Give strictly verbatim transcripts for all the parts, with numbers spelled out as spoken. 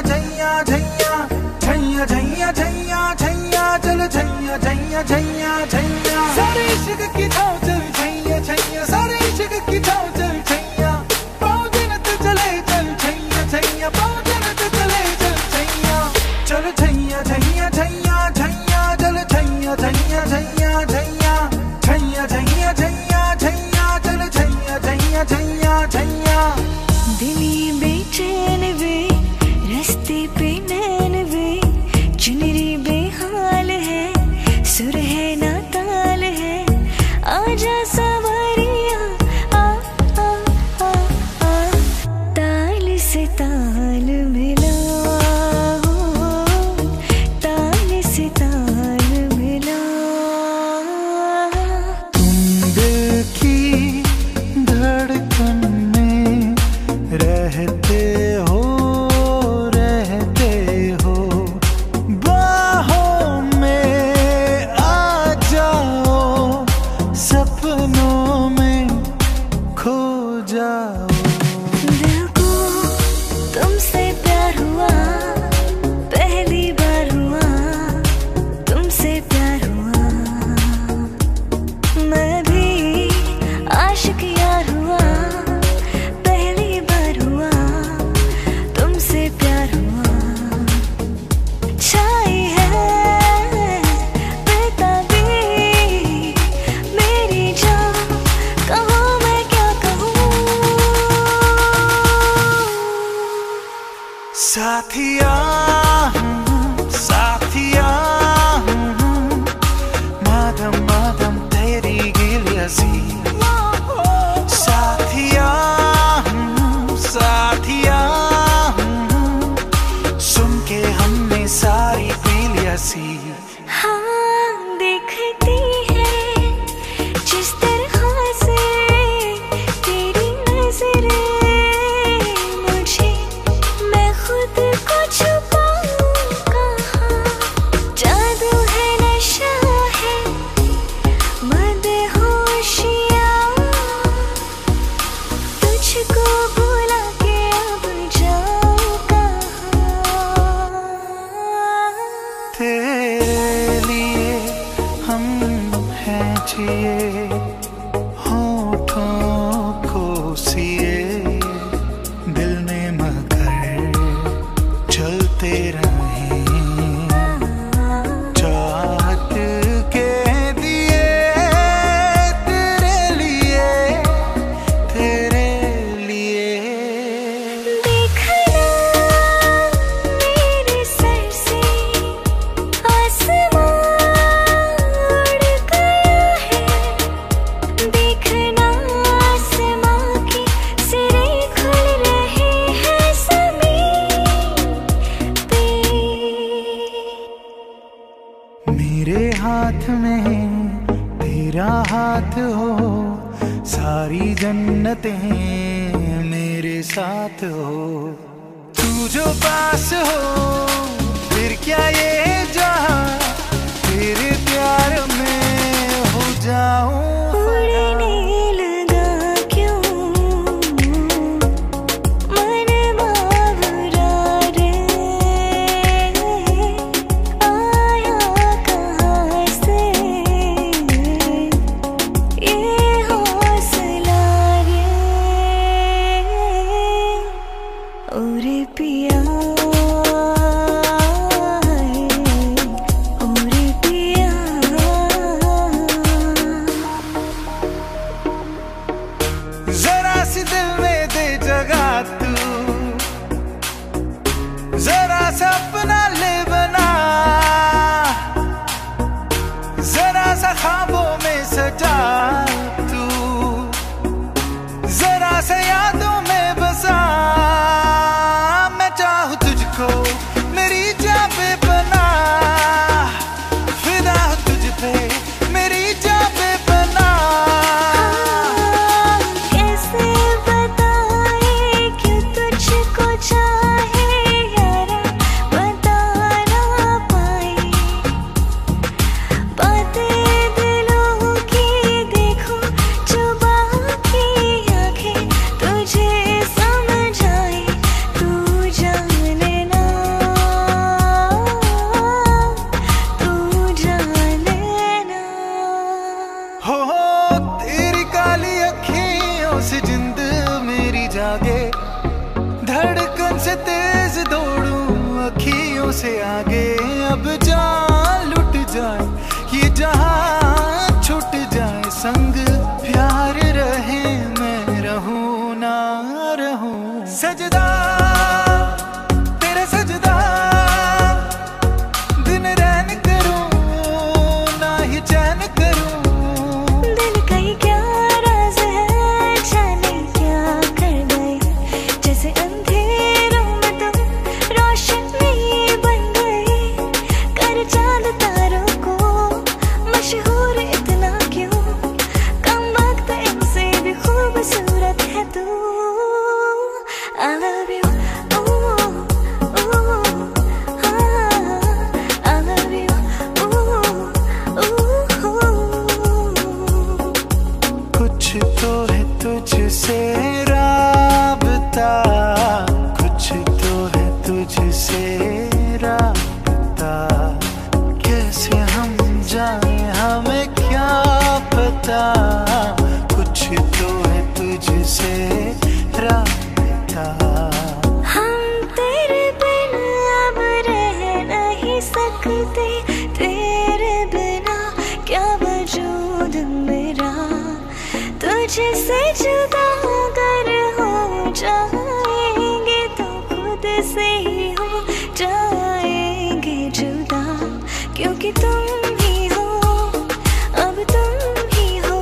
छैया छैया छैया छैया छैया छैया चल छैया छैया छैया छैया सारे इश्क की छाव चल छैया छैया सारे इश्क की छाव चल छैया पाँव जन्नत चले चल छैया छैया पाँव जन्नत चले चल छैया चल छैया छैया छैया छैया चल छैया छैया छैया छैया छैया छैया छैया छैया चल छैया छैया छैया छैया दिली बेचैन वे रास्ते पे नैन वे चुनरी बेहाल है सुर है ना ताल है आजा सवारिया आ आ आ आ ताल से ताल मिला ताल से ताल मिला तुम दिल की धड़कन में रहते हो रहते हो बाहों में आ जाओ सपनों में खो जाओ दिल को तुमसे प्यार हुआ पहली बार हुआ तुमसे प्यार हुआ मैं भी आशिक यार हुआ पहली बार हुआ तुमसे प्यार हुआ छाई है बेताबी मेरी जान कहूँ मैं क्या कहूँ साथिया साथिया मादम मादम तेरी गिलियासी साथिया साथिया सुन के हमने सारी पी लिया सी हाँ देखती है जिस तरह से तेरी नजरें मुझे मैं खुद को छुपाऊं कहाँ जादू है नशा है मदहोशियाँ तुझको बुला के अब जाऊं कहाँ तेरे लिए हम हैं जिए होठों को सिए दिल में मगर चलते रहें चाहत के दिए तेरे लिए तेरे लिए देखना मेरे सर से आसमां उड़ गया है देखना आसमां की सिरे खुल रहे हैं ज़मीन पे मेरे हाथ में तेरा हाथ हो सारी जन्नतें मेरे साथ हो तू जो पास हो फिर क्या ये जहां तेरे प्यार में हो जाऊं उड़ने लगा क्यों मन बावरा रे आया कहाँ से ये हौसला रे ओरे पिया ओरे पिया जरा सी दिल में दे जगह तू जरा सा अपना ले बना जरा सा ख्वाबों में सजा तू जरा सा यादों में बसा मैं चाहूँ तुझको मेरी जान पे बना फिदा हूँ तुझ पे मेरी जान पे बना कैसे बताए कि तुझको चाहे यारा से आगे अब जान लुट जाए, ये जहां छूट जाए, संग प्यार रहे, मैं रहूं ना रहूं। सजदा तेरा सजदा दिन रैन करूं, ना ही चैन करूं। दिल का ये क्या राज है, जाने क्या कर गए, जैसे अंधेरों में तुम रोशनी बन गए। कर चांद तारों को मशहूर इतना क्यों, कम वक्त इनसे भी खूबसूरत है तू। I love you, ooh, ooh, ah, I love you, ooh, ooh। कुछ तो है तुझसे राबता, कुछ तो है तुझसे राबता, कैसे हम जाने हमें क्या पता। कुछ तो है तुझसे राबता। हम तेरे बिन अब रह नहीं सकते, तेरे बिना क्या वजूद मेरा। तुझसे जुदा अगर हो जाएंगे तो खुद से ही हो जाएंगे जुदा, क्योंकि तुम ही हो, अब तुम ही हो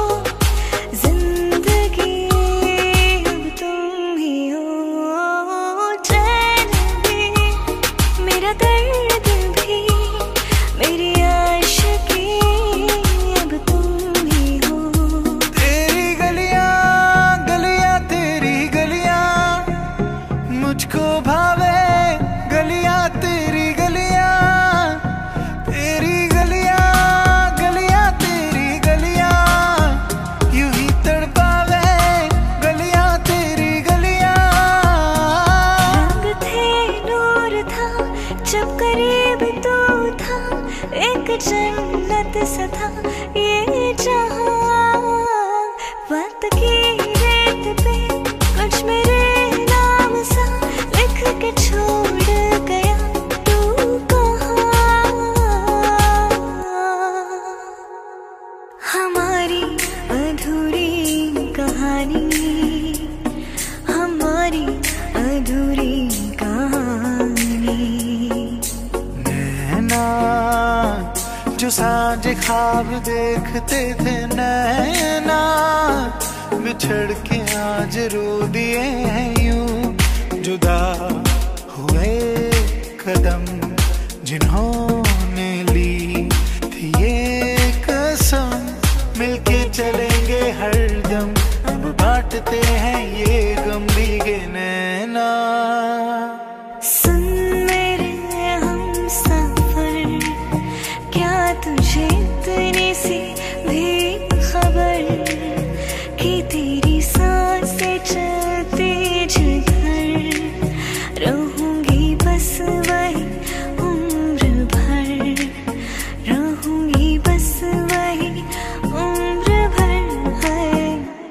जिंदगी, अब तुम ही हो चैन भी, मेरा दर्द भी, मेरी आशिकी, अब तुम ही हो। तेरी गलियां गलियां तेरी गलियां मुझको भावे, गलियां तेरी गलियां, तेरी गलियां गलियां तेरी गलियां यूं ही तड़पावे, गलियां तेरी गलियां। रंग थे नूर था जब करीब तू था, एक जन्नत सा था ये जहां। वक्त की रेत पे कुछ मेरे नाम सा लिख के छोड़ गया तू कहाँ। हमारी अधूरी कहानी, हमारी अधूरी कहानी। नैना जो सांझ ख्वाब देखते थे, नैना बिछड़ के आज रो दिए हैं यूं। जुदा हुए कदम जिन्होंने ली थी ये कसम, मिलके चलेंगे हरदम, अब बांटते हैं ये गम भीगे नैना। सुन मेरे हम सफर, क्या तुझे इतनी सी भी खबर कि तेरी सांसें चलती जिधर, रहूंगी बस वही उम्र भर, रहूंगी बस वही उम्र भर है।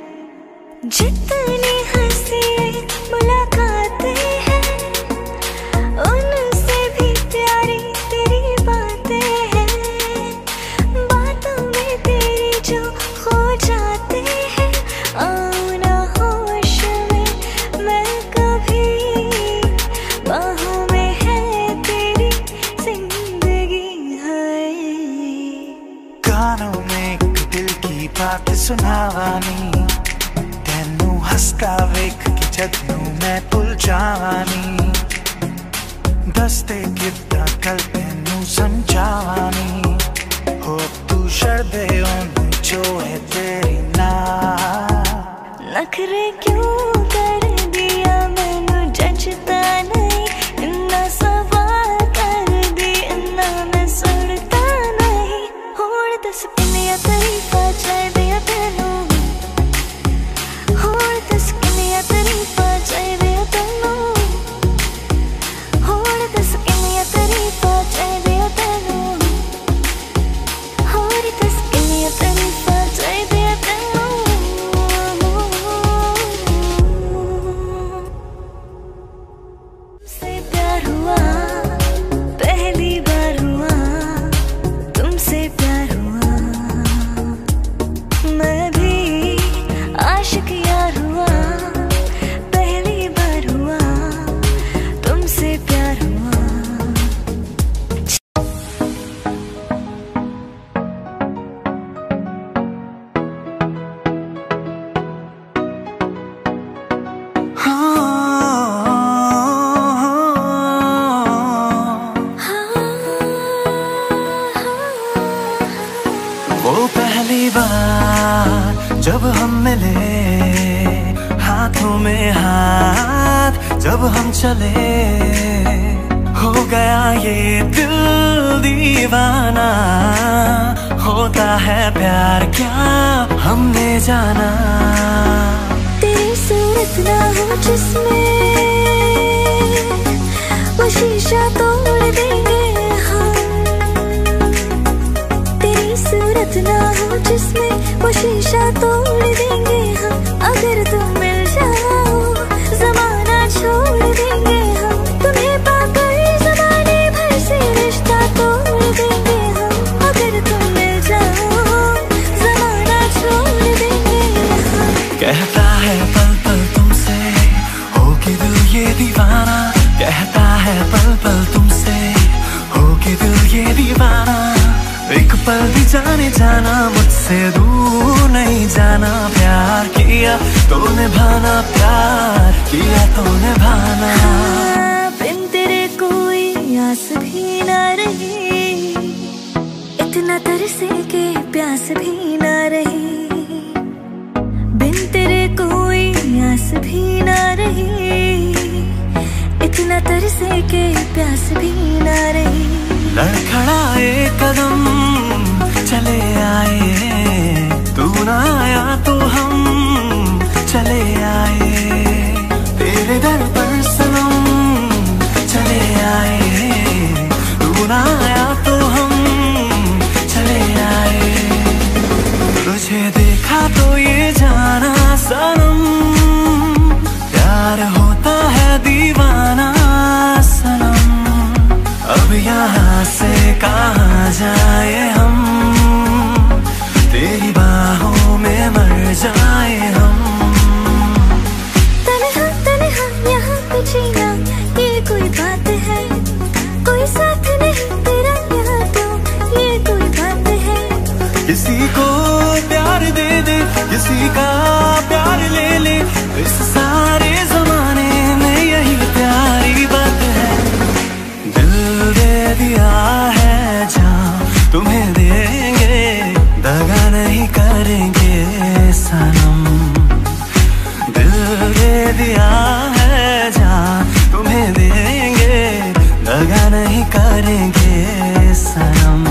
जितनी हंसी मुलाकातें हैं, उनसे भी प्यारी तेरी बातें हैं। बातों में तेरी जो खो जाते हैं, आओ ना होश में मैं कभी, बाहों में है तेरी जिंदगी है। कानों में एक दिल की बात सुनावानी, तेनू हंसता वेख के जदनू मैं भुल जावानी। दसते किदा कल तेनू समझावानी, हो तू शर्दे ओनू जो है तेरी ना। नखरे क्यों कर दिया मैनू जचता नहीं, इन्ना सवाल कर दी इन्ना मैं सुनता नहीं। होड़ दस किन्नियां तरीफां चाहिदियां तैनू, होड़ दस किन्नियां तरीफां चाहिदियां तैनू, होड़ दस किन्नियां तरीफां चाहिदियां तैनू, होड़ दस किन्नियां तरीफां चाहिदियां तैनू। बार जब हम मिले, हाथों में हाथ जब हम चले, हो गया ये दिल दीवाना। होता है प्यार क्या हमने जाना। तेरी सूरत ना हो जिसमें, वो शीशा तोड़ देंगे हम। तेरी सूरत ना हो जिसमें, वो शीशा तोड़ देंगे हम। अगर तुम मिल जाओ जमाना छोड़ देंगे हम। तुम्हें पाकर ज़माने भर से रिश्ता तोड़ देंगे हम। अगर तुम मिल जाओ जमाना छोड़ देंगे हम। कहता है पल पल तुमसे होके दिल ये दीवाना। कहता है पल पल तुमसे होके दिल ये दीवाना। एक पल भी जाने जाना मुझसे दूर नहीं जाना। प्यार किया तो निभाना, प्यार किया तो निभाना। हाँ, बिन तेरे कोई आस भी ना रही, इतना तरसे के प्यास भी ना रही। बिन तेरे कोई आस भी ना रही, इतना तरसे के प्यास भी ना रही। लड़खड़ाए कदम चले आए, तू ना आया तो हम चले आए। तेरे दर पर सनम चले आए, तू ना आया तो हम चले आए। तुझे देखा तो ये जाना सनम, प्यार होता है दीवाना सनम। अब यहाँ से कहाँ जाए हम, तेरी बाहों में मर जाए हम। तन्हा तन्हा यहाँ पे जीना ये कोई बात है, कोई साथ नहीं तेरा यहाँ तो ये कोई बात है। किसी को प्यार दे दे, किसी का प्यार ले ले, इस सारे जमाने में यही प्यारी बात है। दिल दे दिया है जहाँ तुम्हें देंगे, दगा नहीं करेंगे सनम। दिल दे दिया है जहाँ तुम्हें देंगे, दगा नहीं करेंगे सनम।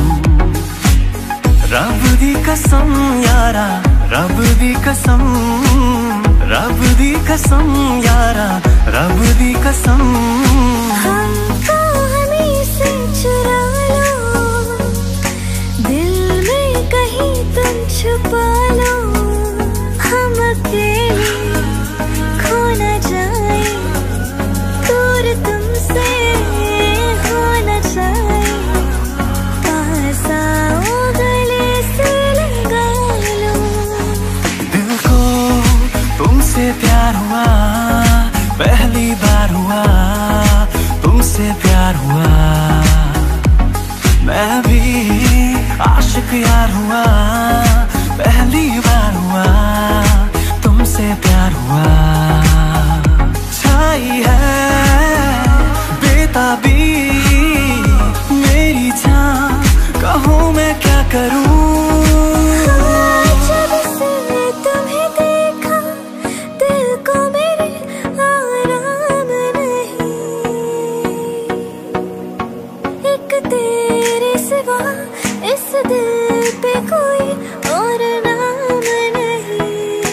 रब दी कसम यारा, रब दी कसम, रब दी कसम यारा, रब दी कसम। हमको हमें से चुरा लो, दिल में कहीं तुम छुपा लो। हम अकेले खो न जाए, दूर तुमसे हो न जाए। पास आओ गले से लगा लो। दिल को तुमसे प्यार हुआ, पहली बार हुआ तुमसे प्यार हुआ। मैं भी आशिक यार हुआ, पहली बार हुआ तुमसे प्यार हुआ। छाई है बेताबी मेरी जान, कहूँ मैं क्या करूँ। जब से तुम्हें देखा दिल को मेरे आराम नहीं, एक तेरे सिवा इस दिल पे कोई और नाम नहीं।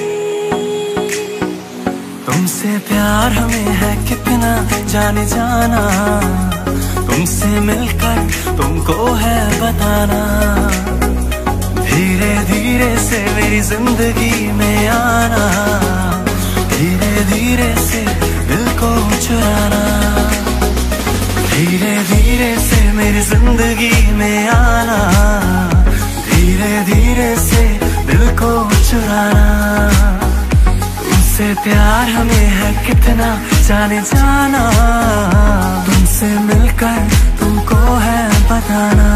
तुमसे प्यार हमें है कितना जाने जाना, तुमसे मिलकर तुमको है बताना। धीरे धीरे से मेरी जिंदगी में आना, धीरे धीरे से दिल को चुराना। धीरे धीरे से मेरी जिंदगी में आना, धीरे धीरे से दिल को चुराना। तुमसे प्यार हमें है कितना जाने जाना, तुमसे मिलकर तुमको है बताना।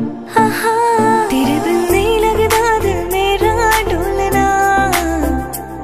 तेरे बिन नहीं लगदा दिल मेरा डोलना,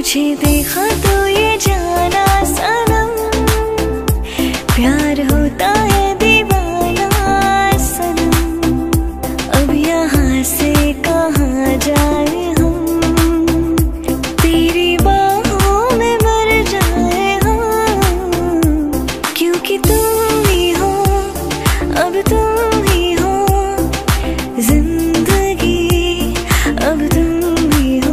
तुझे देखा तो ये जाना सनम, प्यार होता है दीवाना सनम। अब यहाँ से कहाँ जाए हम, तेरी बाहों में मर जाए हम, क्योंकि तुम ही हो, अब तुम ही हो जिंदगी, अब तुम ही हो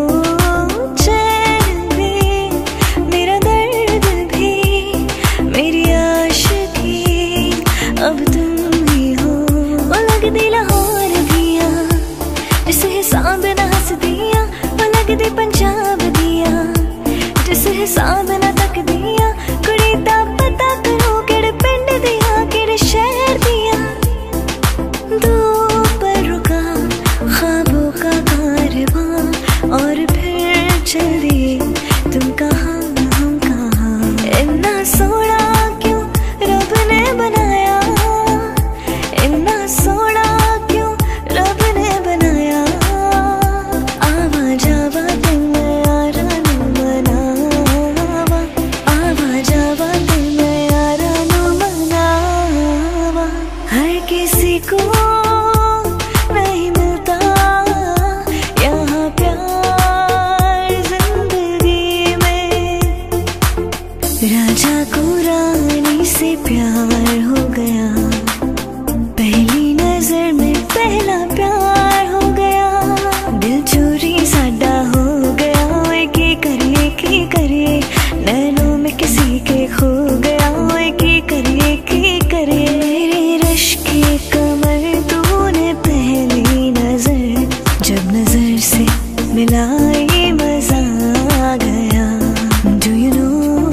चैन भी, मेरा दर्द भी, मेरी आशिकी, अब तुम ही हो। वो लगदी लाहौर दिया जिस हिसाब ना हंस दिया, वो लगदी पंजाब दिया जिस हिसाब ना तक दिया, कुड़ी दा पता करो केड़े पिंड दिया केड़े शहर दिया। दो पर रुका ख्वाबों का कारवां और फिर चली तुम कहाँ हम कहाँ। इतना सोना क्यों रब ने बनाया, इतना सोना क्यों रब ने बनाया। आवा जावा ते मैं यारा नू मनावा, आवा जावा ते मैं यारा नू मनावा। हर किसी को नहीं मिलता यहाँ प्यार जिंदगी में, राजा को रानी से प्यार हो गया, पहली नजर में पहला प्यार हो गया। दिल चोरी साडा हो गया, ओए की करिए की करिए, नैनों में किसी के खो गया, ओए की करिए की करिए। मेरे रश के कमर तूने पहली नजर, जब नजर से मिलाई मजा आ गया। Do you know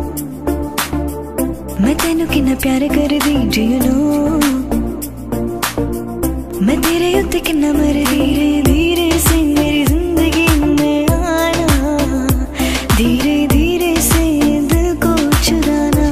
मैं तेनू कितना प्यार कर दी, do you know मैं तेरे उत्ते कितना मर। धीरे धीरे से मेरी जिंदगी में आना, धीरे धीरे से दिल को चुराना,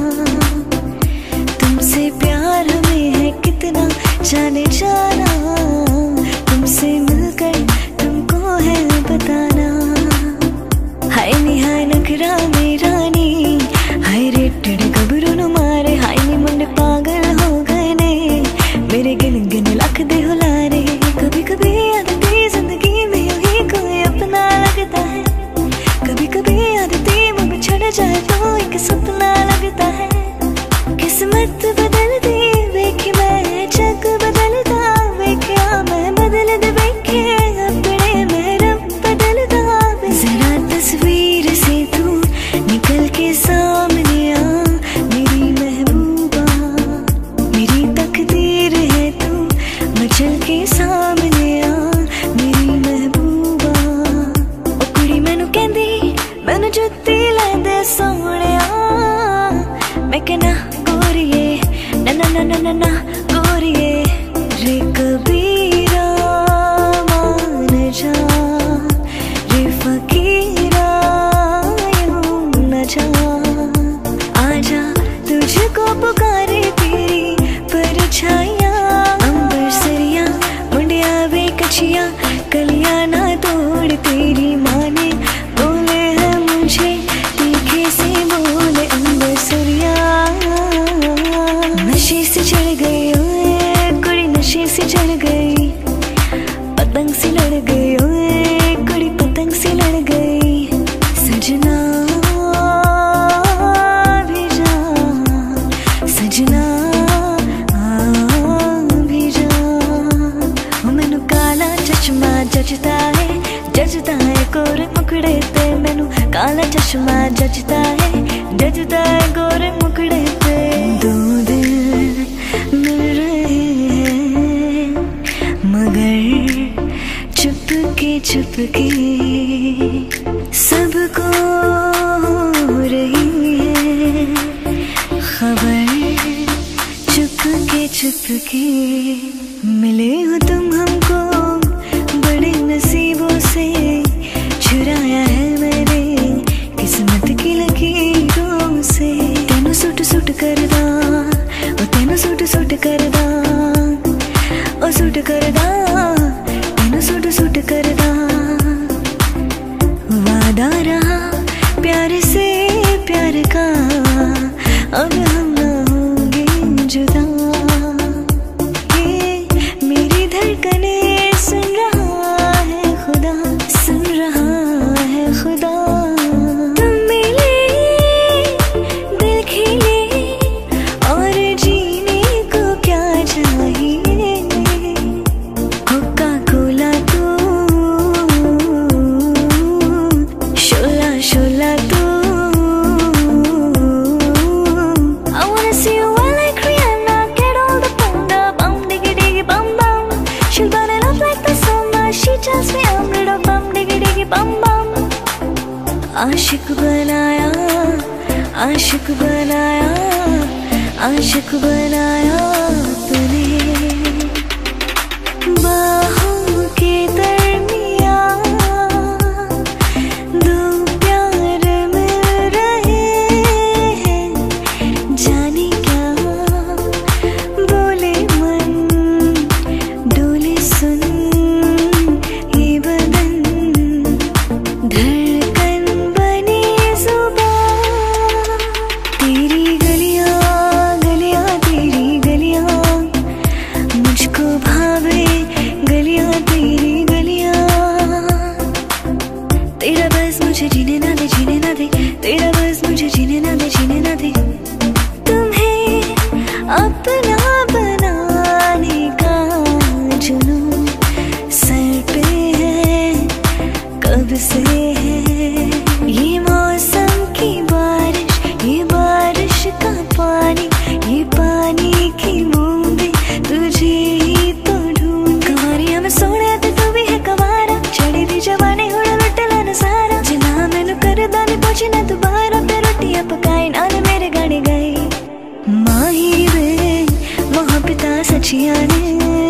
तुमसे प्यार हमें है कितना जाने जाना, तुमसे मिलकर तुमको है बताना। हाय नी हाय नखरा मेरा नी, हाय रेटेड गबरू नु मारे, हाय नी मुंडे पागल हो गए ने, मेरे गिन गिन लख दे हुलारे। कभी कभी आदती जिंदगी में यूं ही कोई अपना लगता है, कभी कभी आदती मुझ छड़ जाए तो एक सपना लगता है। किस्मत बदलती वेखी मैं, जग बदलता वेख्या मैं, बदल दे वेखे अपने में रब बदलता। जरा तस्वीर से तू निकल के सामने आ, मेरी महबूबा, मेरी तकदीर है तू, मचल के सामने आ मेरी महबूबा। ओ कुड़ी मैनू कहंदी मैनू जुत्ती लैंदे सोहणिया, मैं कहना गोरिए ना ना ना ना ना ना गोरिए, रे कबीरा मान जा, रे फकीरा यूं न जा। आजा तुझको पुकारे तेरी परछाइयाँ, अंबर सरिया मुंडिया वे कचिया, कलियां ना तोड़ तेरी माँ ने बोले हैं मुझे तीखे से बोले। अंबर सरिया नशे से चढ़ गई, ओए कुड़ी नशे से चढ़ गई, पतंग से लड़ गई, ओए कुड़ी पतंग से लड़ गई। सजना भी जा, सजना भी जा। ओ मैनू काला चश्मा जचता है, जचता है गोरे मुखड़े ते, मैनू काला चश्मा जचता है, जचता है गोरे मुखड़े पे। दो दिल मिल रहे हैं मगर चुपके चुपके, सबको हो रही है खबर, चुपके चुपके। मिले हो तुम हमको बड़े नसीबों से, चुराया है मैंने किस्मत की लकीरों से। तेनू सुट सुट करदा, ओ तेनू सुट सुट करदा, ओ सुट करदा, तेनू सुट सुट करदा। वादा रहा से अमृत बम डिगी डिगी बम बम। आशिक बनाया आशिक बनाया आशिक बनाया तूने। बाहों के दरमिया दो प्यार मिल रहे हैं, जाने क्या बोले मन डोले सुन ये बदन। धड़कन बनी जुबान तेरी गलियां गलियां तेरी गलियां, मुझको भावे गलियां तेरी गलियां। तेरा बस मुझे जीने ना दे जीने ना दे, तेरा बस मुझे जीने ना दे जीने ना दे। तुम्हें अपना बनाने का जुनून सर पे है कब से है। ये मौसम की बारिश ये बारिश का पानी ये पानी की बूंदे तुझे ही तो ढूंढ। कवारियां में सोने ते तू भी है कवारा, चढ़ी दी जवानी हुड़ लुटला न सारा। जिना मैनू कर दानी पहुंची ना दोबारा, पे रोटियां पकाई नाल मेरे गाने गाए। माही वे वहाँ पिता सचिया ने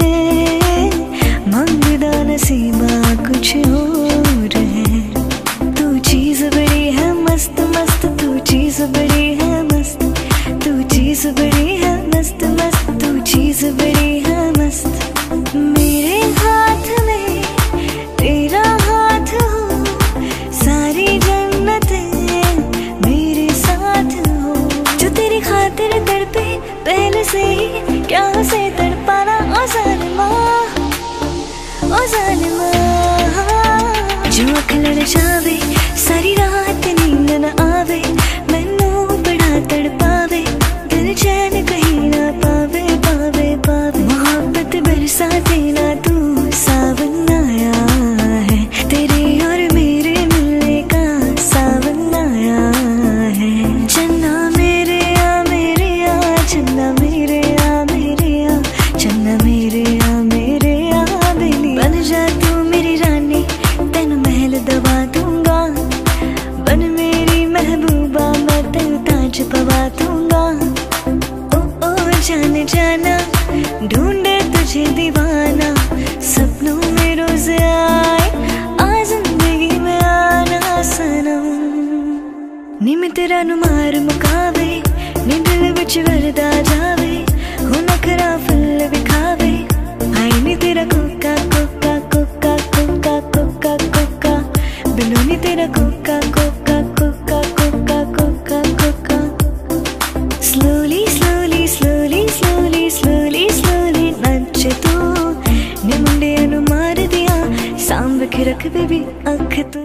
मंगदा नसीबा कुछ और है। तू चीज बड़ी है मस्त मस्त, तू चीज बड़ी है मस्त, तू चीज बड़ी है मस्त मस्त, तू चीज बड़ी है मस्त। मेरे हाथ में तेरा हाथ हो, सारी जन्नतें मेरे साथ हो। जो तेरी खातिर तड़पे पहले से ही, क्या उसे तड़पाना ओ जालिमा ओ जालिमा। जो अख लड़ जावे सारी रात नींद न आवे, मैनू बड़ा तड़पावे दिल चैन कहीं ना पावे पावे पावे। मोहब्बत बरसा देना तू सावन आया है, तेरे और मेरे मिलने का सावन आया है। चन्ना मेरे आ मेरे आ चन्ना मेरे आ मेरे आ चन्ना मेरे आ मेरे आ बेली। बन जा तू मेरी रानी तेन महल दबा दूंगा, बन मेरी महबूबा मैं तेन ताज पवा दूंगा। ओ ओ जाने जाना ढूंढे तुझे दीवाना, सपनों में रोज आए आ जिंदगी में आना सनम। नी मैं तेरा नु मार मुकावे नी दिल विच वरदा जावे, हो नखरा फुल विखावे। आई नी तेरा कोका कोका कोका कोका कोका कोका, बिलो नी तेरा कोका कोका कोका कोका कोका कोका। Slowly slowly slowly slowly slowly slowly नच तू, नी मुंडे अनु मार दिया सांभ के रख बेबी अख तू।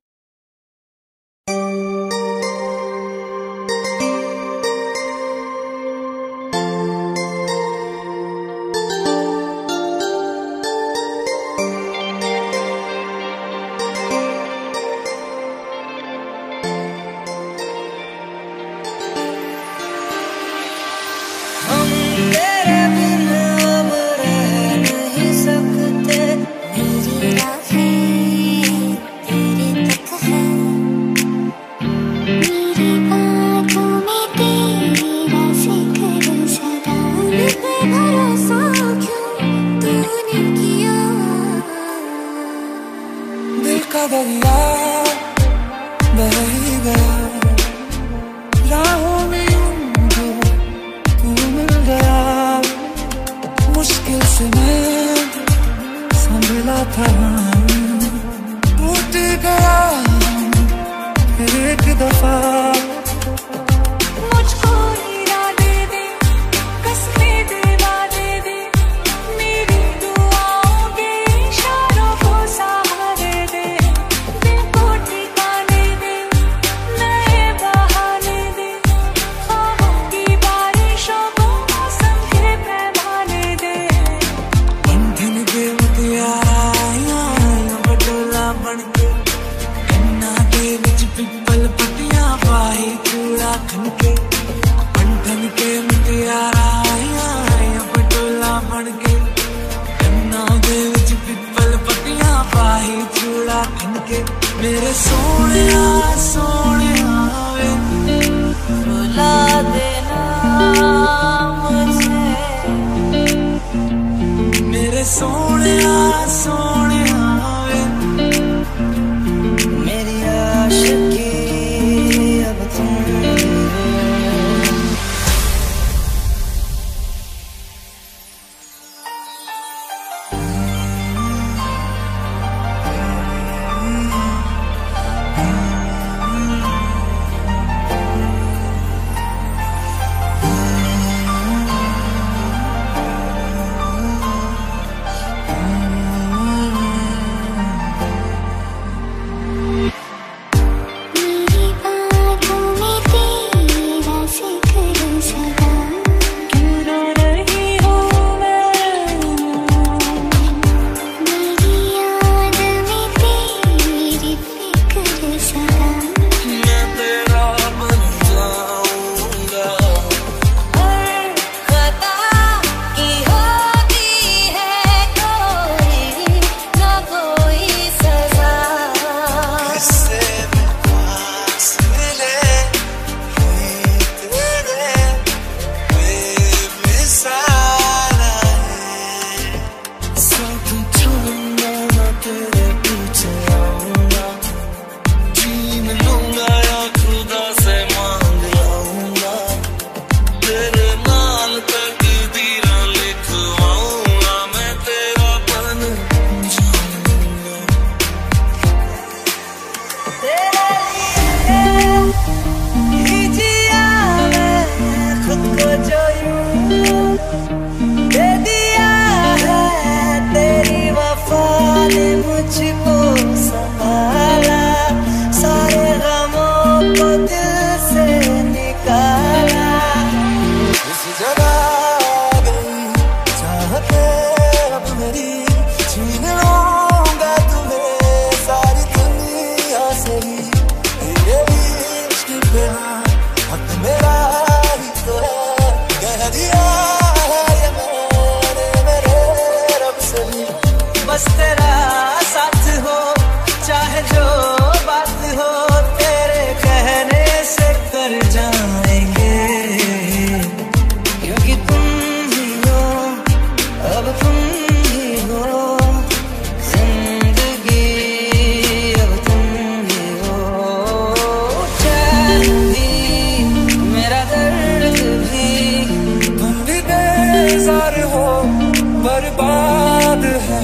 दरिया बह ही गया, राहों में यूं तू मिल गया। मुश्किल से मैं संभला था, टूट गया फिर एक दफा। मुझको हीरा दे दे, कसमें दिलवा दे दे, मेरी दुआओं के इशारों को सहारे दे। दिल को ठिकाने दे, नए बहाने दे, ख्वाबों की बारिशों को मौसम के पैमाने दे। बंधन के मुतिया चूड़ा खनके मेरे सोने सोने वे रुला देना मुझे मेरे सोने सोने वे मेरी आशिकी अब तुम मुझको संभाला सारे गमों को दिल से निकाला इस जगह गई चाहते अब मेरी छीन लूंगा तुम्हें सारी दुनिया से ही तेरे इश्क पे हक मेरा ही तो है कह दिया है ये मैंने मेरे रब से भी बस तेरा साथ हो चाहे जो बात हो तेरे कहने से कर जाएंगे क्योंकि तुम ही हो अब तुम ही हो जिंदगी अब तुम ही हो चैन भी मेरा दर्द भी तुम भी बेजार हो बर्बाद है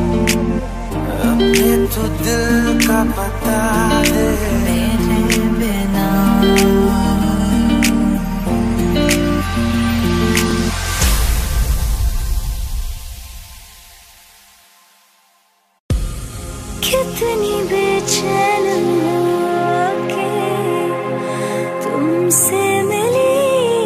अपने तो दिल का पता दे मेरे बिना कितनी बेचैन होके तुमसे मिली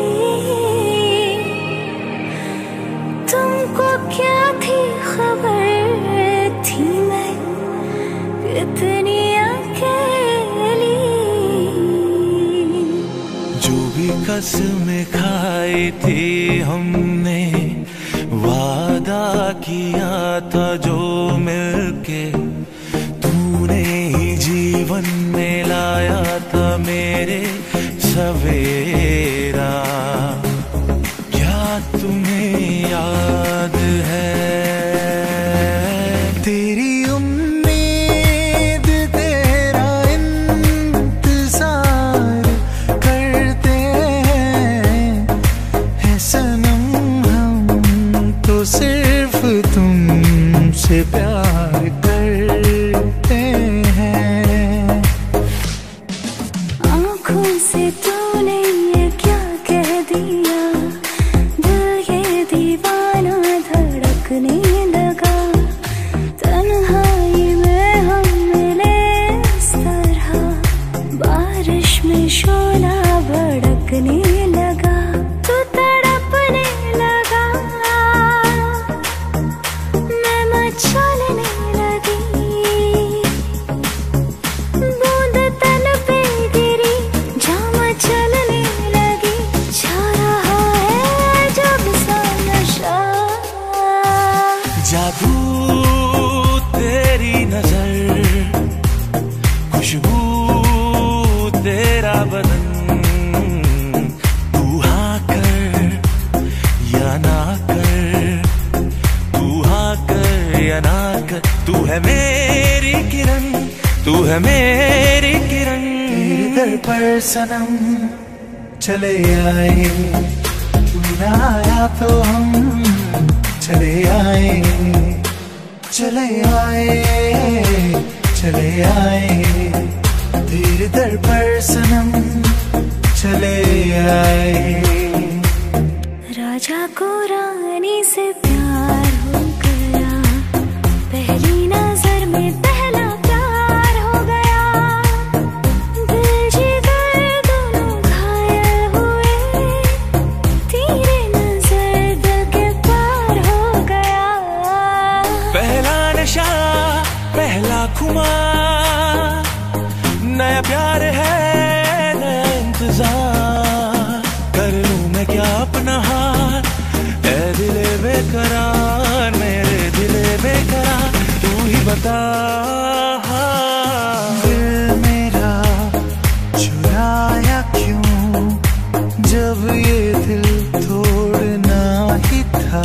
तुमको क्या थी खबर थी मैं कितनी अकेली जो भी कसमें खाई थी हमने वादा किया था जो मिलके तूने ही जीवन में लाया था मेरे सवेरा क्या तुम्हें याद है तेरी उम्मीद तेरा इंतजार करते हैं है सनम हम तो सिर्फ तुमसे प्यार करते हैं आँखों से तूने तू है मेरी किरण। तेरे दर पर सनम चले आए, तू ना आया तो हम चले आए, चले आए, चले आए। तेरे दर पर सनम चले आए। राजा को रानी से प्यार हो गया, पहली नजर में पहला प्यार हो गया। दिल जिगर दोनों घायल हुए, तेरे नजर दिल के पार हो गया। पहला नशा पहला खुमार, नया प्यार है नया इंतजार। कर लूं मैं क्या अपना हार, ऐ दिले बेकरार, मेरे दिले बेकरार, तू ही बता। दिल मेरा चुराया क्यों, जब ये दिल तोड़ना ही था।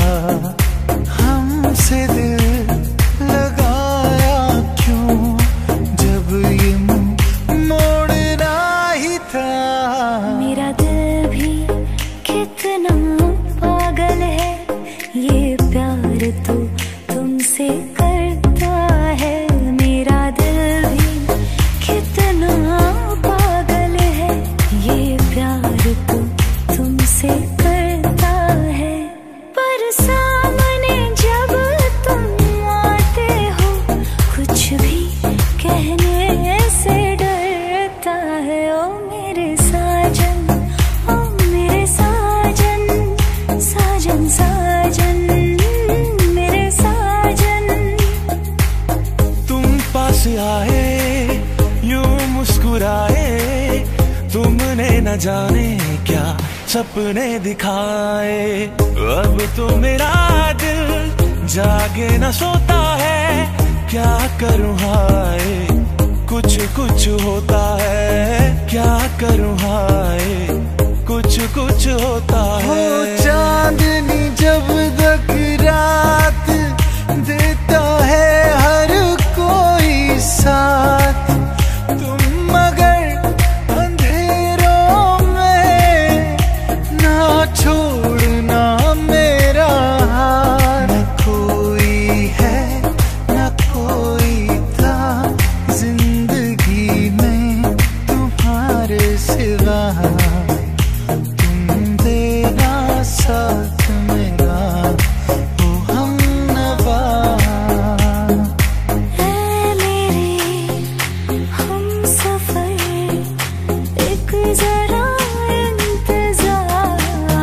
हमसे दिल लगाया क्यों, जब ये मोड़ना ही था। मेरा दिल भी कितना पागल है, ये प्यार तो तुमसे करता है। मेरा दिल भी कितना पागल है, ये प्यार तो तुमसे करता है। पर सामने जब तुम आते हो, कुछ भी कहने से डरता है। ओ मेरे साजन, ओ मेरे साजन, साजन साजन, मेरे साजन। तुम पास आए यूं मुस्कुराए, तुमने न जाने क्या सपने दिखाए। अब तो मेरा दिल जागे न सोता है, क्या करूं हाय, कुछ कुछ होता है। क्या करूं हाय, कुछ कुछ होता है। चांदनी जब तक रात देता है हर कोई साथ, तुम मगर अंधेरों में ना छोड़ना मेरा हाथ। न कोई है न कोई था जिंदगी में तुम्हारे सिवा, तुम देना साथ मेरा ओ हमनवा। ऐ मेरे हमसफर, एक जरा इंतजार,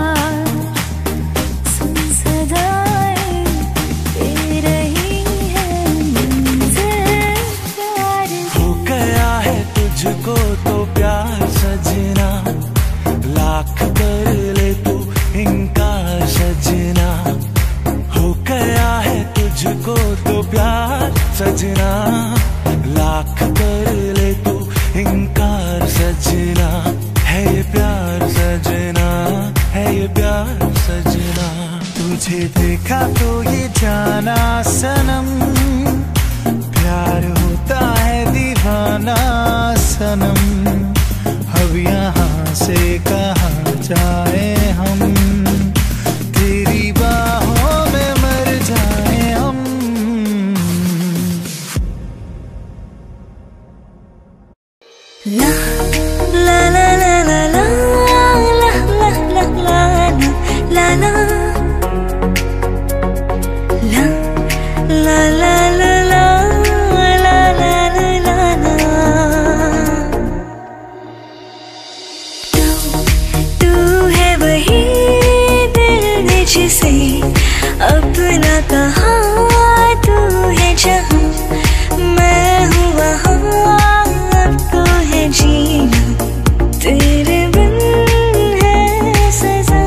सुन सदाएं दे रही है मंज़िल प्यार की। हो गया है तुझको तो प्यार सजना, लाख कर ले तू इनकार सजना। हो गया है तुझको तो प्यार सजना, लाख कर ले तू इनकार सजना। है ये प्यार सजना, है ये प्यार सजना। तुझे देखा तो ये जाना सनम, प्यार होता है दीवाना सनम। अब यहाँ से कहाँ जाए हम, तेरी बाहों में मर जाए हम। ला ला ला ला ला ला ला ला ला ला ला ला ला ला ला ला ला ला ला। तू है वही दिल जिसे अपना कहा, तू है जहाँ मैं हूँ वहाँ। अब तो है जीना तेरे बिन है सजा।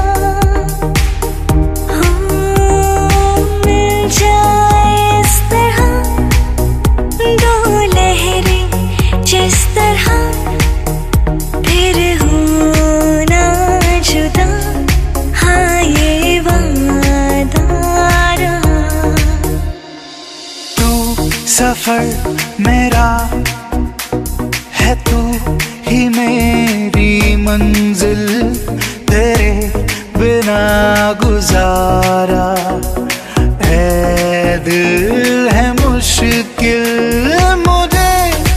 हाँ मिल जाए इस तरह दो लहरें जिस तरह, फिर होना जुदा। हाँ ये वादा रहा। तू सफर मेरा मेरी मंजिल तेरे बिना गुजारा है दिल है मुश्किल मुझे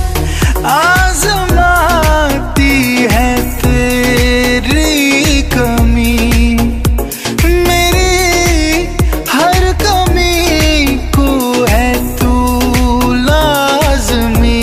आजमाती है तेरी कमी मेरी हर कमी को है तू लाज़मी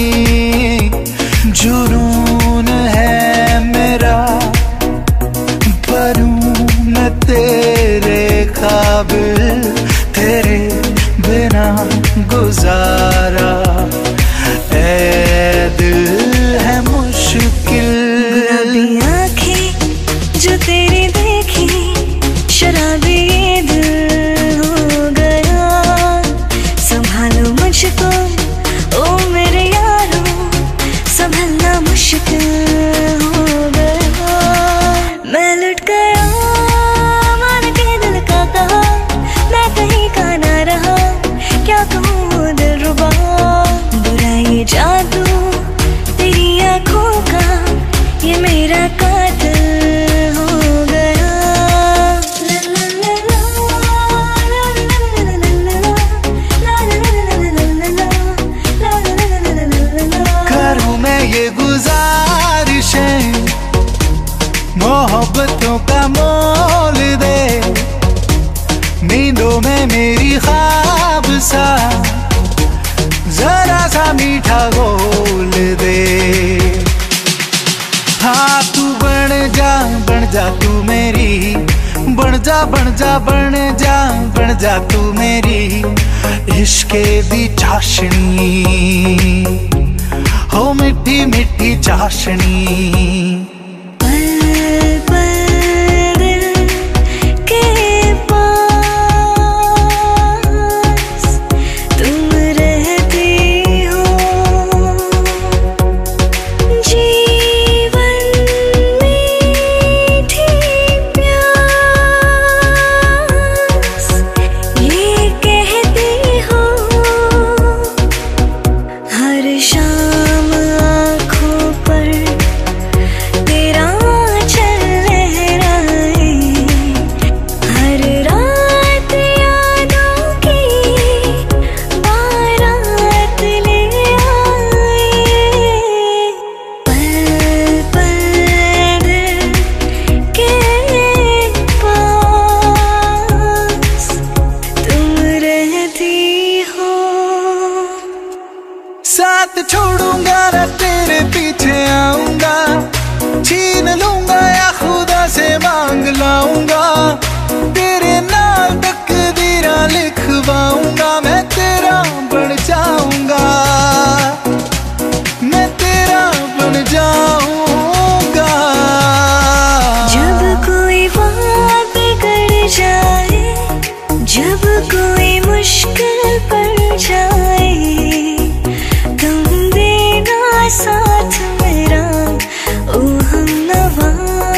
जुनून है मेरा पर मैं तेरे काबिल तेरे बिना गुजारा ऐ दिल है मुश्किल। गुलाबी आँखें जो तेरी देखी शराबी दिल हो गया संभालो मुझको ओ मेरे यारो संभलना मुश्किल हो गया मैं लुट गया मान के दिल का कहा मैं कहीं का ना रहा क्या कहूँ दिलरुबा बुरा ये जादू तेरी आँखों का ये मेरा कातिल हो गया ला ला ला ला ला ला ला ला ला। करूँ मैं ये गुजारिशें मोहब्बतों का मोल दे नींदों में मेरी ख्वाब सा जरा सा मीठा बोल दे हाँ तू बन जा बन जा तू मेरी बन जा बन जा बन जा बन जा तू मेरी इश्के दी चाशनी हो मिठी मिठी चाशनी पल पल दिल के पास तुम रहती हो जीवन मीठी प्यास ये कहती हो हर शाम आँखों पर तेरा चल लहराए हर रात यादों की बारात ले आए पल पल दिल के पास तुम रहती हो साथ छोड़ूंगा ना तेरे पीछे आऊंगा छीन लूंगा या खुदा से मांग लाऊंगा तेरे नाल तकदीरा लिखवाऊंगा मैं तेरा बन जाऊंगा मैं तेरा बन जाऊंगा जब कोई बात बिगड़ जाए जब कोई मुश्किल पड़ जाए तुम देना साथ मेरा ओ हमनवा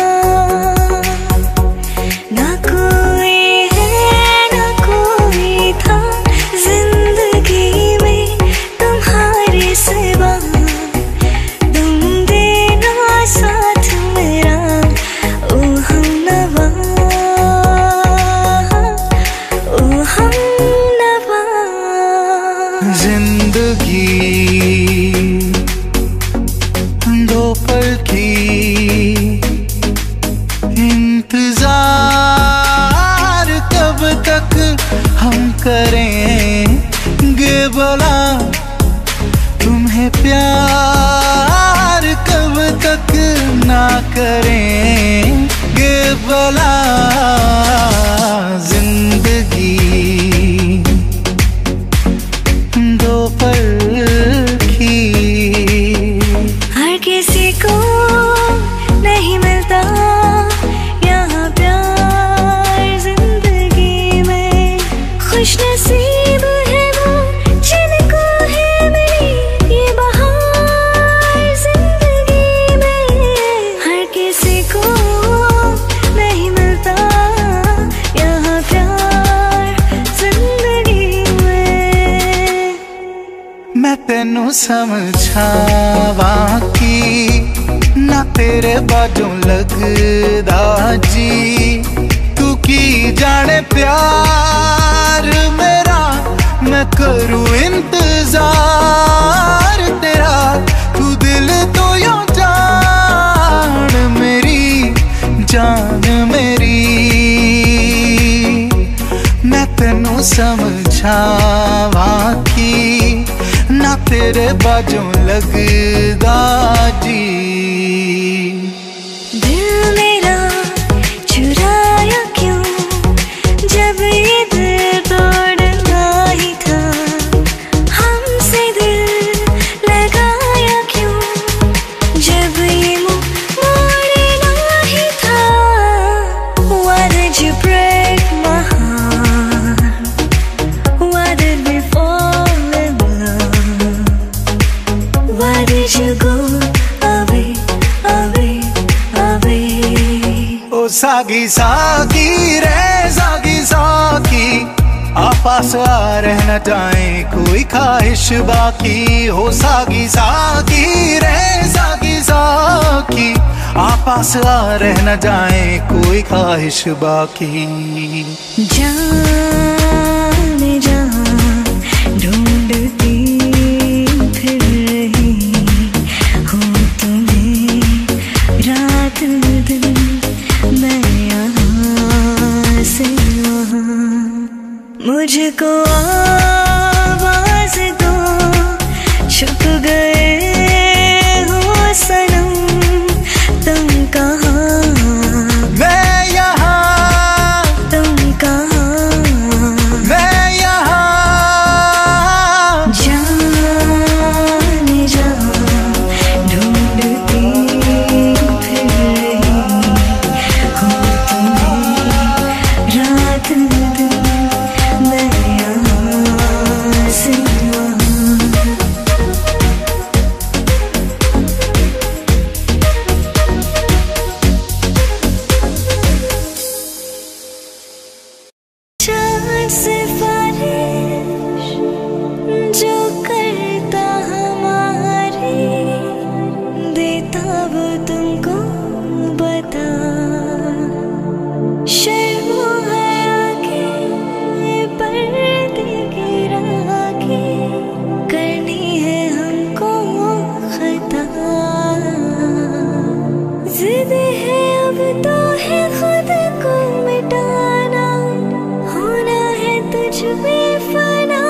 ना कोई है ना कोई था जिंदगी में तुम्हारे सिवा तुम देना साथ मेरा ओ हमनवा ओ हमनवा जिंदगी दो पल की इंतजार कब तक हम करेंगे भला तुम्हें प्यार कब तक ना करेंगे भला जिंदगी दो पल की हर किसी को नहीं मिलता यहाँ प्यार जिंदगी में खुश नसीब है वो जिनको है मेरी ये बहार जिंदगी में हर किसी को नहीं मिलता यहाँ प्यार जिंदगी में मैं तेनू समझावा की ना तेरे बाजों लगदा जी। तू की जाने प्यार मेरा, मैं करूं इंतजार तेरा। तू दिल तो यूं जान मेरी जान मेरी। मैं तेनू समझावां कि ना तेरे बाजों लगदा जी। दिल मेरा चुराया क्यों जब ये दिल तोड़ना ही था। हमसे दिल लगाया क्यों जब ये मुँह मोड़ना ही था। Why did you break my heart? Why did we fall in love? Why did you go away, away, away? ओ सागी सागी रे सागी सागी, आपस आ रहना चाहे कोई ख्वाहिश बाकी। हो सागी सागी रे सागी सागी, आपस आ रहना चाहे कोई ख्वाहिश बाकी। जान जान ढूंढती फिर रही हूँ तुम्हें रात दिन। मैं यहाँ से वहाँ, मुझको आवाज दो, छुप गए हो सनम तुम कहाँ। मैं यहाँ तुम कहाँ मैं यहाँ। जान जान ढूंढती फिर रही हूँ तुम्हें रात दिन। मैं यहाँ से वहाँ, चाँद से बारिश जो करता हमारे, देता वो तुमको बता। शर्मो है आगे पर्दे गिरा के, करनी है हमको खता। जिद है अब तो है खुद को मिटाना, होना है तुझ में फना।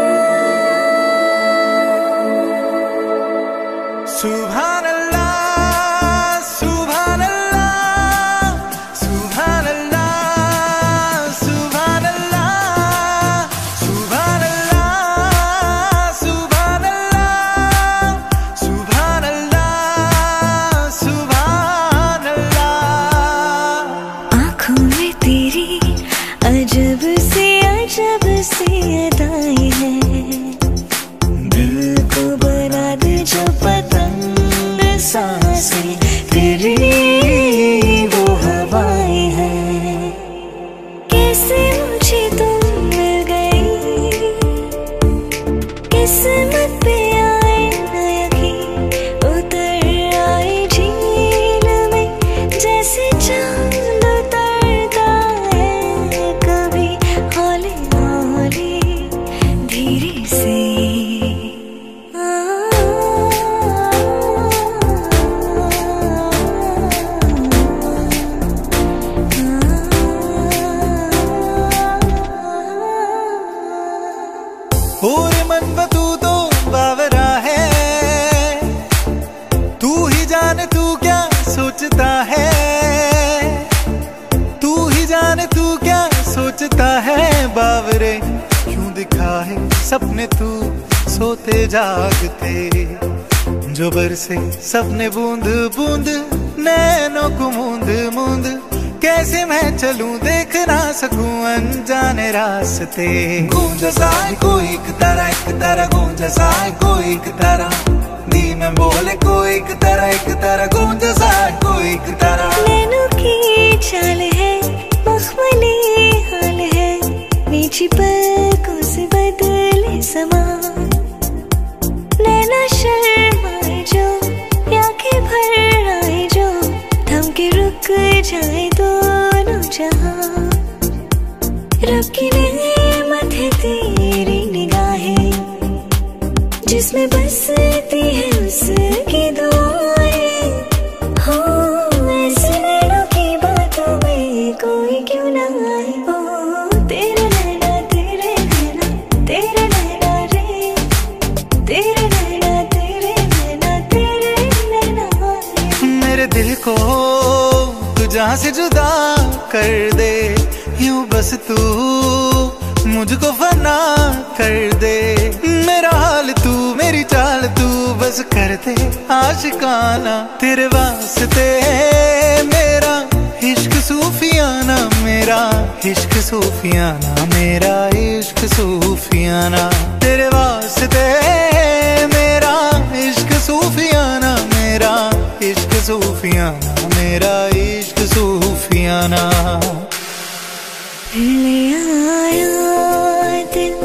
सुभान अल्लाह सुभान अल्लाह सुभान अल्लाह सुभान अल्लाह सुभान अल्लाह सुभान अल्लाह सुभान अल्लाह सुभान अल्लाह। आँखों में तेरी अजब सी अजब सी अदाएं हैं, दिल को बना दे जो पतंग सांसें तेरी वो हवाएं हैं। कैसे मुझे तुम मिल गई, किस्मत पे आए न यकीन, उतर आए झील में जैसे चांद उतरता है कभी हौले हौले धीरे से। आ, और मन व तू तो बावरा है, तू ही जाने तू क्या सोचता है। तू ही जाने तू क्या सोचता है बावरे। क्यों दिखा है सपने तू सोते जागते, जो बरसे सपने बूंद बूंद नैनों को मूंद मूंद। कैसे मैं चलूं देख ना सकूं अनजाने रास्ते। गूंज सा है कोई एक तरह एक तरह गूंज सा है कोई एक तरह, दी में बोले कोई एक तरह एक तरह गूंज सा है कोई एक तरह। नैनों की चाल है मखमली हाल है, नीची पलकों से बदले समा। नैना शर्माए जो या के भर आए को तू जहाँ से जुदा कर दे, यूं बस तू मुझको फना कर दे। मेरा हाल तू, मेरी चाल तू, बस कर दे आशिकाना। तेरे वास्ते मेरा इश्क सूफियाना, मेरा इश्क सूफियाना, मेरा इश्क सूफियाना। तेरे वास्ते मेरा इश्क सूफियाना, मेरा इश्क सूफियाना, मेरा इश्क सूफियाना। ले आया दिल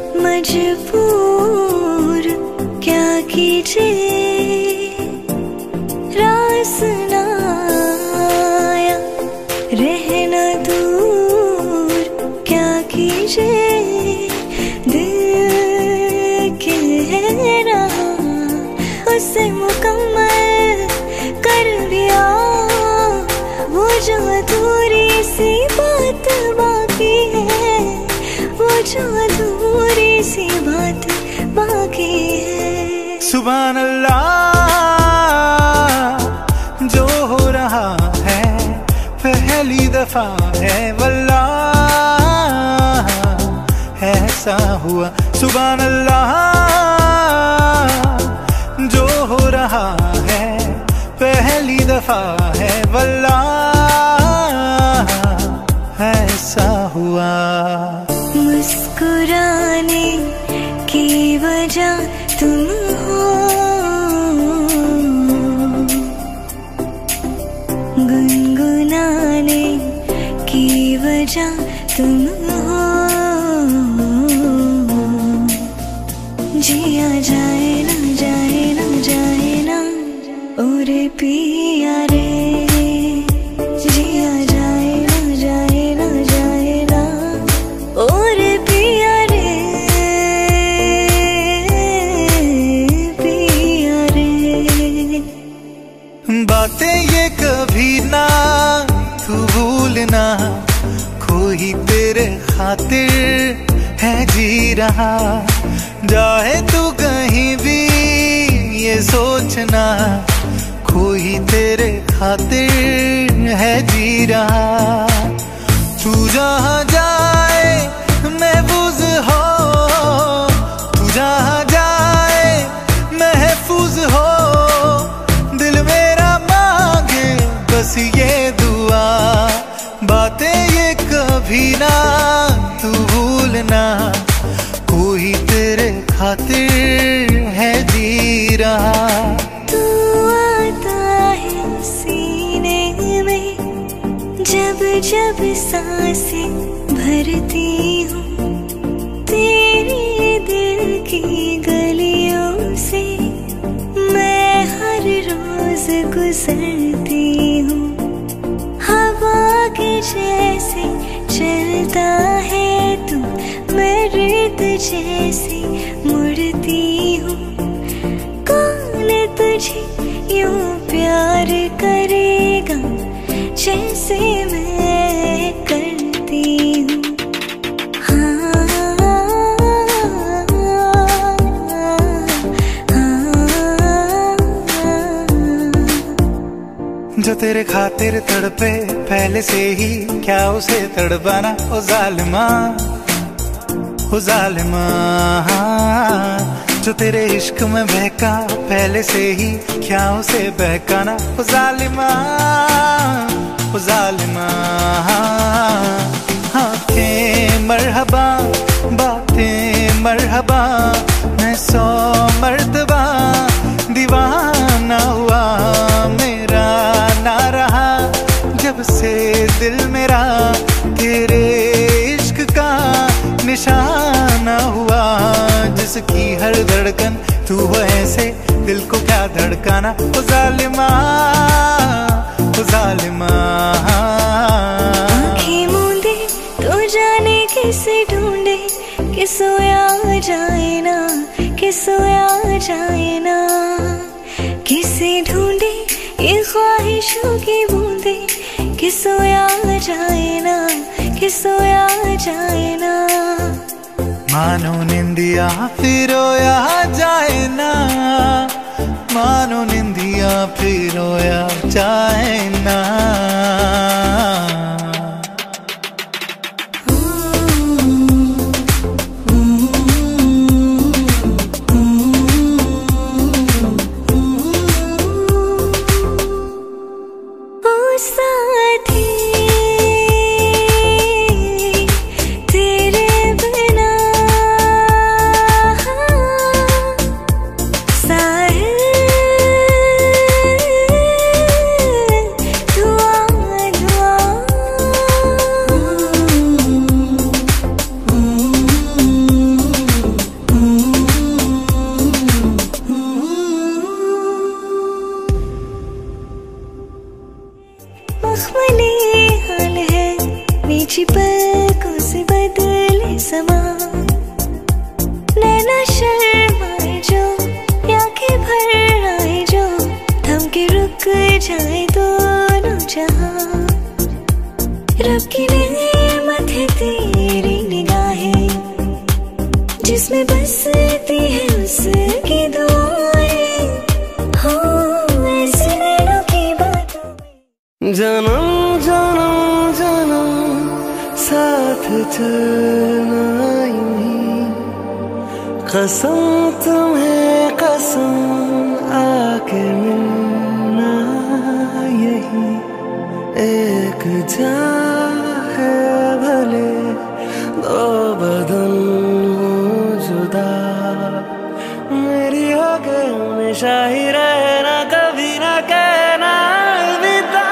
मजबूर, क्या कीजिए रास ना आया, रहना दूर क्या कीजिए। दिल कह रहा उसे मुकम्मल कर दिया, वो जो अधूरी सी बात बाकी है, वो जो अधूरी सी बात बाकी है। सुभान अल्लाह, जो हो रहा है पहली दफा है वल्लाह, ऐसा हुआ। सुभान अल्लाह, जो हो रहा है पहली दफा है वल्लाह, ऐसा हुआ। मुस्कुराने की वजह तुम हो, गुनगुनाने की वजह तुम हो। जिया जाए ना जाए ना जाए ना और पिया रे, जिया जाए ना जाए ना जाए ना और पिया रे, पिया रे। बातें ये कभी ना तू भूलना, कोई तेरे खातिर है जी रहा। जाए तू कहीं भी ये सोचना, कोई तेरे खातिर है जी रहा। तू जहाँ जाए महफूज हो, तू जहाँ जाए महफूज हो, दिल मेरा मांगे बस ये दुआ। बातें ये कभी ना तू भूलना, कोई तेरे खातिर है जी रहा। तू आता है सीने में जब जब सांसें भरती हूँ, तेरी दिल की गलियों से मैं हर रोज गुजरती हूँ। हवा के जैसे चलता है तू, मैं रेत जैसे मुड़ती हूँ। कौन तुझे यूं प्यार करेगा जैसे मैं करती हूँ। हाँ, हाँ, जो तेरे खातिर तड़पे पहले से ही, क्या उसे तड़पाना ओ जालिमा, ओ जालिमा। जो तेरे इश्क में बहका पहले से ही, क्या उसे बहकाना ओ जालिमा, ओ जालिमा। आँखें मरहबा, बातें मरहबा, मैं सौ मर्तबा दीवाना हुआ। मेरा ना रहा जब से दिल मेरा, तेरे इश्क का निशाना हुआ। जिसकी हर धड़कन तू हो ऐसे, दिल को क्या धड़काना ओ जालिमा, ओ जालिमा। आँखें मूंदे तो जाने किसे ढूंढे, कि सोया जाए ना, कि सोया जाए ना। किसे ढूंढे ये ख्वाहिशों की बूंदे, कि सोया जाए ना, कि सोया जाए ना। मानो निंदिया फिर रोया जाए ना, मानो निंदिया फिर रोया जाए जन्म जन्म जन्म साथ चलना यूं ही, कसम तुम्हें कसम आके मिलना यही। एक जान है भले दो बदन जुदा, मेरी होके हमेशा ही रहना, कभी ना कहना अलविदा।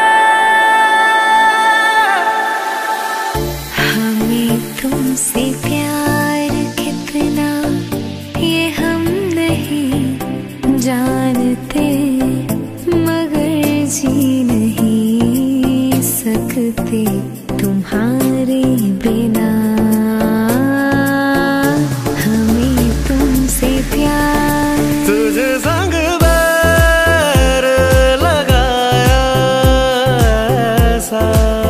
हमें तुमसे प्यार कितना ये हम नहीं जानते, मगर जी नहीं सकते तुम्हारे बिना। हमें तुमसे प्यार, तुझे संग बैर लगाया ऐसा,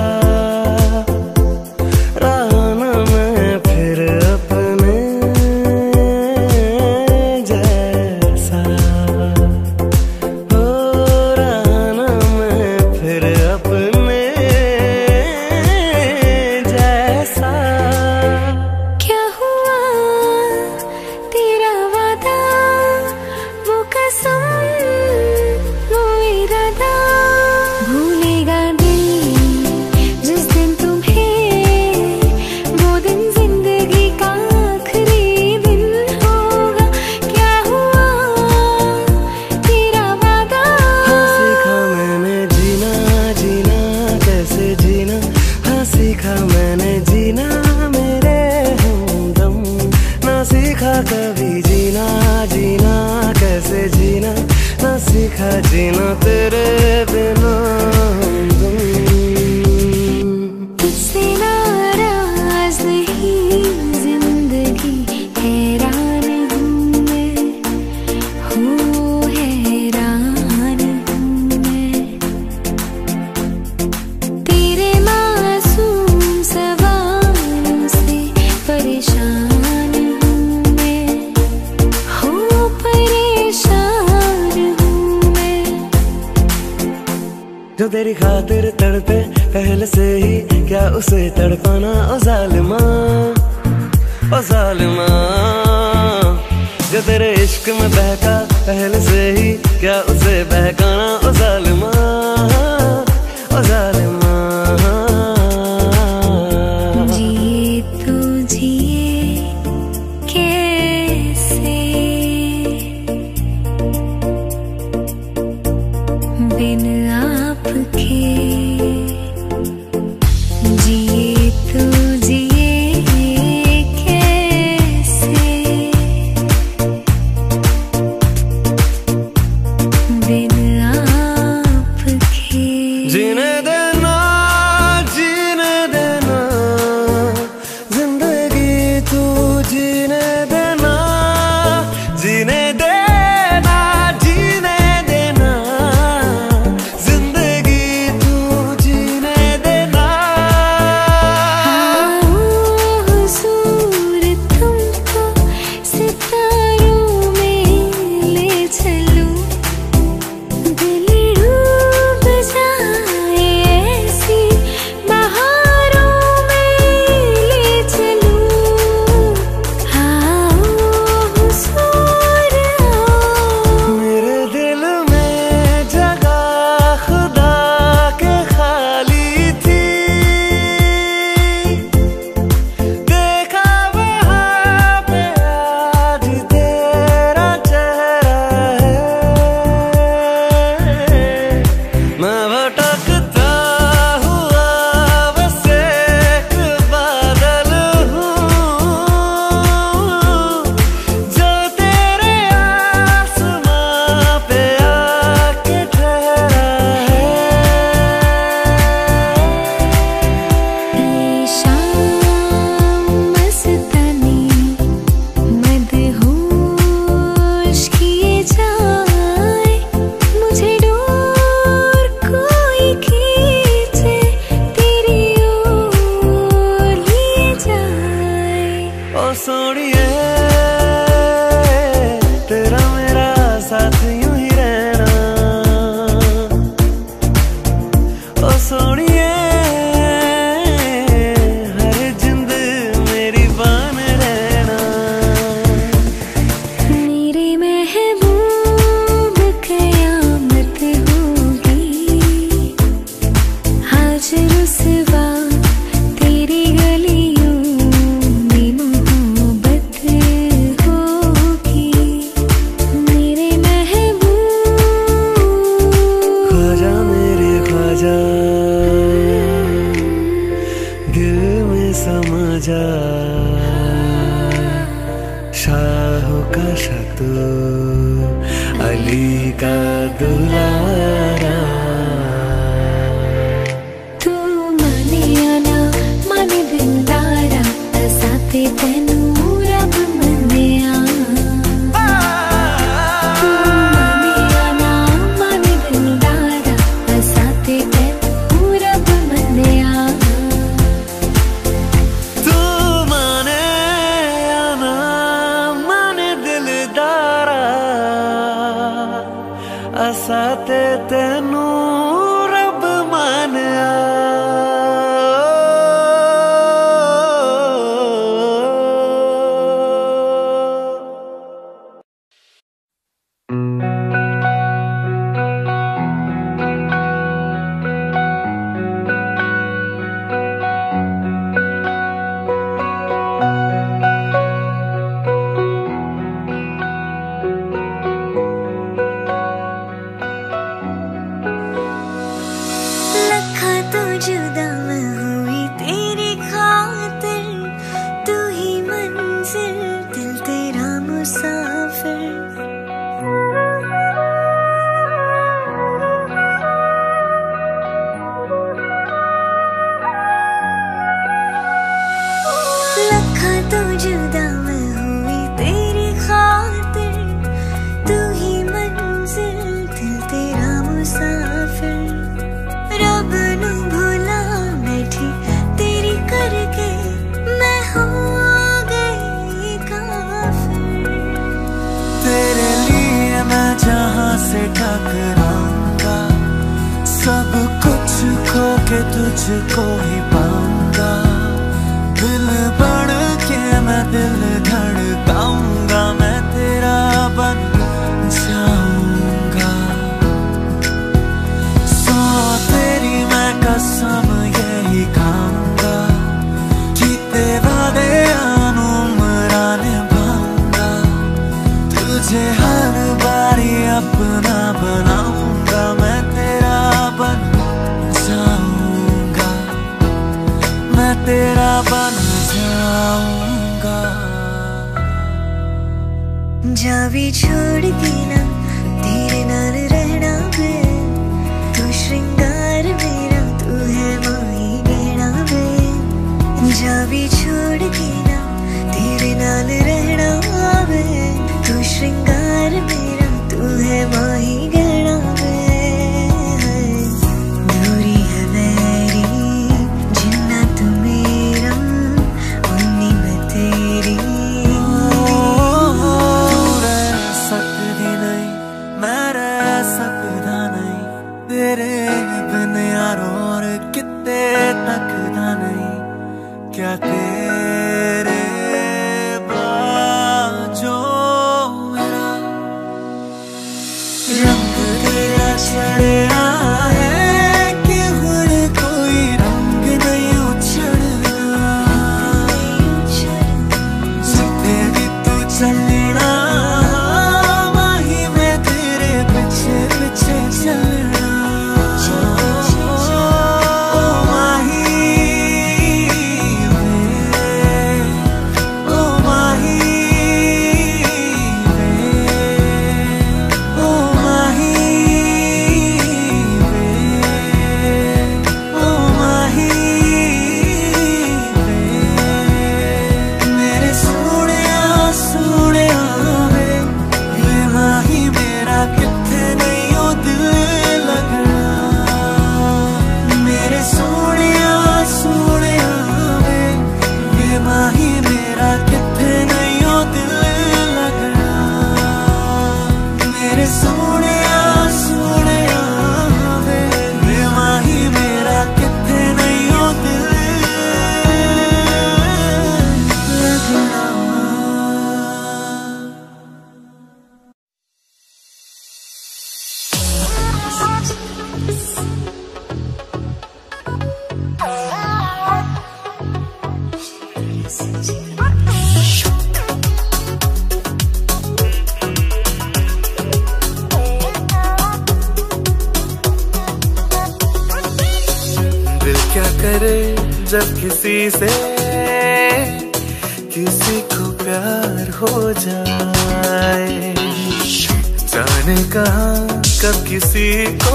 रहा न मैं फिर अपने जैसा, हो रहा न मैं फिर अपने जैसा। क्या हुआ तेरा वादा, वो कसम वो इरादा, भूलेगा दिल जिस दिन तुम्हें, वो दिन जिंदगी का आखिरी दिन होगा। क्या हुआ तेरा वादा, हाँ सीखा मैंने जीना जीना कैसे जीना, हाँ सीखा मैंने जीना मेरे हमदम, ना सीखा कभी जीना जीना कैसे जीना, ना सीखा जीना तेरे बिना हमदम। तुझसे नाराज नहीं जिंदगी, हैरान हूँ मैं, हूँ हैरान हूँ मैं। तेरे मासूम सवालों से परेशान हूँ मैं, हूँ परेशान हूँ मैं। जो तेरी खातिर तड़पे पहले से ही, क्या उसे तड़पाना ओ जालिमा, ओ जालिमा। जो तेरे इश्क में बहका पहले से ही, क्या उसे बहकाना ओ जालिमा, ओ जालिमा। जिए तो जिए कैसे बिन आपके, जिए तो जिए कैसे बिन जिंदगी का दुलारा। तू माने या ना माने दिलदारा, साथे तेनू रब मन्निया। तू माने या ना माने दिलदारा, साथे तेनू रब मन्निया। तू माने या ना माने दिलदारा, असा ते तेनू रब मानिया। लखा तो जुदा मैं हुई तेरी खातिर, तू ही मंजिल दिल तेरा मुसाफिर। लखा तो जुदा मैं हुई तेरी खातिर, तू ही मंजिल दिल तेरा मुसाफिर। रब नू भुला बैठी तेरी करके, मैं हो गई काफिर। तेरे लिए मैं जहाँ से टकराऊंगा, सब कुछ खो के तुझको ही पाऊंगा। दिल बन के मैं दिल धड़काऊंगा, मैं तेरा बन जाऊंगा। सौ तेरी मैं कसम यही खाऊंगा, जीते वादे अनुमरा निभाऊंगा। तुझे हर बारी अपना बनाऊंगा, मैं तेरा बन जाऊंगा, मैं तेरा बन जाऊंगा। जावी छोड़ के ना तेरे नाल रहना वे, तू श्रृंगार मेरा तू है माही गहना वे। जावी छोड़ के ना तेरे नाल रहना वे, तू श्रृंगार मेरा तू है माही गहना वे। दूरी है मेरी जिन्ना तू मेरा, उन्नी मैं तेरी। तू रह सकदी नहीं, मैं रह सकदा नहीं, तेरे बिन यारो और किते तकदा नहीं। क्या तेरे बाजो मेरा रंग तेरा चढ़ा है कि हुण कोई रंग नहीं उछड़ना। जिथे भी तू चलना, माही मैं तेरे पीछे पीछे चलना। ओ माही वे, ओ माही वे, ओ माही वे, ओ माही वे। मेरे सोहणिया सोहणिया वे, वे माही मेरा किथे नहीं ओ दिल लगना। मेरे सोहणिया सोहणिया वे, वे माही मेरा किथे नहीं ओ दिल लगना। मेरे सोहणिया सोहणिया वे, वे माही मेरा किथे नहीं ओ दिल लगना। दिल क्या करे जब किसी से किसी को प्यार हो जाए, जाने जाने कहा कब किसी को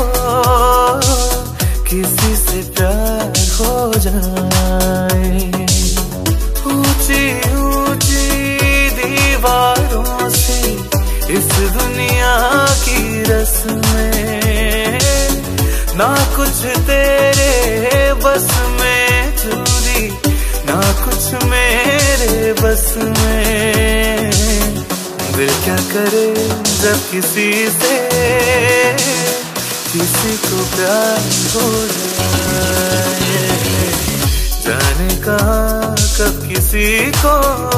किसी से प्यार हो जाए। ऊंची ऊंची दीवारों से इस दुनिया की रस्में, ना कुछ तेरे बस में चूरी, ना कुछ मेरे बस में। दिल क्या करे जब किसी से किसी को प्यार हो जाए। जाने कहा कब किसी को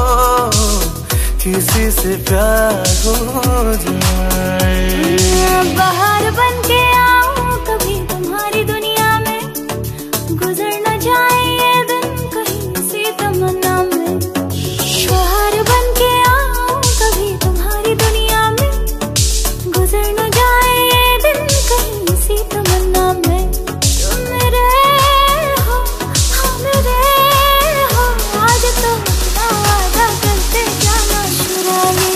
किसी से प्यार हो जाए। बाहर बन के आऊं कभी तुम्हारी दुनिया में, गुजर न जाए ये दिन कहीं सी तमन्ना में। बाहर बन के आऊं कभी तुम्हारी दुनिया में, गुजर न जाए ये दिन कहीं सी तमन्ना में। तुम मेरे हो, हाँ मेरे हो, आज तो अपना वादा करते जाना शुरानी।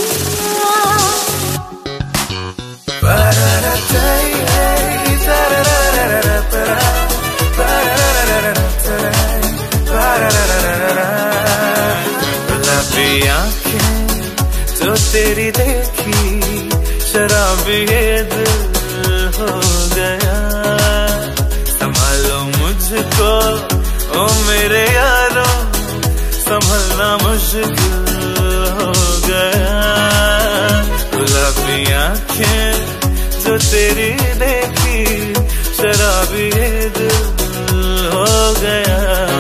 गुलाबी आंखें जो तेरी देखी, शराबी ये दिल हो गया। संभालो मुझको ओ मेरे यारो, संभलना मुश्किल हो गया। गुलाबी आंखें जो तेरी देखी, शराबी ये दिल हो गया।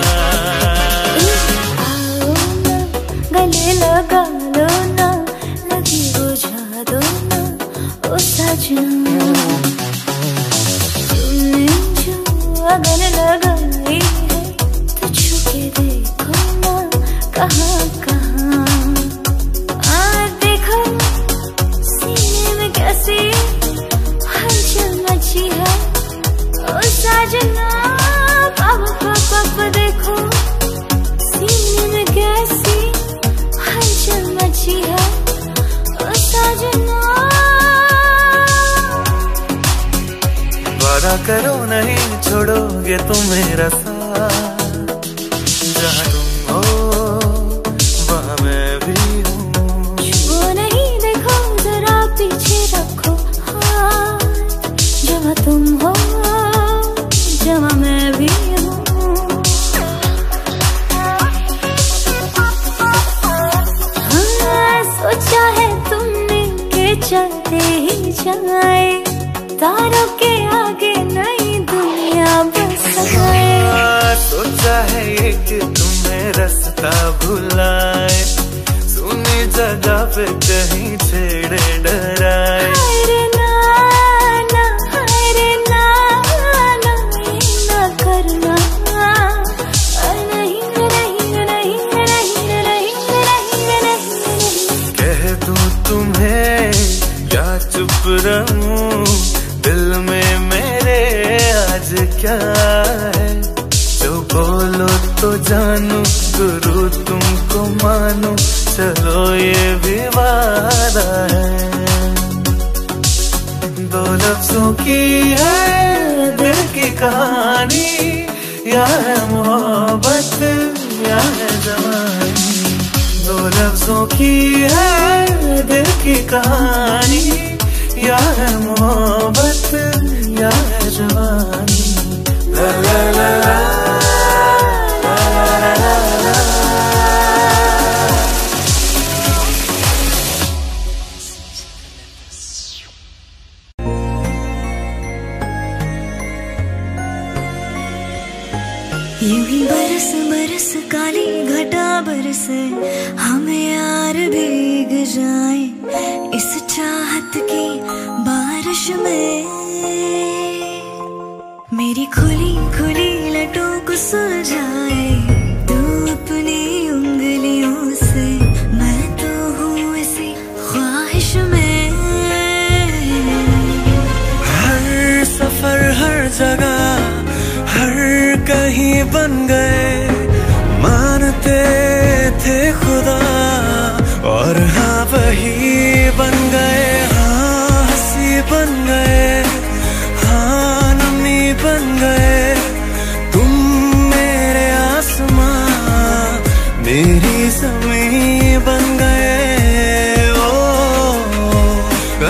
आओ ना गले लगा लो ना, लगी बुझा दो ना ओ सजना। तुमने जो अगन लगाई है तो छू के देखो ना कहाँ कहाँ। आ देखो सीने में कैसी हलचल मची है ओ सजना। पाप पाप देखो सीने में कैसी हलचल मची है ओ सजना। वादा करो नहीं छोड़ोगे तुम मेरा साथ, जहाँ तुम हो वहाँ मैं भी हूँ। वो नहीं देखो जरा पीछे रखो हाथ, जहाँ तुम हो जहाँ मैं भी हूँ। हाँ सोचा है तुमने के चलते ही जाए, तारों के आगे नई दुनिया बसाए। सोचा है ये कि तुम्हें रास्ता भुलाए, सुनी जगह पे कहीं छेड़े डराए। हाय रे ना ना, हाय रे ना ना, ये ना करना। नहीं नहीं नहीं नहीं नहीं नहीं नहीं। कह दूं तुम्हें या चुप रहूं, दिल में मेरे आज क्या है। जो बोलो तो जानू, गुरु तुमको मानू, चलो ये भी वादा है। दो लफ्जों की है दिल की कहानी, या है मोहब्बत या है जवानी। दो लफ्जों की है दिल की कहानी, या है मोहब्बत या है जवानी। ला ला ला ला ला ला ला ला। यूं ही बरस बरस काली घटा बरसे, हमें यार भीग जाए इस चाहत की बारिश में। मेरी खुली खुली लटों को सुलझाए तू अपनी उंगलियों से, मैं तो हूँ इसी ख्वाहिश में। हर सफर हर जगह हर कहीं बन गए, मानते थे खुदा और हाँ वही बन गए। हाँ हंसी बन गए, हाँ नमी बन गए। तुम मेरे आसमां, मेरी ज़मीं बन गए। ओ, आ,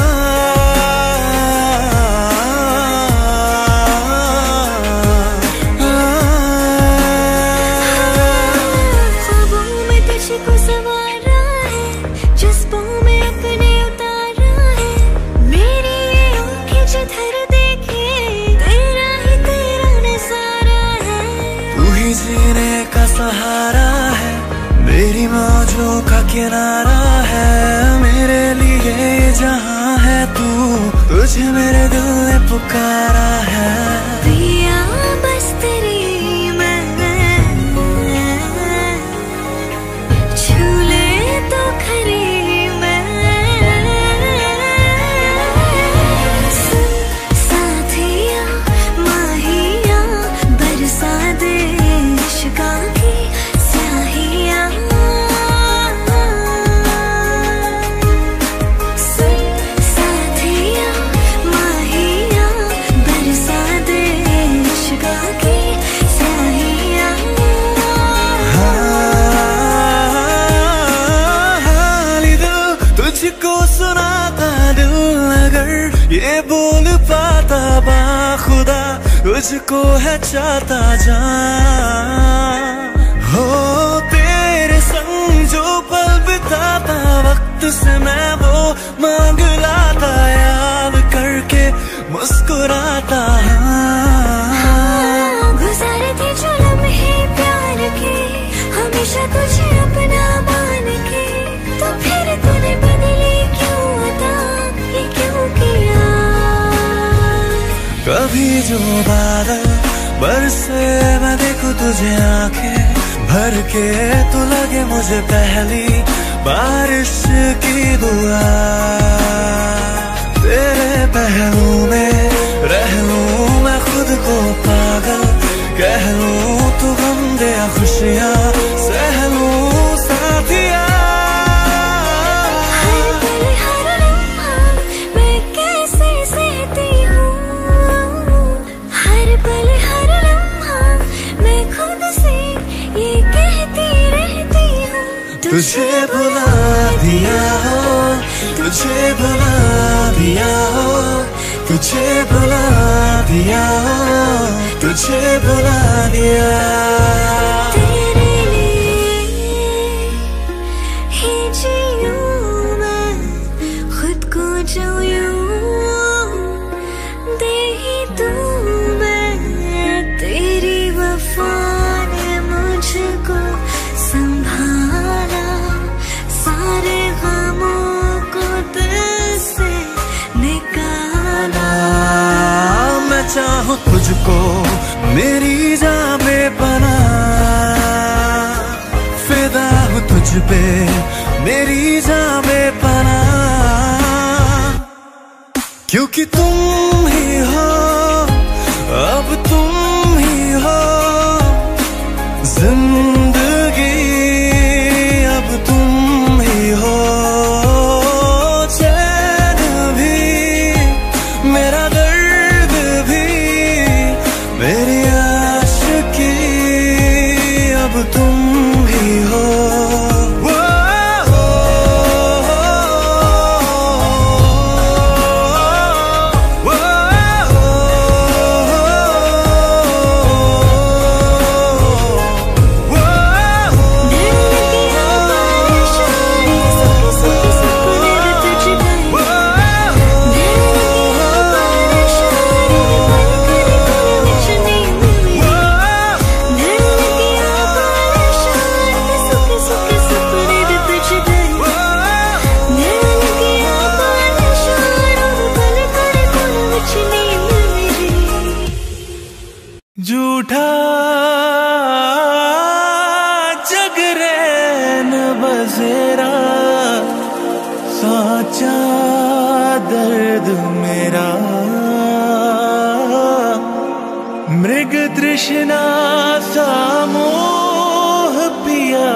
ख्वाबों में तुझको संवारा है, जज्बों में अपने उतारा है। मेरी ये आँखें जिधर देखे, तेरा ही तेरा नजारा है। तू ही जीने का सहारा है, मेरी मौजों का किनारा है। मेरे लिए जहाँ है तू, तुझे मेरे दिल ने पुकारा है। पिया बस तेरी मैं, छू ले तो खरी मैं। सुन साथिया माहिया, बरसा दे इश्क़ा की स्याहियाँ। सुन साथिया माहिया, बरसा दे इश्क़ा की स्याहियाँ। हाली दिल तुझको सुनाता, दिल अगर ये बोल पाता, बाखुदा तुझको है चाहता जान। हो तेरे संग जो पल बिताता, वक्त से मैं वो मांग लाता, याद करके मुस्कुराता। गुजारती जो लम्हे प्यार के, हमेशा तुझे अपना मान के। तो फिर तूने बदली क्यों अता, ये क्यों किया? कभी जो बादल बरसे, मैं देखूं तुझे आंखें भर के, तो लगे मुझे पहली बारिश की दुआ। तेरे पहलू में रह लूं मैं खुद को पागल, कह लूं तू गम दे खुशियाँ सह लूं साथिया। हर पल हर लम्हा मैं कैसे सहती हूँ, हर पल हर लम्हा मैं खुद से ये कहती रहती हूँ। तुझे भुला दिया हो, तुझे भुला दिया हो, तुझे भुला दिया हो, तुझे भुला दिया। तेरे लिए ही जीऊँ मैं, खुद को जो यूँ दे ही दूँ मैं। तेरी वफा ने मुझको संभाला, सारे गमों को दिल से निकाला। मैं चाहूँ तुझको मेरी जान बेपनाह, फिदा हूँ तुझ पे मेरी जान बेपनाह। क्योंकि तुम ही हो, अब तुम ही हो जिंदगी, अब तुम ही हो चैन भी, मेरा दर्द भी, मेरी आशिकी, अब तुम ही हो। झूठा जगरैन बसेरा, साचा दर्द मेरा। मृग तृष्णा सा मोह पिया,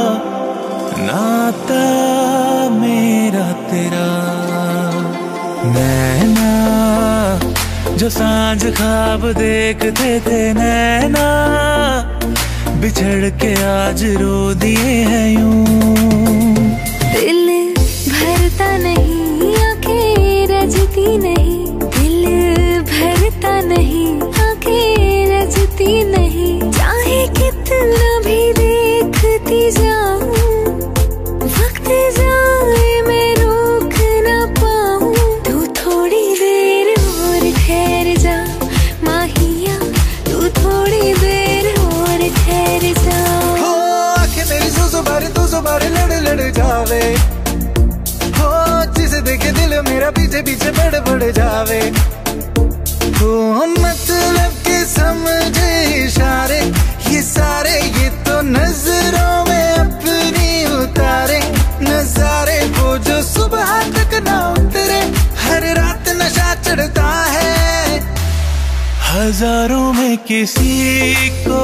नाता मेरा तेरा। नैना जो सांझ ख्वाब देखते थे नैना, बिछड़ के आज रो दिए हैं यूं। दिल भरता नहीं, आंखें रजती नहीं, दिल भरता नहीं, आंखें रजती नहीं, चाहे कितना भी देखती जाऊं, वक्त जाए मैं रोक ना पाऊं। तू थोड़ी देर और ठहर जा माहिया, तू थोड़ी देर और ठहर जा। हो आंखें मेरी सुसु बारे तू सुबारे लड़ लड़ जावे, हो जिसे देखे दिल मेरा पीछे पीछे बढ़ बढ़ जावे। हो मतलब के समझे इशारे ये सारे, ये तो नजरों में अपनी उतारे नजारे, वो जो सुबह तक ना उतरे। हर रात नशा चढ़ता है, हजारों में किसी को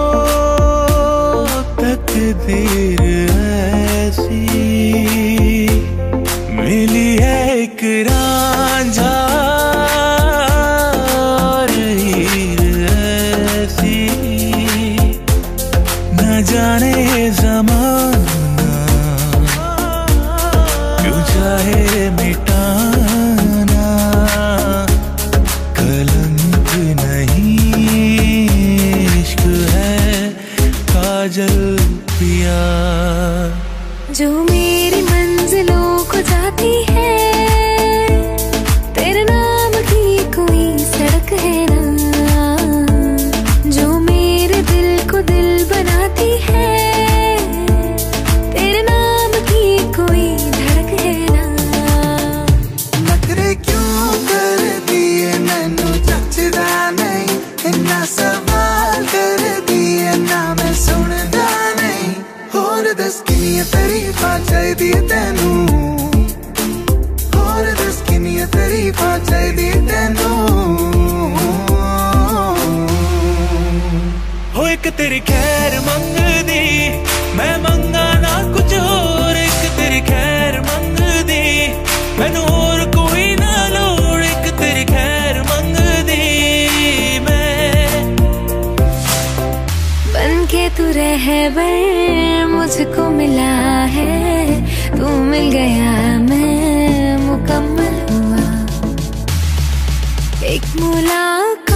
तकदीर ऐसी मिली है, एक रांझा और हीर ऐसी। न जाने ये ज़माना क्यों चाहे मिटाना, कलंक नहीं इश्क है काजल पिया। जो मेरी मंजिलों को जाती है, तेरे नाम की कोई सड़क है ना, जो मेरे दिल को दिल बनाती है, तेरे नाम की कोई धड़क है ना। नखरे क्यों कर दिए मैनू जचदा नहीं, इन्ना सवाल कर दिए ना मैं सुनदा नहीं। होर दस किनियां तरीफां चाहिदियां तैनू, होर दस किनियां तरीफां चाहिदियां तैनू। हो एक तेरी खैर मंगदी, मैं मंगा ना कुछ होर। एक तेरी खैर मंगदी, मैनू होर कोई ना लोड़। एक तेरी खैर मंगदी मैं, बन के तू रहबर मुझको मिला है, तू मिल गया मैं मुकम्मल हुआ। एक मुलाकात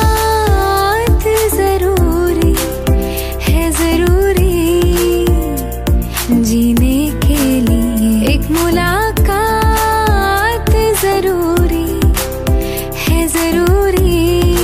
जरूरी है, जरूरी जीने के लिए। एक मुलाकात जरूरी है, जरूरी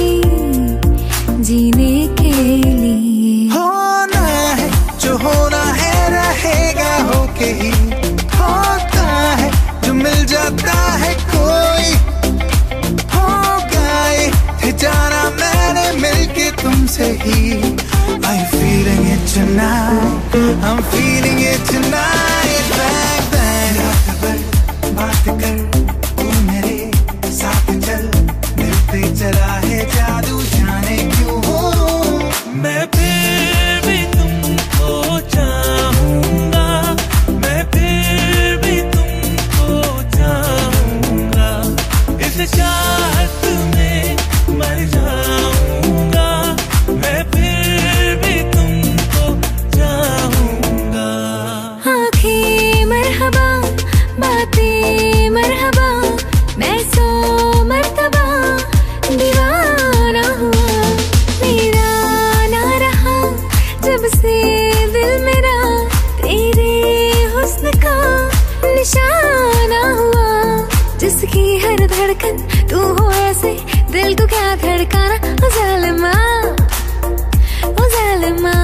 जीने के लिए। होना है जो होना है रहेगा होके ही, होता है जो मिल जाता है कोई। हो गए थे जाना मैंने मिलके तुमसे ही। I'm feeling it tonight, I'm feeling it tonight. Bang bang रात भर बात कर तू मेरे साथ चल, मिलते चला है जादू जाने क्यों हो। मैं फिर भी तुमको चाहूंगा, मैं फिर भी तुमको चाहूंगा, इस चाहत में मर जाऊंगा। मैं फिर भी तुमको चाहूंगा। आँखें मरहबा, बातें मरहबा, मैं सौ मर्तबा दीवाना हुआ। मेरा ना रहा जब से दिल मेरा, तेरे हुस्न का निशाना हुआ। जिसकी हर धड़कन तू हो ऐसे, दिल को क्या धड़काना। ओ जालिमा, ओ जालिमा।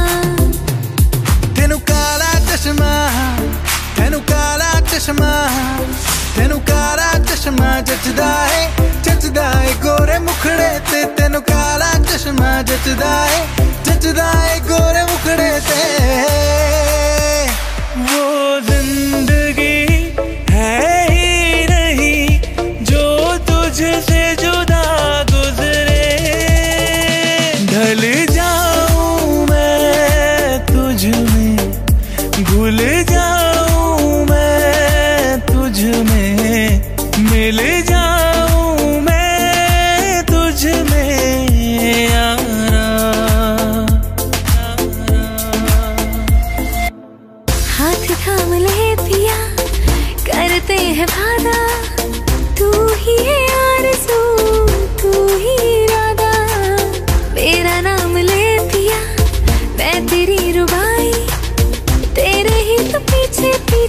तेनू काला चश्मा, तेनू काला चश्मा, तेनू काला चश्मा जचदा है, जचदा है गोरे मुखड़े ते। तेनू काला चश्मा जचदा है, जचदा है गोरे मुखड़े ते। वो जिंदगी है ही नहीं जो तुझसे जुदा गुजरे। ढल जाऊं मैं तुझ में, भूल जाऊं मैं तुझ में, मिल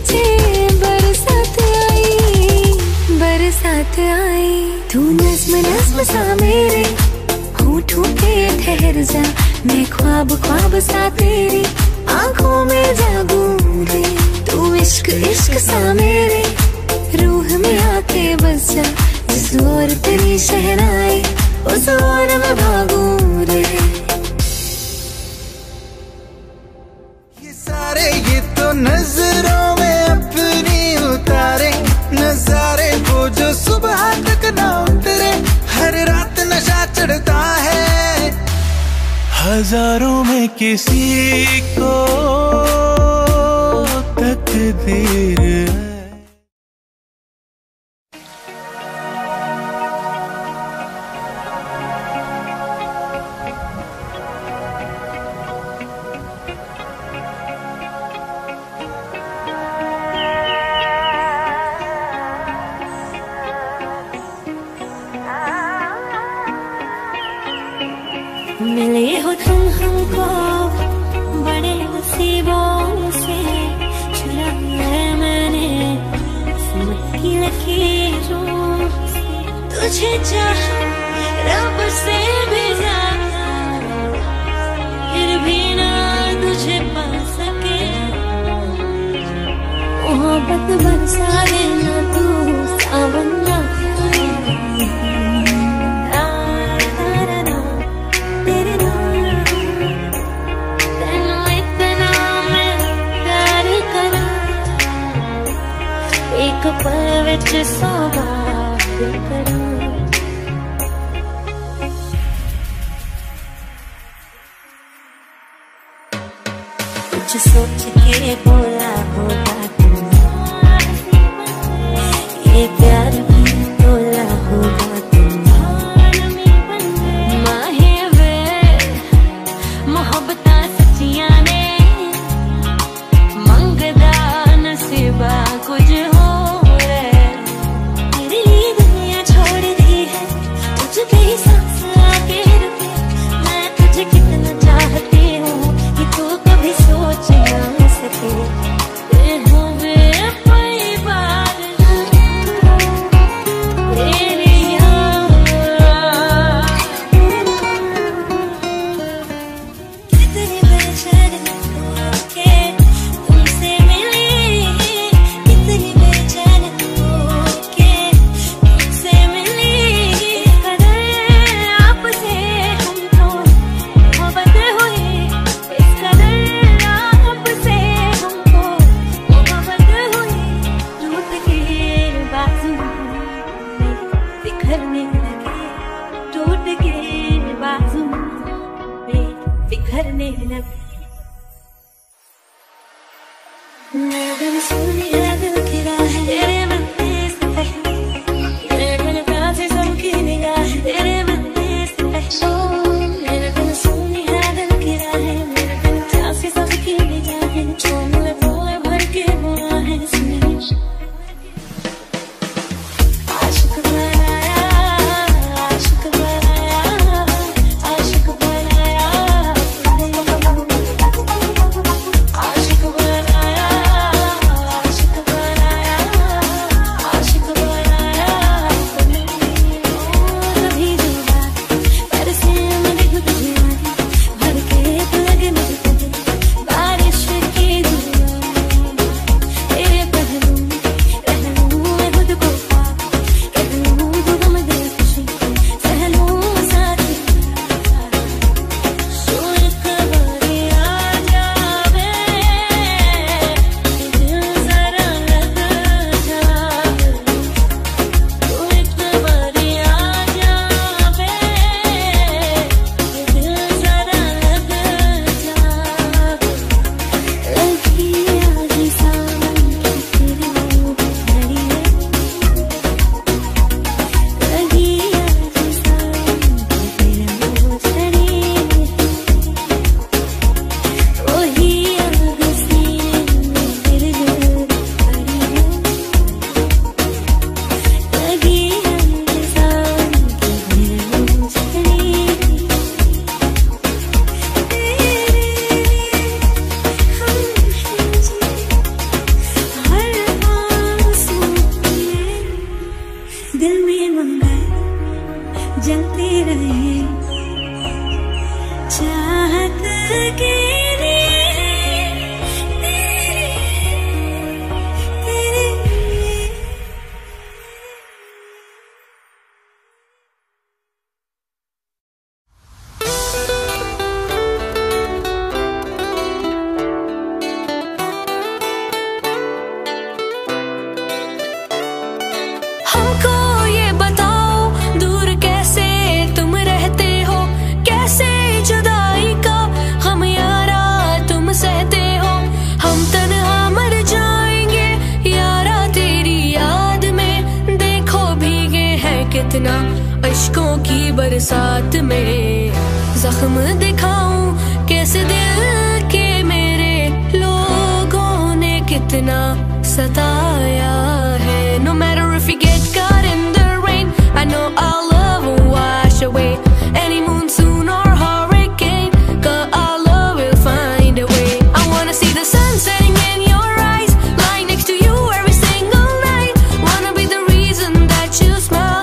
तुझे बरसात आई, बरसात आई। तू नज्म नज्म सा मेरे होठों पे ठहर जा, मैं ख्वाब ख्वाब सा तेरी आंखों में जागूं रे। तू इश्क इश्क सा मेरे रूह में आके बस जा, जिस ओर तेरी शहनाई उस ओर मैं भागूं रे। ये सारे ये तो नजरों में अपनी उतारे नजारे, वो जो सुबह तक ना उतरे। हर रात नशा चढ़ता है, हजारों में किसी को तकदीर है। मिले हो तुम हमको बड़े नसीबों से, चुराया है मैंने किस्मत की लकीरों से। तुझे चाहा रब से भी ज्यादा, फिर भी ना तुझे पा सके। मोहब्बत बरसा देना तू सावन ना, पल विच सौ बात करूं। कुछ सोच के बोला होगा तुमने, ये प्यार भी बोला होगा तुमने। माहे वे मोहब्बत सच्चियां ने, मंगदा नसीबा कुछ हो। कितना चाहती हूँ कि तू कभी सोच ना सके। जलती रहे चाहत के अश्कों की बरसात में जख्म दिखाऊं कैसे दिल के मेरे लोगों ने कितना सताया है. No matter if you get caught in the rain, I know our love will wash away any monsoon or hurricane, 'cause our love will find a way. I wanna see the sun setting in your eyes, lying next to you every single night. Wanna be the reason that you smile.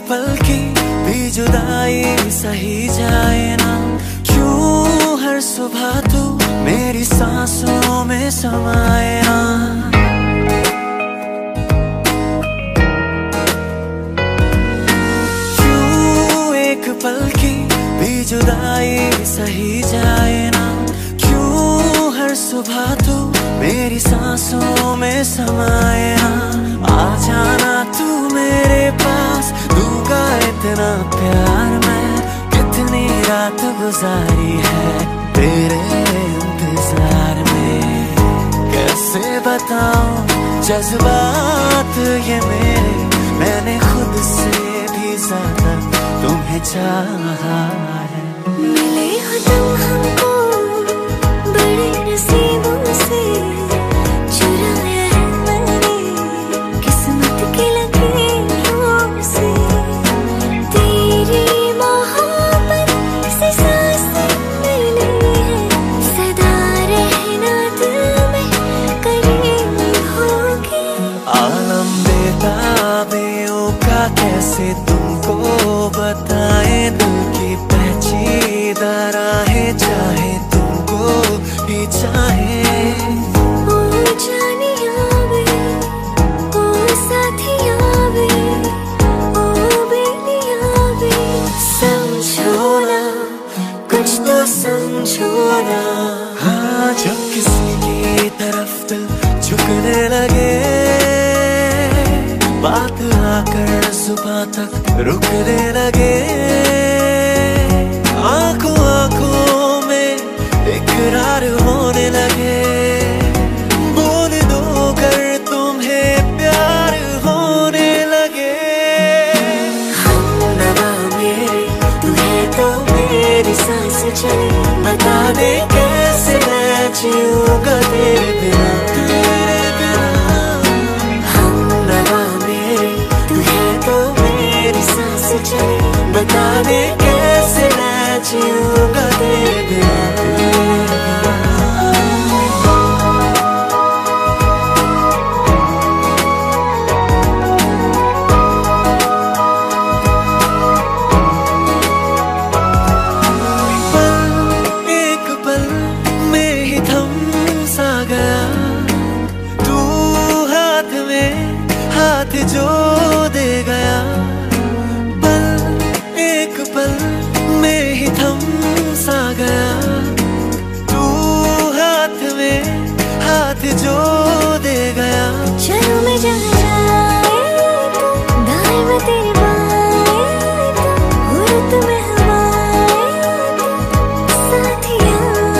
पल की भी जुदाई सही जाए ना, क्यों हर सुबह तू मेरी सांसों में समाए ना। क्यों एक पल की भी जुदाई सही जाए ना, क्यों हर सुबह तू मेरी सांसों में समाए ना। आ जाना तू मेरे पास, दूंगा इतना प्यार मैं, कितनी रात गुजारी है तेरे इंतजार में। कैसे बताऊं जज्बात ये मेरे, मैंने खुद से भी ज्यादा तुम्हें चाहा है। मिले हो तुम हमको बड़े नसीबों से, चुराया है मैंने किस्मत की लकीरों से। तेरी मोहब्बत से सांसें मिली है, सदा रहना दिल में करीब होगी। आलम बेताबियों का कैसे तुमको बताए, दिल की पेचीदा राहें चाहे तुमको भी चाहे। ओ जानिया वे, ओ साथिया वे, ओ बेलिया वे, समझो ना कुछ तो समझो ना। हाँ, जब किसी की तरफ दिल झुकने लगे, बात आकर जुबां तक रुकने लगे। आंखों आंखों में इकरार होने लगे, बोल दो कर तुम्हें प्यार होने लगे। हमनवा मेरे तू है तो मेरी सांस चले, बता दे कैसे मैं जीऊंगा तेरे बिना, तेरे बिना। हमनवा मेरे तू है तो मेरी सांस चले, बता दे कैसे मैं जीऊंगा तेरे बिना, तेरे बिना। जो दे गया, पल एक पल में ही थम सा गया। तू हाथ में हाथ जो दे गया। चलो मैं जहाँ जाए तो दाएं में तेरे बाएं तो, हुर्रत में हवाएं तो साथिया।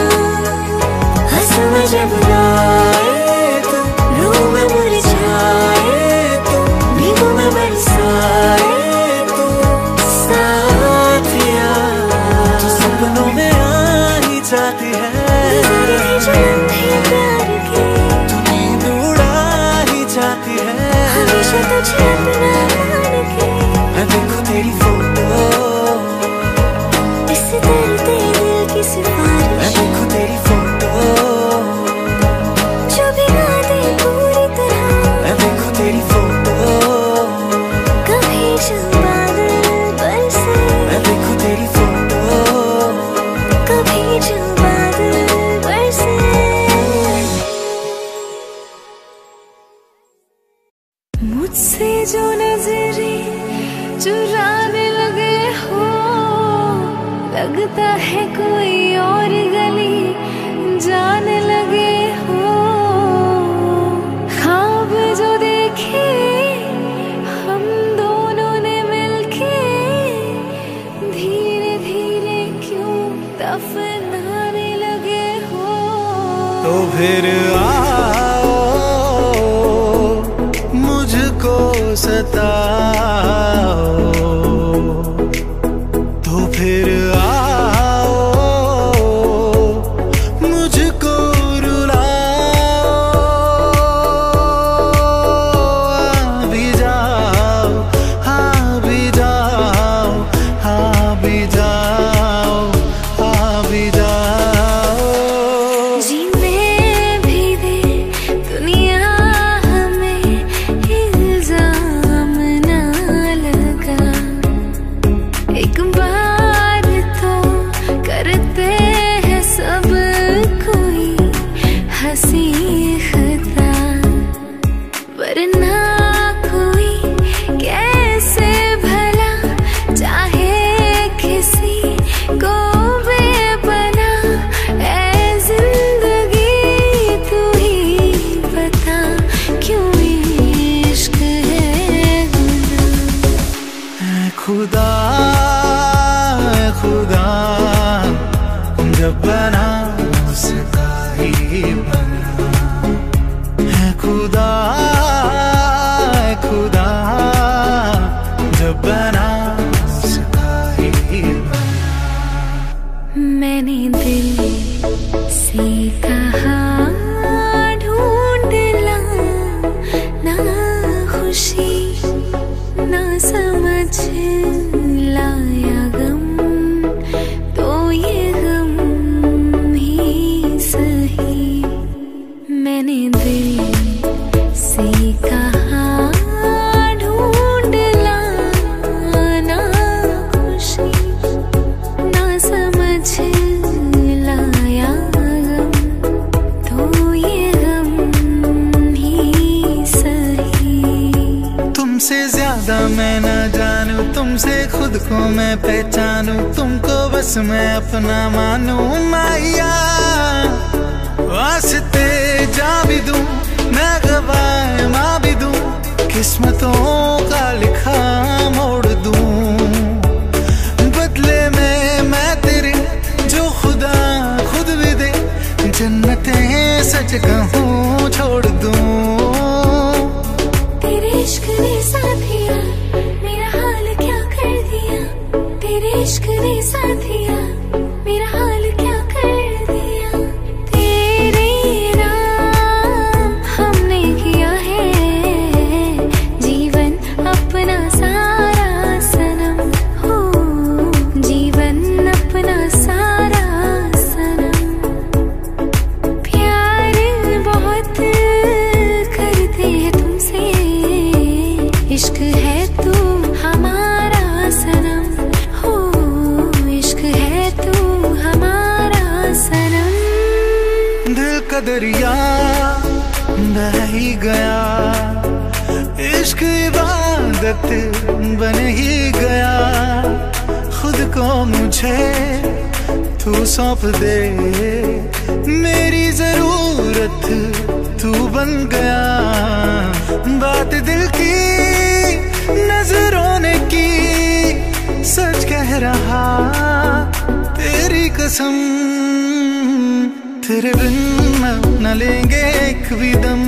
हंसू मैं जब गाए तो, रूह में मुरझाए तो, भीगू मैं बरसाए तो साथिया। तू सपनों में आ ही जाती है, गुज़रे थे जो लम्हे प्यार के, तू नींद उड़ा ही जाती है। हमेशा तुझे अपना मान के, मैं देखूं तेरी फोटो, इस दर्द दिल की सिफारिश। मैं देखूं तेरी फोटो, जो भिगा दे पूरी तरह। मैं देखूं तेरी फोटो, कभी जो बादल बरसे, मैं देखूं तेरी फोटो। कभी जो बादल बरसे। मुझसे जो नजरें चुराने लगे हो, लगता है कोई और गली जाने लगे हो। ख्वाब जो देखे हम दोनों ने मिलके, धीरे धीरे क्यों दफनाने लगे हो। तो फिर आओ मुझको सताओ, तो फिर आओ मुझको रुलाओ। आ भी जाओ, आ भी जाओ, आ भी जाओ, आ भी जाओ। जीने भी दे दुनिया हमें, इल्जाम ना लगा। समझ लाया गम, तो ये गम ही सही। मैंने दिल से कहा ढूंढ लाना खुशी, ना समझ लाया गम, तो ये गम ही सही। तुमसे ज्यादा मैं ना जानूं, तुमसे खुद को मैं पहचानूं, तुमको बस मैं अपना मानूं। माया वास्ते जा भी दूं, मैं गवाह मां भी दूं, किस्मतों का लिखा मोड़ दूं। बदले में मैं तेरे जो खुदा खुद भी दे, जन्नतें सच कहूँ छोड़ दूं। तेरे इश्क ने साथिया मेरा हाल क्या कर दिया, तेरे इश्क ने साथिया मेरा हाल क्या कर दिया। तेरे नाम हमने किया है जीवन अपना सारा सनम, हो जीवन अपना सारा सनम। प्यार बहुत करते हैं तुमसे, इश्क है तू हमारा सनम, हो इश्क है तू हमारा सनम। दिल का दरिया बह ही गया, इश्क इबादत बन ही गया। खुद को मुझे तू सौंप दे, मेरी जरूरत तू बन गया। बात दिल की नजरों ने की, सच कह रहा तेरी कसम। तेरे बिन न लेंगे एक भी दम,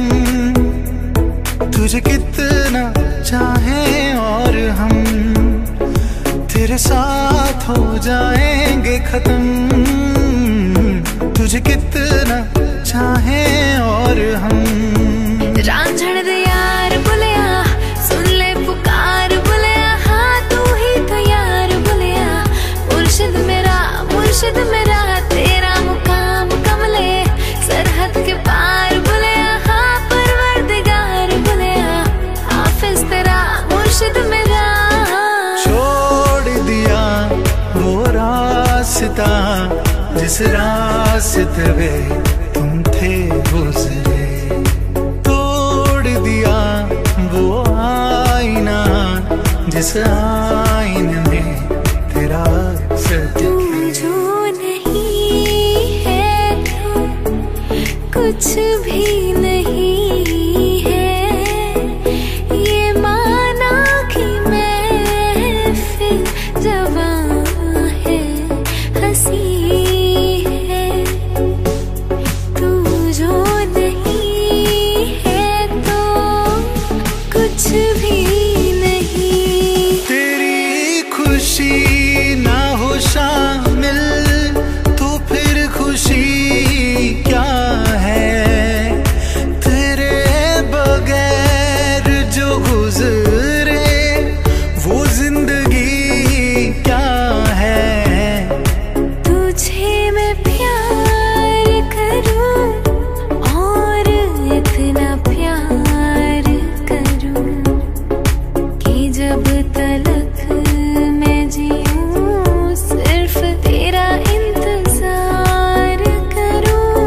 तुझे कितना चाहें और हम, तेरे साथ हो जाएंगे खत्म। तुझे कितना चाहें और हम। रांझण दे यार बुलिया, सुन ले पुकार बुलिया, हाँ तू ही तो यार बुलिया। मुर्शिद मेरा मुर्शिद मेरा, तेरा मुकाम कमले सरहद के पार बुलिया, हाँ परवरदिगार बुलिया। हाफिज तेरा मुर्शिद मेरा। छोड़ दिया वो रास्ता जिस रास्ते पे तुम थे गुजरे, तोड़ दिया वो आईना जिस आईने में तेरा अक्सर दिखे। जो नहीं है तो कुछ भी नहीं है, ये माना कि मैं फिर जवां है, हंसी है। तू जो नहीं है तो कुछ भी नहीं। तेरी खुशी ना हो शामिल तो फिर खुशी क्या है। तेरे बगैर जो गुजरे वो जिंदगी क्या है। तुझे मैं प्यार करूं और इतना प्यार करूं कि जब तलक मैं जीऊं सिर्फ तेरा इंतजार करूं।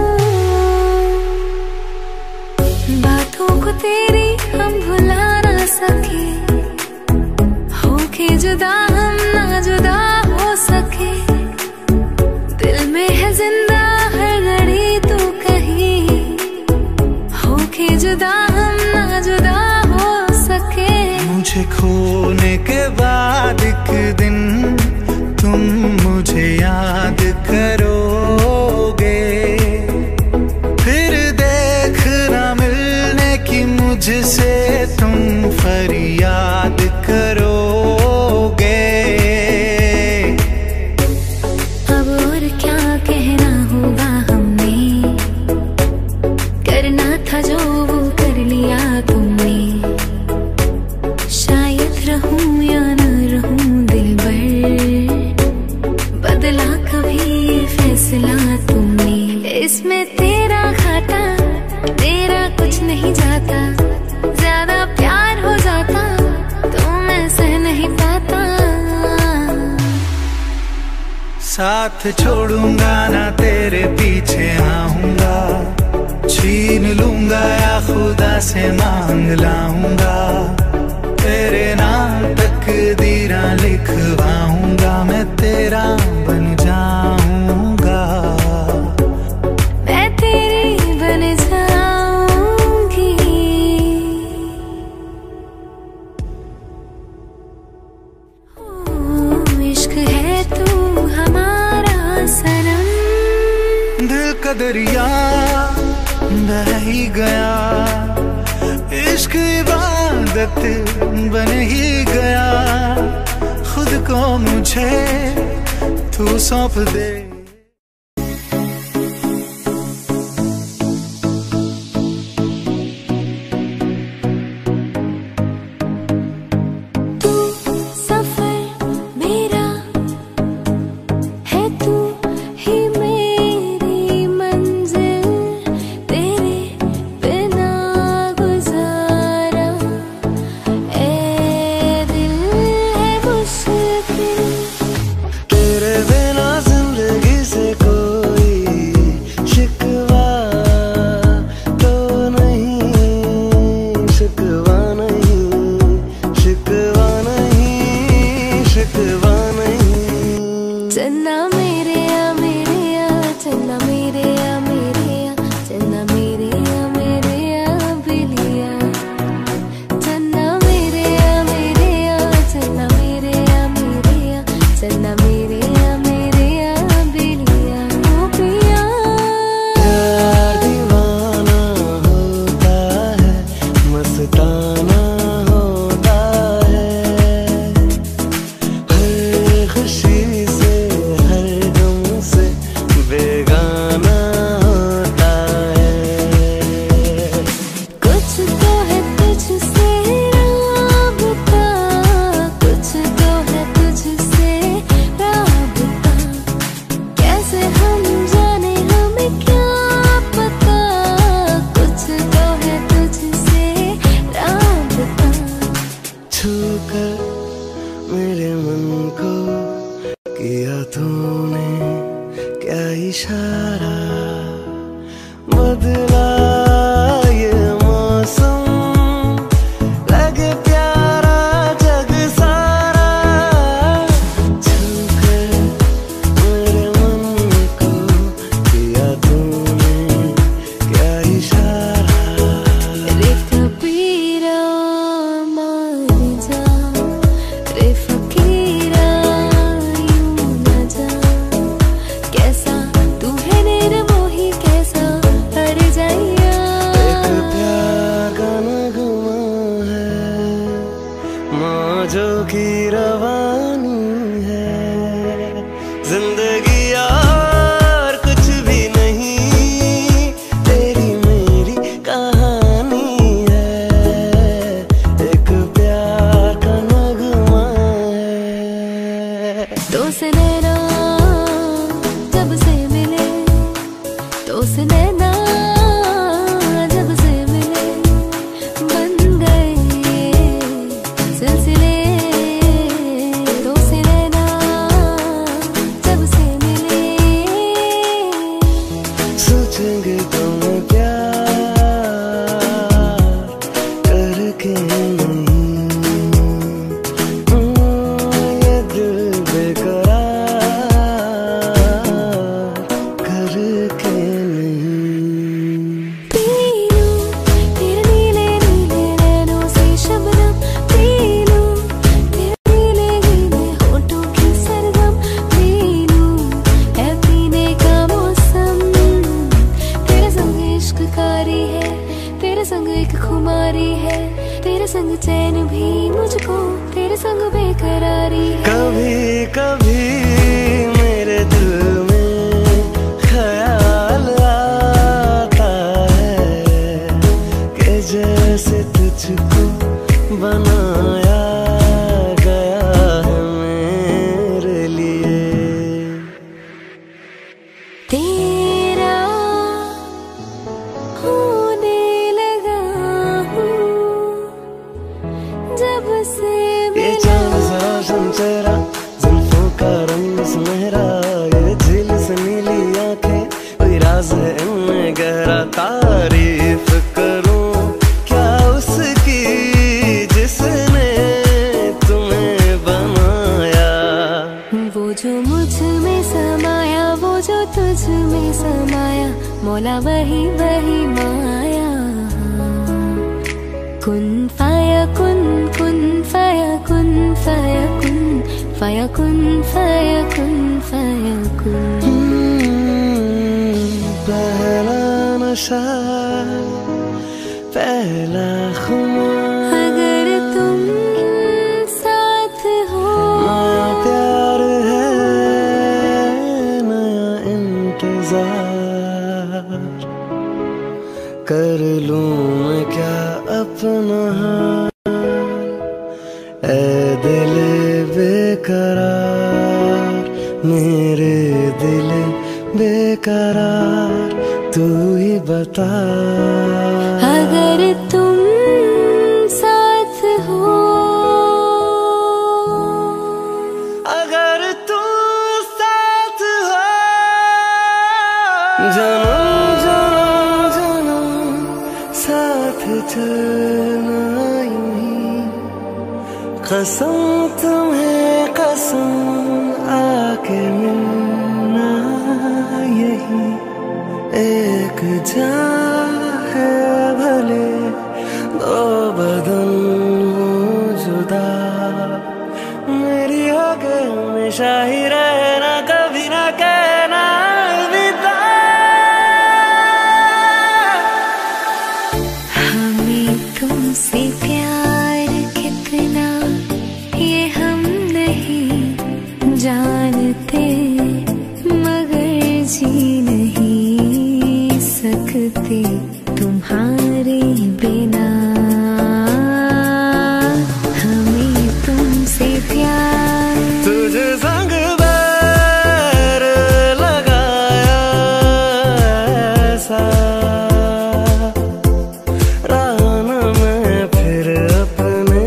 बातों को तेरी हम भुला ना सके, होके जुदा हम ना जुदा हो सके। दिल में है जिंदा हर घड़ी तू कहीं, होके जुदा हम ना जुदा हो सके। मुझे खोने के बाद एक दिन तुम मुझे याद करोगे, फिर देखना मिलने की मुझसे तुम फरियाद करोगे। अब और क्या कहना होगा हमने, करना था जो वो कर लिया तुमने। शायद रहूं या न साथ छोड़ूंगा ना तेरे पीछे आऊंगा, छीन लूंगा या खुदा से मांग लाऊंगा, तेरे नाम तकदीरा लिखवाऊंगा, मैं तेरा बन जाऊंगा, मैं तेरी बन जाऊंगी। ओ, इश्क है तू हमारा सनम, दिल का दरिया बह ही गया, इश्क इबादत बन ही गया, खुद को मुझे तू सौंप दे। चन्ना मेरे या मेरे या, चन्ना मेरे या मेरे या, चन्ना मेरे या मेरे या बिलिया, चन्ना मेरे या मेरे या, चन्ना मेरे या मेरे या, चन्ना मेरे या मेरे या बिलिया, ओ पिया। प्यार दीवाना होता है, मस्ताना होता है, हर खुशी बेगाना होता है, कुछ तो है तुझसे राबता, कुछ तो है तुझसे राबता, कैसे हम जाने हमें क्या पता, कुछ तो है तुझसे राबता। छूकर मेरे मन को किया तूने क्या इशारा, बदला ये मौसम, लगे प्यारा जग सारा, छूकर मेरे मन को किया तूने क्या इशारा। रे कबीरा मान जा, रे फकीरा यूं न जा, कैसा तू है निर्मोही, कैसा हर जाइया। एक प्यार का नगमा है, मौजों की रवानी है, जिंदगी यार कुछ भी नहीं, तेरी मेरी कहानी है, एक प्यार का नगमा है। दो से नैना जब से मिले, दो से नैना जब से मिले, बन गए सिलसिले, दो से नैना जब से मिले, सोचेंगे तुम प्यार करके नहीं, ये दिल बेकरार करके नहीं। पी लूं तेरे नीले नीले नैनों से शबनम, पी लूं तेरे नीले नीले होठों की सरगम, पी लूं है पीने का मौसम, तेरे संग इश्क कारी है, तेरे संग एक खुमारी है, तेरे संग चैन भी मुझको, तेरे संग बेकरारी है। कभी कभी मेरे दिल में ख्याल आता है कि जैसे तुझको बनाया गया है मेरे लिए। तेरा होने लगा हूँ जब से ये चांद सा रोशन चेहरा, जुल्फों का रंग सुनहरा, ये में समाया, मौला वही वही माया। कुन फाया कुन, कुन फाया कुन, फाया कुन, फाया कुन, फाया कुन, फाया कुन। पहला नशा, पहला खुमार, अगर तुम साथ हो, नया प्यार है, नया इंतजार। कर लूं मैं क्या अपना हाल, ऐ दिल बेकरार, मेरे दिल बेकरार, तू ही बता। अगर तुम साथ हो, अगर तू साथ हो, जन्म जन्म जन्म साथ चलना यूं ही। कसम तुम्हें कसम, आके मिलना यही। एक जान है भले दो बदन हो जुदा, मेरी होके हमेशा ही रहना, कभी ना कहना अलविदा। हमें तुमसे प्यार कितना ये हम नहीं जानते, मगर जी नहीं सकते तुम्हारे बिना। हमें तुमसे प्यार, तुझे संग बैर लगाया ऐसा, राना मैं फिर अपने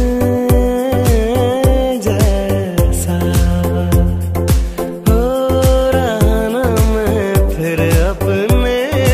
जैसा। हो राना मैं फिर अपने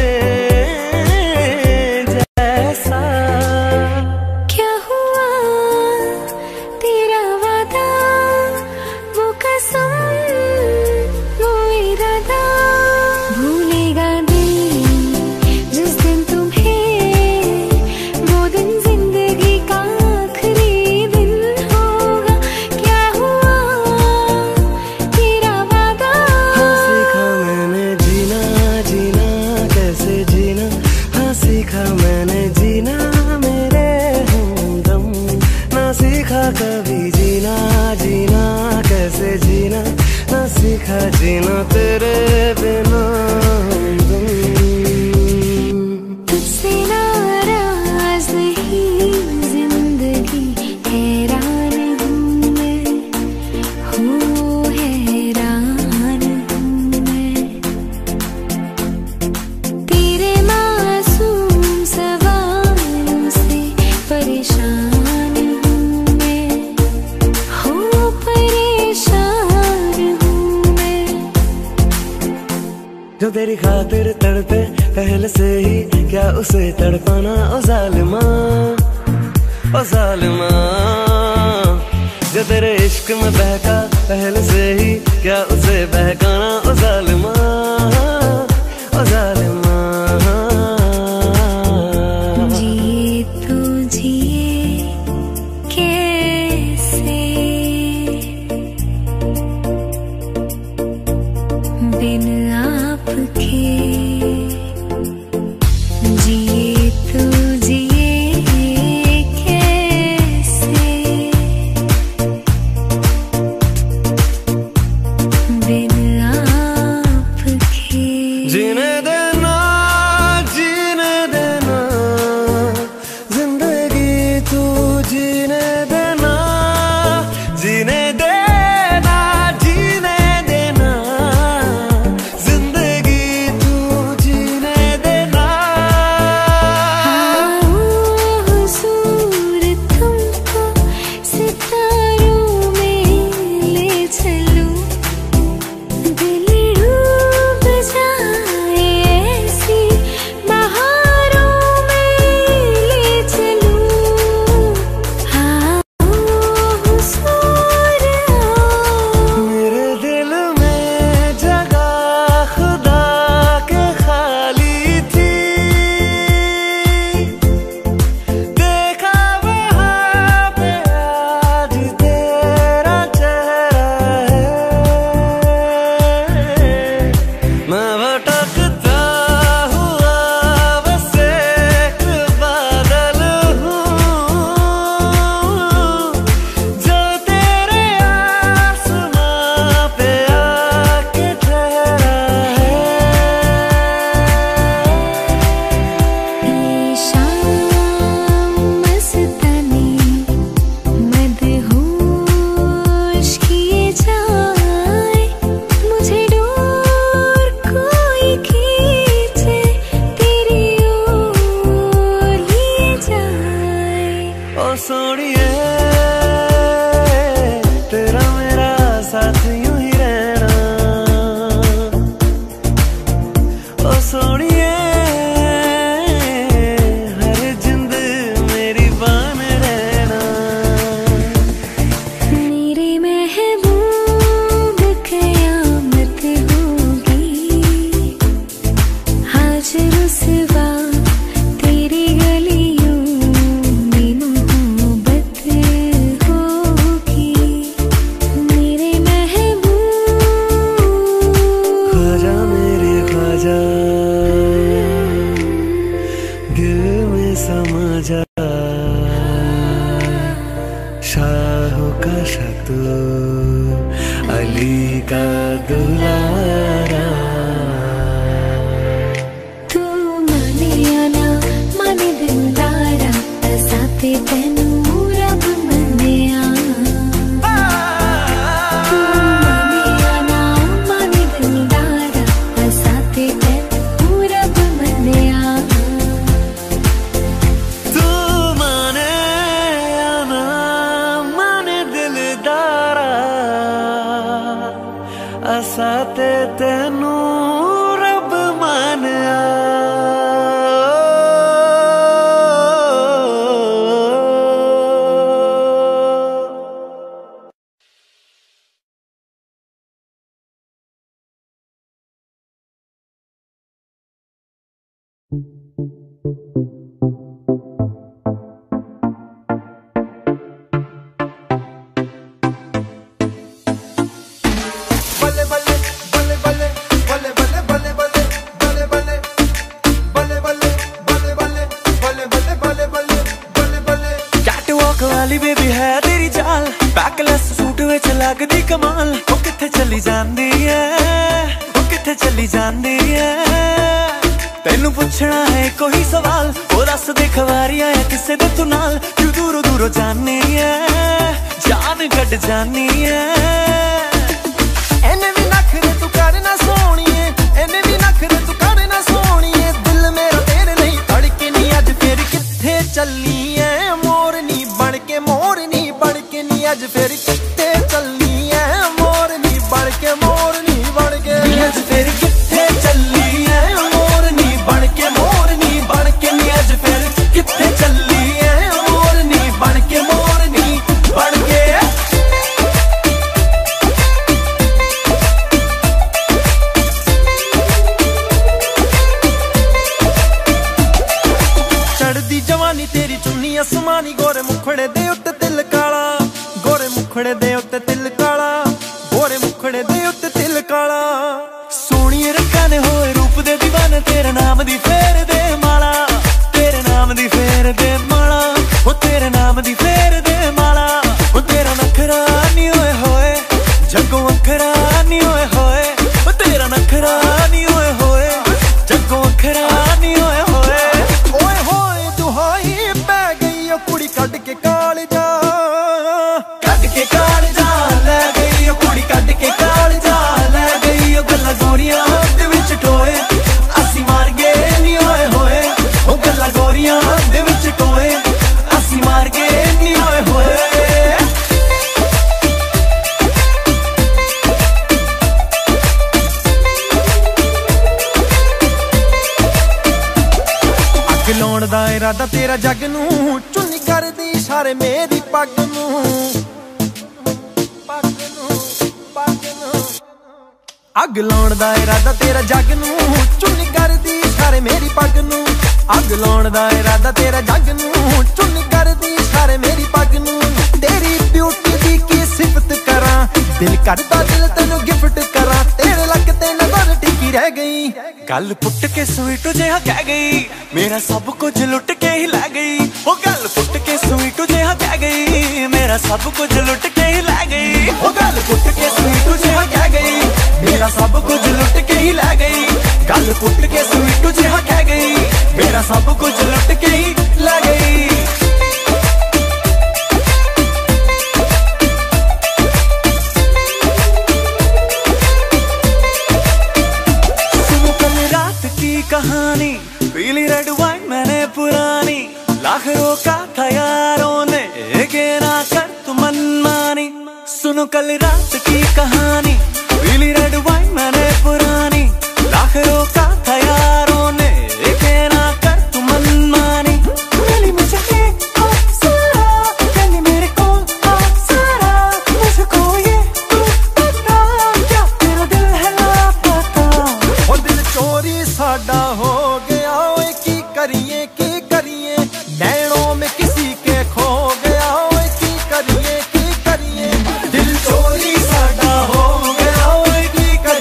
जैसा। क्या हुआ तेरा वादा, वो कसम वो इरादा, भूलेगा दिल जिस दिन तुम्हें, वो दिन जिंदगी का आखिरी दिन होगा। क्या हुआ तेरा वादा, हाँ सीखा मैंने जीना, जीना कैसे जीना, हाँ सीखा मैंने जीना मेरे हमदम। ना सीखा कभी जीना, जीना कैसे जीना, ना सीखा जीना तेरे बिना हमदम। तुझसे नाराज नहीं जिंदगी, हैरान हूँ मैं, हूँ हैरान हूँ मैं। तेरे मासूम सवालों से परेशान हूँ मैं, हूँ परेशान हूँ मैं। जो तेरी खातिर तड़पे पहले से ही, क्या उसे तड़पाना ओ जालिमा, ओ जालिमा। जो तेरे इश्क में बहका पहले से ही, क्या उसे बहकाना ओ जालिमा, ओ जालिमा। जिए तो जिए कैसे, बिन आपके। जिए तो जिए कैसे, बिन आपके। हो काशा तू अली का दुलारा। तू माने या ना माने दिलदारा, साथे तेनू रब मन्निया। तू माने या ना माने दिलदारा, साथे तेनू रब मन्निया। तू माने या ना माने दिलदारा, असा ते तेनू रब मानिया। बल्ले बल्ले बल्ले बल्ले बल्ले बल्ले बल्ले बल्ले बल्ले बल्ले बल्ले बल्ले बल्ले बल्ले बल्ले बल्ले बल्ले बल्ले बल्ले। कैटवॉक वाली बेबी है तेरी चाल, बैकलेस सूट विच लगदी कमाल। ओ किथे चली जांदी है, ओ किथे चली जांदी है। तेनू पुछना है कोई सवाल, ओ दस दे खवारियां है किसे दे तू नाल। क्यों दूरों दूरों जानी है, जान कट जानी है। एने भी नखरे तू करना सोनिए, एने भी नखरे तू करना सोनिए। दिल मेरा तेरे नहीं धड़के नी, अज फिर किथे चली है मोरनी बन के, मोरनी बन के नी। अज फिर किथे चली है मोरनी बन के, मोरनी बन के। अज फिर किथे चली है मोरनी बन के, मोरनी बन के नी। अज फिर किथे चली है मोरनी बन के, मोरनी बन के। चढ़दी जवानी तेरी चुन्नी आसमानी, गोरे मुखड़े दे उत्ते तिल काला, गोरे मुखड़े दे उत्ते तिल काला, गोरे मुखड़े दे उत्ते तिल काला। सोनिए रखा ने होए रूप दे दीवाने, तेरे नाम दी फेर दे माला, तेरे नाम दी फेर दे माला। ओ तेरे नाम दी फेर दे माला। ओ तेरा नखरा नी होए होए जग्गों अखरा नी होए होए। ओ तेरा नखरा नी होए होए जग्गों अखरा नी होए होए। ओए होए दुहाई पै गई ओ कुड़ी कट के काल जा, कट के काल जा ले गई ओ कुड़ी, कट के काल जा ले गई। ओ गल्ला गोरियां दे विच टोए, असी मार गए नी होए होए। ओ गल्ला गोरियां दे विच टोए, असी मार गए नी होए होए। अग लाउण दा इरादा तेरा जग नू, चुन्नी करदी इशारे मेरी पग नू, पग नू, पग नू। अग लाउण दा इरादा तेरा जग नू, चुन्नी करदी इशारे मेरी पग नू। अग लाउण दा इरादा तेरा जग नू, चुन्नी करदी इशारे मेरी पग नू। तेरी ब्यूटी दी की सिफत करां, दिल करदा दिल तेनू गिफ्ट करां। तेरे लक ते नजर टिकी रह गई, गल पुट के स्वीट जिहा कह गई, मेरा सब कुछ लुट के ही लै गई। ओ गल पुट के स्वीट जिहा कह गई, मेरा सब कुछ लुट के ही लै गई। ओ गल पुट के स्वीट जिहा कह गई, मेरा सब कुछ लुट के ही लै गई। गल पुट के स्वीट जिहा कह गई, मेरा सब कुछ लुट के ही लै गई। सुनो कल रात की कहानी, पीली रेड वाइन मैंने पुरानी। लाख रोका था यारों ने, एक ना कर तू मनमानी। सुनो कल रात की कहानी, पीली रेड वाइन मैंने पुरानी। लाख रोका था यारों ने, एक ना कर तू मनमानी। गली में चले आ सारा, गली मेरे को आ सारा। मुझको ये तू बता, क्या तेरा दिल है लापता। ओ दिल चोरी साडा हो गया, ओए की करिए की करिए। नैनों में किसी के खो गया, ओए की करिए की करिए। दिल चोरी साडा हो गया, ओए की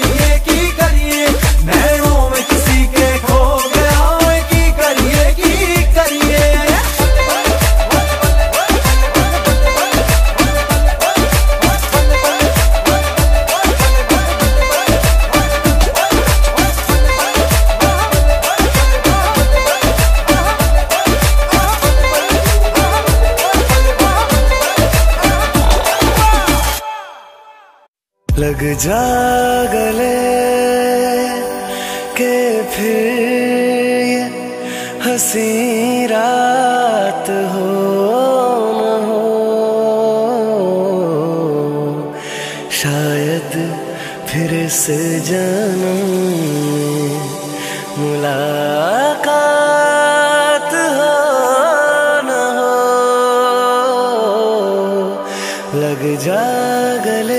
लग जा गले के फिर ये हंसी रात हो न हो, शायद फिर इस जन्म में मुलाकात हो न हो, लग जा गले।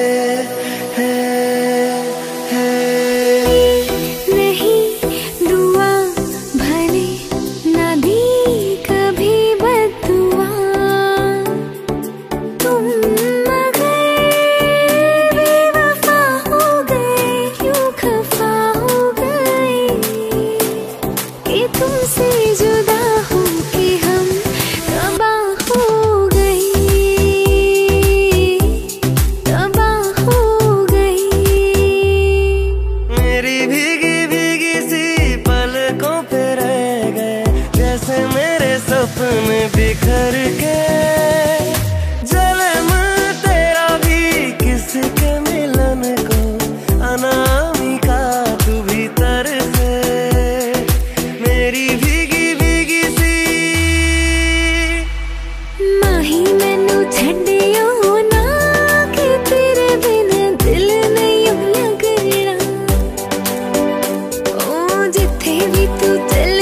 सपने बिखर के जन्म तेरा भी किसके मिलन को, अनामिका तू भीतर से मेरी भीगी भीगी सी माही मैनू छड्डियो ना कि तेरे बिना दिल नहीं लगना, ओ जिथे भी तू चले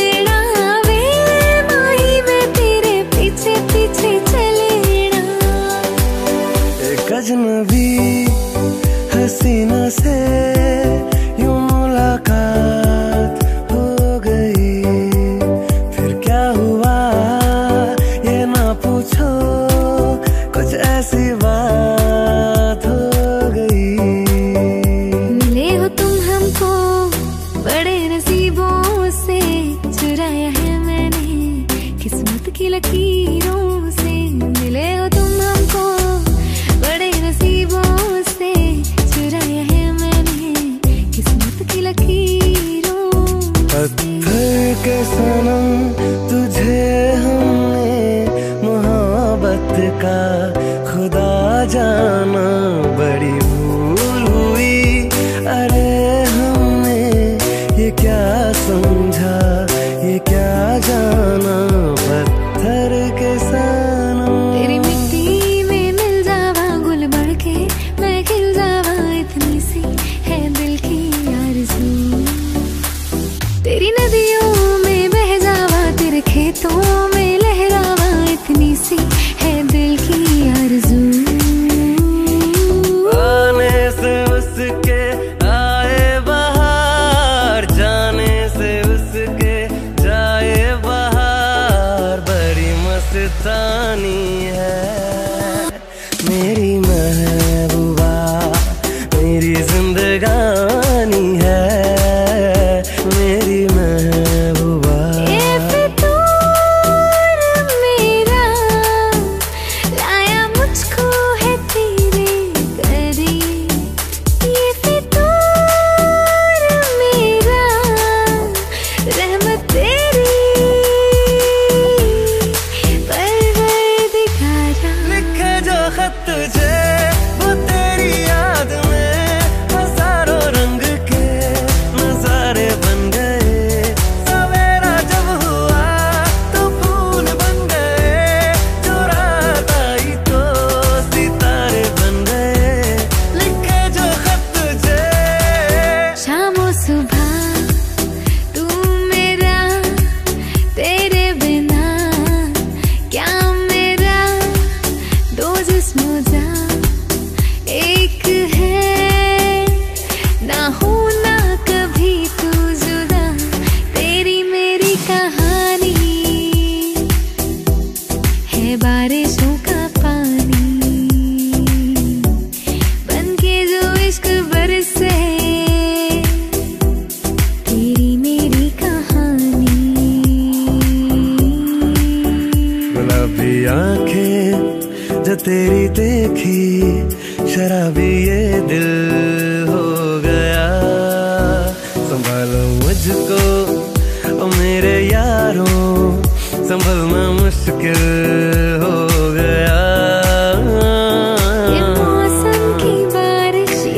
अजनबी हसीना से यूं मुलाकात हो गई, फिर क्या हुआ ये ना पूछो, कुछ ऐसी बात हो गई। मिले हो तुम हमको बड़े नसीबों से, चुराया है मैंने किस्मत की लकीरों से। मिले हो तुम हमको बड़े नसीबों से, चुराया है मैंने किस्मत की लकीरों से। पत्थर के सनम तुझे हमने मोहब्बत का खुदा जाना, बड़ी भूल हुई अरे हमने ये क्या समझा ये क्या जाना। पत्थर के सनम तेरी मिट्टी में मिल जावा गुल बढ़ के, मैं खिल जावा इतनी सी है दिल की आरज़ू। तेरी नदियों में बह जावा, तेरे खेतों में लहरावा, इतनी सी है दिल की आरज़ू। आने से उसके आए बहार, जाने से उसके जाए बहार, बड़ी मस्तानी है मेरी महबूबा, मेरी जिंदगानी है मेरी महबूबा। ये फितूर मेरा लाया मुझको है तेरे करीब, ये फितूर मेरा रहमत तेरी परवरदिगारा। लिखे जो खत तुझे वो तेरी याद में हजारों रंग के नजारे बन गए, सवेरा जब हुआ तो फूल बन गए, जो रात आई तो सितारे बन गए। लिखे जो खत तुझे शाम और सुबह तू मेरा, तेरे बिना क्या मेरा, दो जिस्म जा एक है, ना होना कभी तू जुदा, तेरी मेरी कहानी है बारिशों का पानी, बनके जो इश्क बरसे तेरी मेरी कहानी। गुलाबी आंखें जो तेरी देखी, शराबी ये दिल हो गया। संभालो मुझको ओ मेरे यारों, संभलना मुश्किल हो गया। ये मौसम की बारिश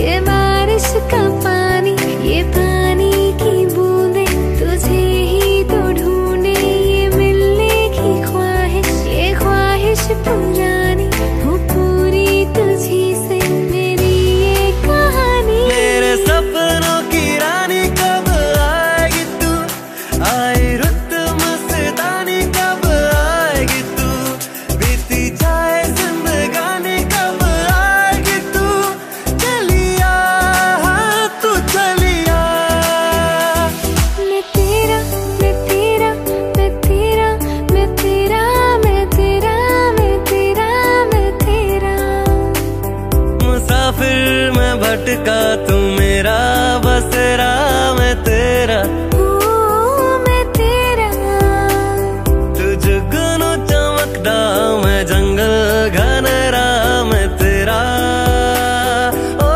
लटका तू मेरा बसेरा मैं तेरा मैं तेरा तू जुगनू चमकदा मैं जंगल घनेरा मैं तेरा ओ,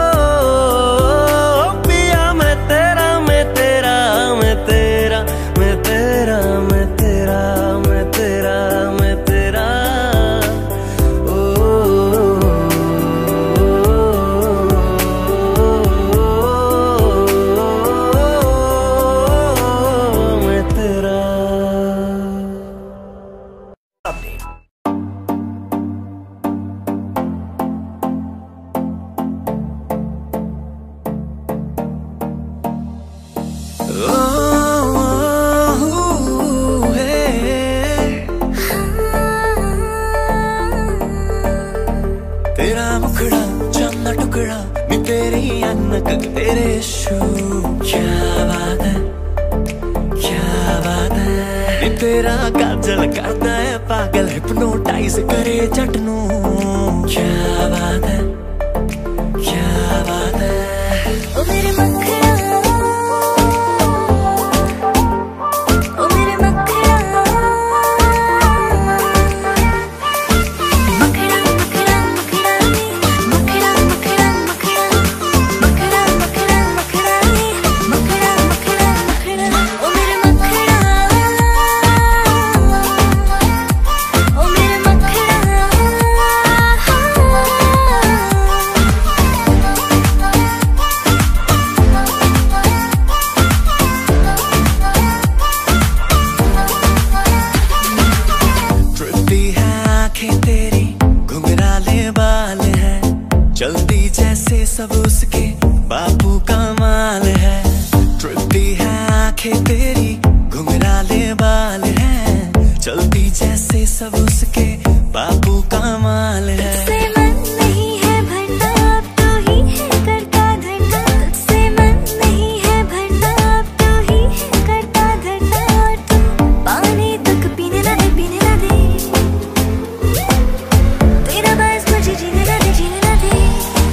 पिया मैं तेरा मैं तेरा मैं तेरा मैं तेरा मैं तेरा मैं तेरा मैं तेरा तेरा मुखड़ा चन्ना टुकड़ा नी तेरी अनक तेरे शू क्या बात है क्या बात है नी तेरा काजल करता है पागल हिप्नोटाइज करे चटनू क्या बात है क्या बात है ओ मेरे मखड़ा चलती जैसे सब उसके बापू का माल है ट्रिपी है आंखें तेरी घुंघराले बाल है चलती जैसे सब उसके बापू का माल है तुझसे मन नहीं है भरना अब तो ही है करता धरना तुझसे मन नहीं है भरना अब तो ही है करता धरना और तू पानी तक पीने ना दे पीने ना दे तेरा बस मुझे जीने ना दे जीने ना दे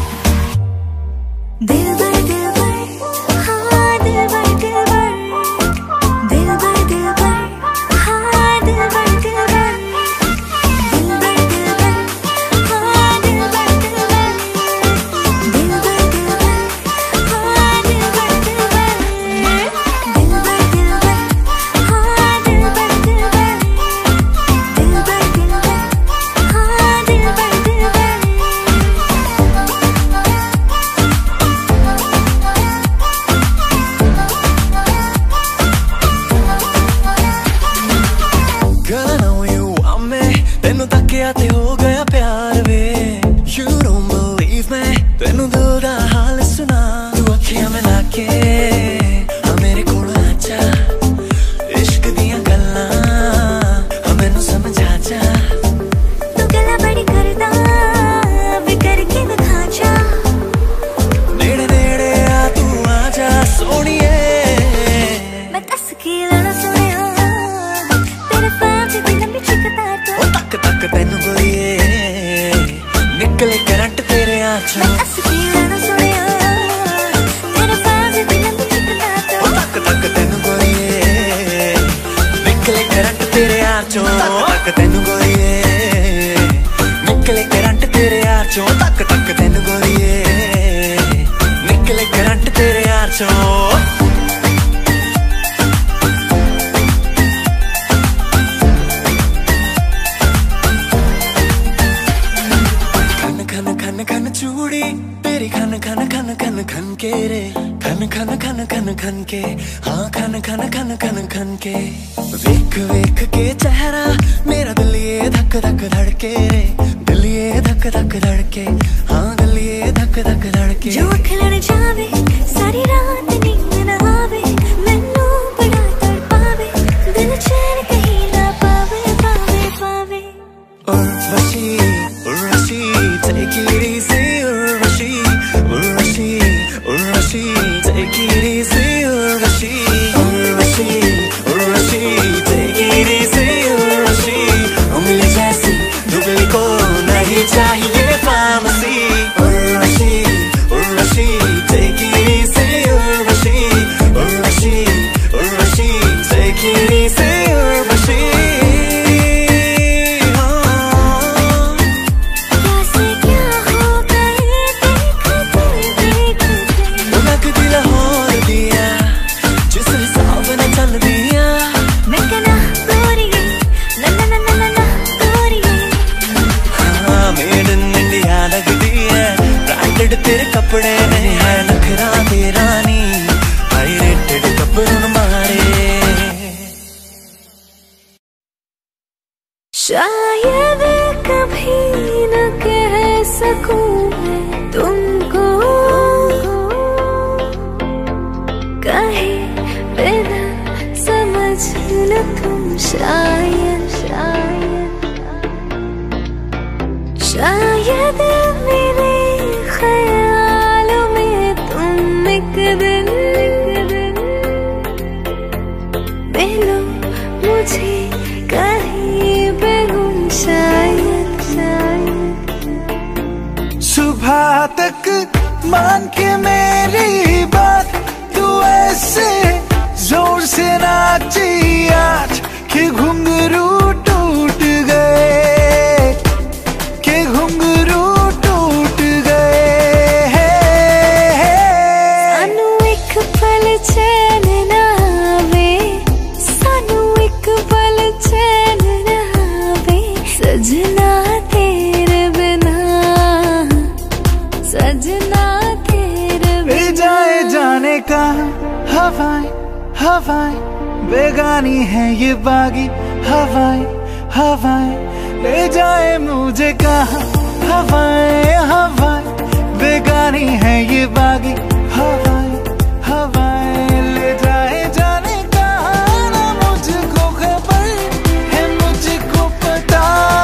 दिल भर दिल भर हाँ दिल भर दिल भर दिल भर दिल भर हाँ दिल भर दिल भर दिल भर दिल भर हाँ दिल भर दिल भर दिल भर दिल भर हाँ दिल भर दिल भर दिल भर दिल भर हाँ दिल भर दिल भर दिल भर दिल भर हाँ दिल भर दिल भर Girl, I know you want me तेनू तकिया ते हो गया प्यार वे You don't believe me तेनू दिल दा हाल सुना तू अखियां मिला के हाँ मेरे कोल आजा इश्क दियां गल्लां हाँ मैनू समझा जा तू गल्लां बड़ी करदा वे करके दिखा जा नेड़े नेड़े आ तू आजा सोनिए मैं दस के लड़ा सुनिया तेरे पैर दी लंबी चिकता तो ओ तक तक तेनू गोरिए निकले करंट तेरे आँचों मैं दस के लड़ा सुनिया तेरे पैर दी लंबी चिकता तो ओ तक तक तेनू गोरिए निकले करंट तेरे आँचों तक तेनू गोरिए निकले करंट तेरे आँचों तक तक तेनू गोरिए निकले करंट तेरे आँचों चूड़ी तेरी खन खन खन खन खन के रे खन खन खन खन खन के हाँ खन खन खन खन खन के वेख वेख के चेहरा मेरा दिल ये धक धक धड़के रे दिल ये धक धक धड़के हाँ दिल ये धक धक धड़के जो खिलड़ जावे सारी रात नींद न आवे मैनू बड़ा तड़पावे दिल चैन कहीं ना पावे पावे पावे Urvashi Urvashi take it easy Urvashi Urvashi Urvashi take it easy Urvashi Urvashi Urvashi take it easy Urvashi उंगली जैसी दुबली को नहीं चाहिए फार्मेसी उर्वशी उर्वशी तेरे कपड़े नहीं है नखरा तेरा नी हाई रेटेड कपड़ों मारे। शायद कभी न कह सकूं मैं तुमको कहे बिना समझ न तुम शायद शायद शायद मेरे ख्यालों में तुम एक दिन मिलो मुझे कहीं पे गुम शायद शायद। सुबह तक मान के मेरी बात तू ऐसे जोर से नाची आज के घुंघरू टूट गए के घुंघरू टूट गए। सानू एक पल चैन ना आवे सानू एक पल चैन ना आवे सजना तेरे बिना सजना तेरे बिना। जाए जाने का हवाएं हवाएं बेगानी है ये बागी हवाएं हवाएं ले जाए मुझे कहाँ हवाएं हवाएं बेगानी है ये बागी हवाएं हवाएं ले जाए जाने कहाँ ना मुझको खबर है मुझको पता।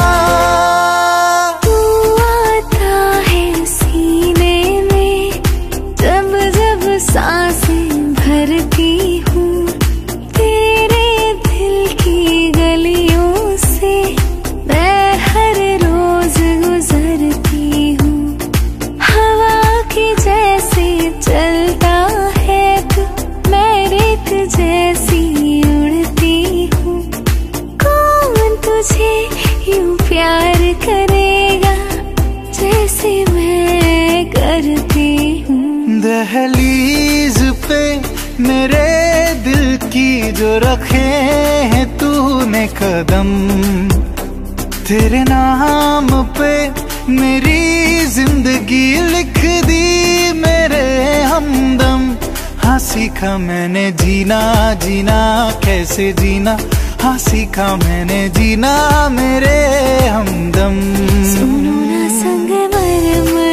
तू आता है सीने में जब जब सांसें भरती हूँ तेरे दिल की गलियों से मैं हर रोज गुजरती हूँ। हवा की जैसे चलता है तू मैं रेत जैसी उड़ती हूँ। कौन तुझे यूं प्यार करेगा जैसे मैं करती हूँ। दहलीज पे मेरे दिल की जो रखे हैं तूने कदम तेरे नाम पे मेरी जिंदगी लिख दी मेरे हमदम। हाँ सीखा मैंने जीना जीना कैसे जीना हाँ सीखा मैंने जीना मेरे हमदम। सुनो ना संगमरमर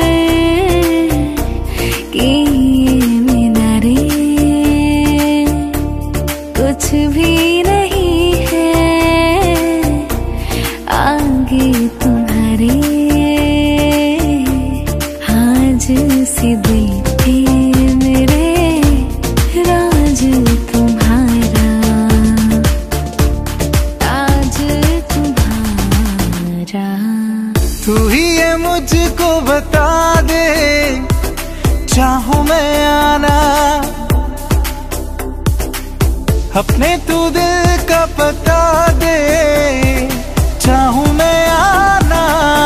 की ये मीनारे कुछ भी नहीं है आगे तुम्हारे। आज से दिल पे मेरे राज तुम्हारा आज तुम्हारा। तू ही ये मुझको बता दे चाहूं मैं आना अपने तू दिल का पता दे चाहूं मैं आना।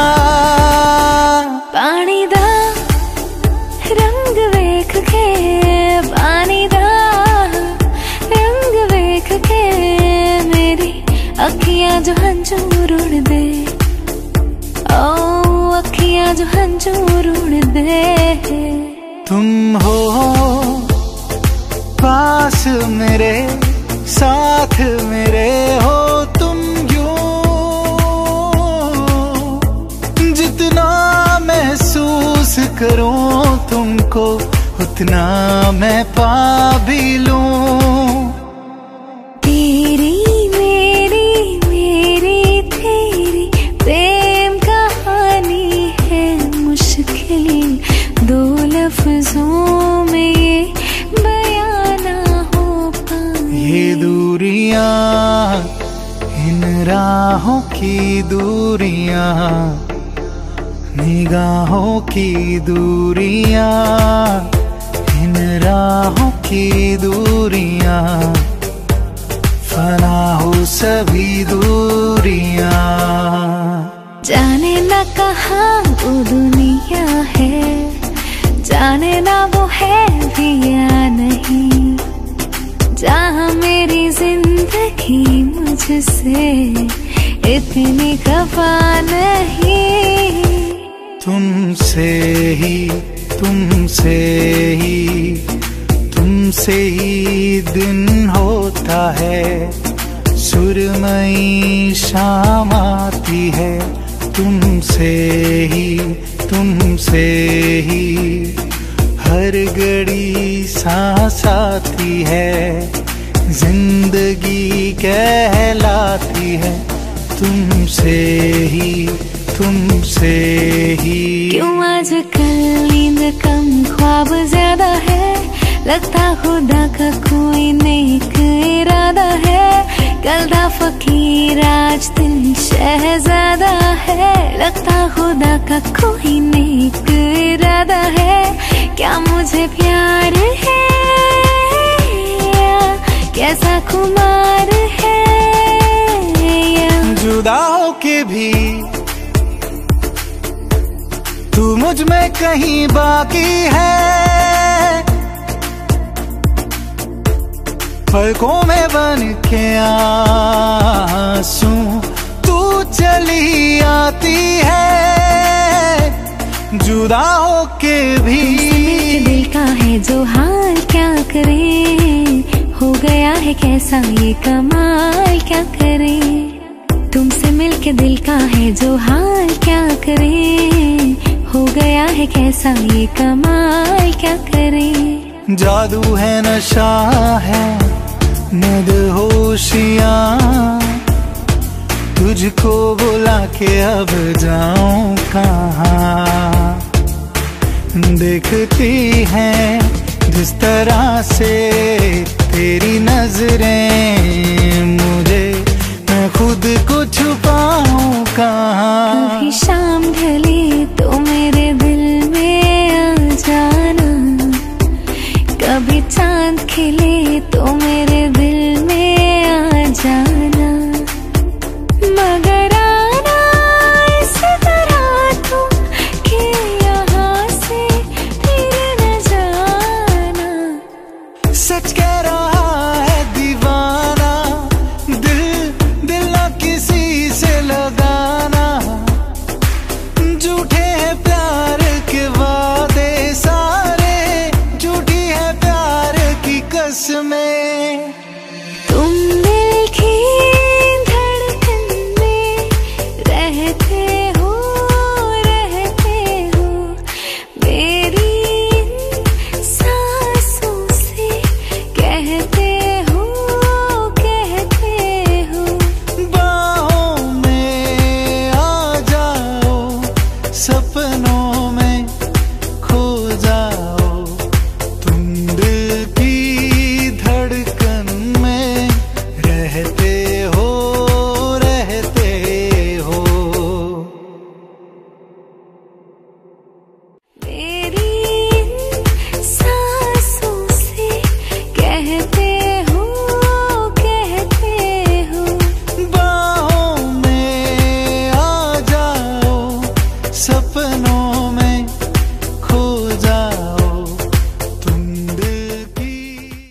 पानी दा रंग वेख के पानी दा रंग वेख के मेरी अखियां जो हंजूर उड़ दे ओ अखियां जो हंजूर उड़ दे। तुम हो पास मेरे साथ मेरे हो तुम यूं जितना महसूस करूं तुमको उतना मैं पा भी लूं। तेरी मेरी मेरी तेरी प्रेम कहानी है मुश्किल दो लफ्जों में ये बयां ना हो पाए। ये दूरियां इन राहों की दूरियां निगाहों की दूरियां इन राहों की दूरियां फना हो सभी दूरियां। जाने ना कहाँ वो दुनिया है जाने ना वो है भी या नहीं जहाँ मेरी जिंदगी मुझसे इतनी खफा नहीं। तुमसे ही तुमसे ही तुमसे ही दिन होता है, सुरमई शाम आती है, तुमसे ही तुमसे ही हर घड़ी सांस आती है, जिंदगी कहलाती है, तुमसे ही तुमसे ही। क्यों आजकल नींद कम ख्वाब ज्यादा है, लगता खुदा का कोई नेक इरादा है, कलदा फकीर आज दिन शहजादा है, लगता खुदा का कोई नेक इरादा है, क्या मुझे प्यार है या कैसा खुमार है, या जुदा होके भी तू मुझ में कहीं बाकी है, पलकों में बन के आंसू तू चली आती है, जुदा होके भी। दिल का है जो हाल क्या करे, हो गया है कैसा ये कमाल क्या करे, तुमसे मिलके दिल का है जो हाल क्या करे, हो गया है कैसा ये कमाल क्या करे। जादू है नशा है मदहोशियाँ, तुझको बुला के अब जाऊं कहाँ, देखती है जिस तरह से तेरी नजरें मुझे, मैं खुद को छुपाऊं कहाँ। कभी शाम ढले तो मेरे दिल में आ जाना, कभी चांद खिले तो मेरे दिल में आ जाना, मगर आना इस तरह तो कि यहाँ से फिर न जाना। सच कह रहा है दीवाना, दिल दिल ना किसी से लगाना, झूठे हैं प्यार के वादे सारे, झूठी है प्यार की कसमें। तुम दिल की धड़कन में रहते हो, रहते हो, मेरी सांसों से कहते हो, कहते हो, बाहों में आ जाओ, सपनों में खो जाओ, तुम दिल की धड़कन में रहते हो, रहते हो। मेरी सांसों से कहते हो, कहते हो, बाहों में आ जाओ, सपनों में खो जाओ, तुम दिल की।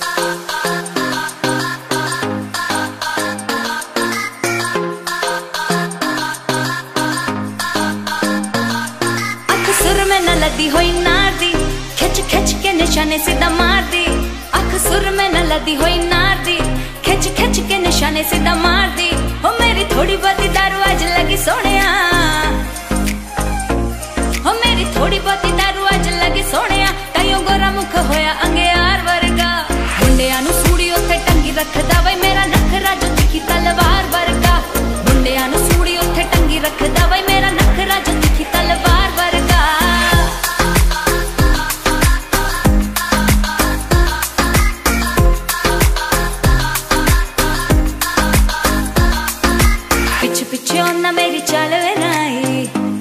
अख सुर में न लदी हुई नार दी, खिच खिच के निशाने सीधा मार दी, अख सुर में न लदी हुई नार दी, खिच खिच के निशाने सीधा मार दी, हो मेरी थोड़ी बहुती दारू आज लगी सोनिया, हो मेरी थोड़ी बहुती दारू आज लगी सोनिया, ताइयों गोरा मुख होया अंगेयार वर्गा, मुंडिया नु सूड़ी उत्ते टंगी रखदा वई मेरा नखरा जो दिखी तलवार वर्गा, मुंडिया नु सूड़ी उत्ते टंगी रखदा वई मेरा नखरा जो दिखी तलवार वर्गा। पिछ पिछे ओना मेरी चाल वे नाई,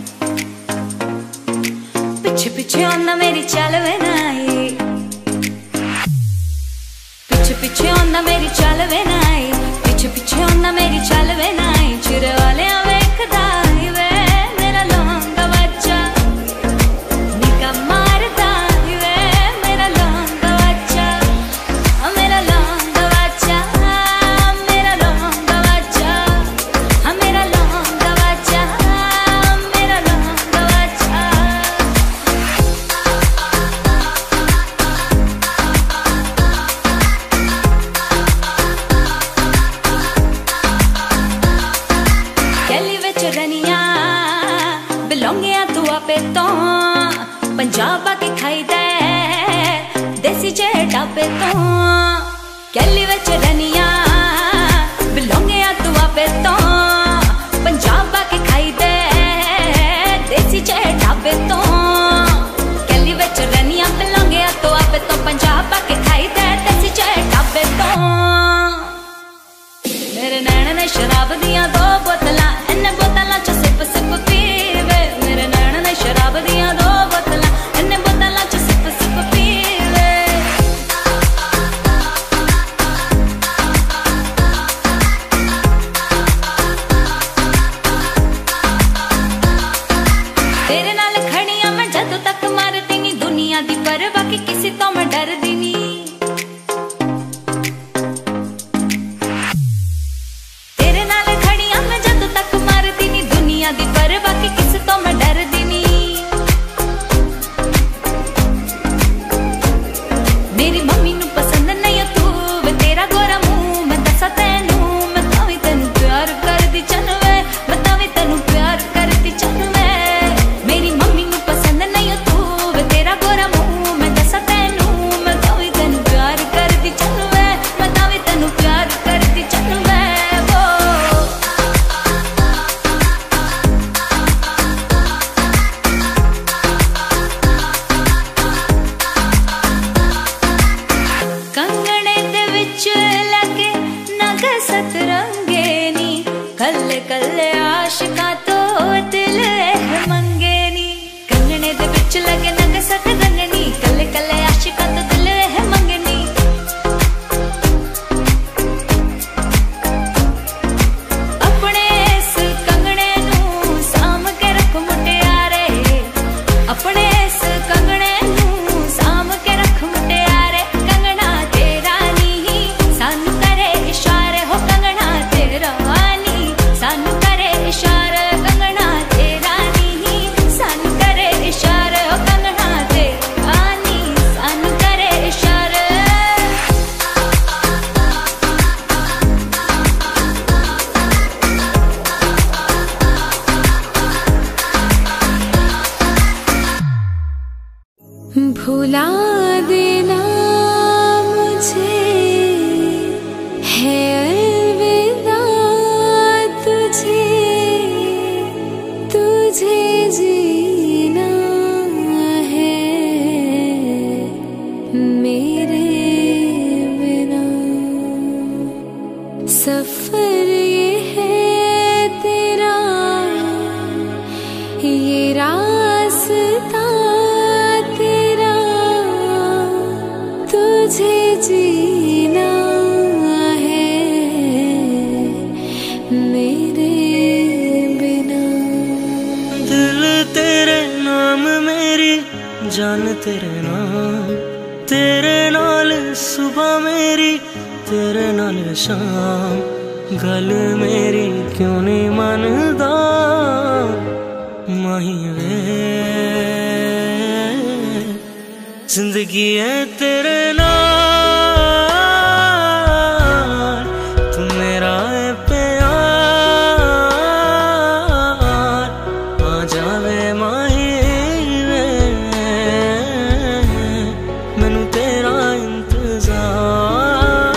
पिछे पिछे ओना मेरी चाल वे नाई, पिछे पिछे ओना मेरी चाल वे नाई, पिछे पिछे ओना मेरी चाल वे नाई, चिर वाले वेखदा वे मेरा लौंगा बच्चा, निका मारदा वे मेरा लौंगा बच्चा, मेरा लौंगा बच्चा, मेरा लौंगा बच्चा, मेरा लौंगा बच्चा, मेरा लौंगा बच्चा। पंजाब आके खाई दे देसी जे ढाबे तो कैली विच रनिया बिलोंगे आ तू आपे तो पंजाब आके खाई दे देसी जे ढाबे तो कैली विच रनिया बिलोंगे आ तू आपे तो पंजाब आके खाई दे देसी जे ढाबे तो मेरे नैन ने शराब दियां दो बोतलां इन्ने बोतलां च सिप सिप पीवे मेरे नैन ने शराब दियां दो बोतलां इन्ने बोतलां च सिप सिप पीवे तेरे नाल खड़ियां मैं जदों तक मरदी नी दुनिया दी परवाह की किसी तो मैं डरदी नी दी परवाह की किस तो मैं डरदी नी मेरी मम्मी नू पसंद नहीं तू वे तेरा गोरा मुंह मैं दसा तेनू मैं तावी तेनू प्यार करदी चनवे मैं तावी तेनू प्यार करदी चनवे मेरी मम्मी नू पसंद नहीं तू वे तेरा गोरा मुंह मैं दसा तेनू मैं तावी तेनू प्यार करदी चनवे मैं तावी तेनू प्यार करदी चनवे सतरंगे नी कल्ले कल्ले आशिका तो दिल मंगे नी कंगने दे विच लगे नग सतरंगे नी कल्ले कल्ले आशिका तो दिल मंगे नी अपने इस कंगने नू साम के रख मुटियारे अपने इस कंगने नू साम के रख मुटियारे कंगना तेरा नी सानू करे इशारे हो कंगना तेरा नी सानू करे इशारे कंगना तेरा नी सानू करे इशारे हो कंगना तेरा नी सानू करे इशारे भुला देना मुझे है अलविदा तुझे तुझे जीना है मेरे बिना सफर ये है तेरा ये रास्ता तेरा तुझे जीना है मेरे बिना दिल तेरे नाम मेरी जान तेरे नाम तेरे नाल सुबह मेरी तेरे नाल शाम गल मेरी क्यों नहीं मनदा माही वे जिंदगी है तेरे नाल तू मेरा है प्यार आ जावे माही वे मैनू तेरा इंतजार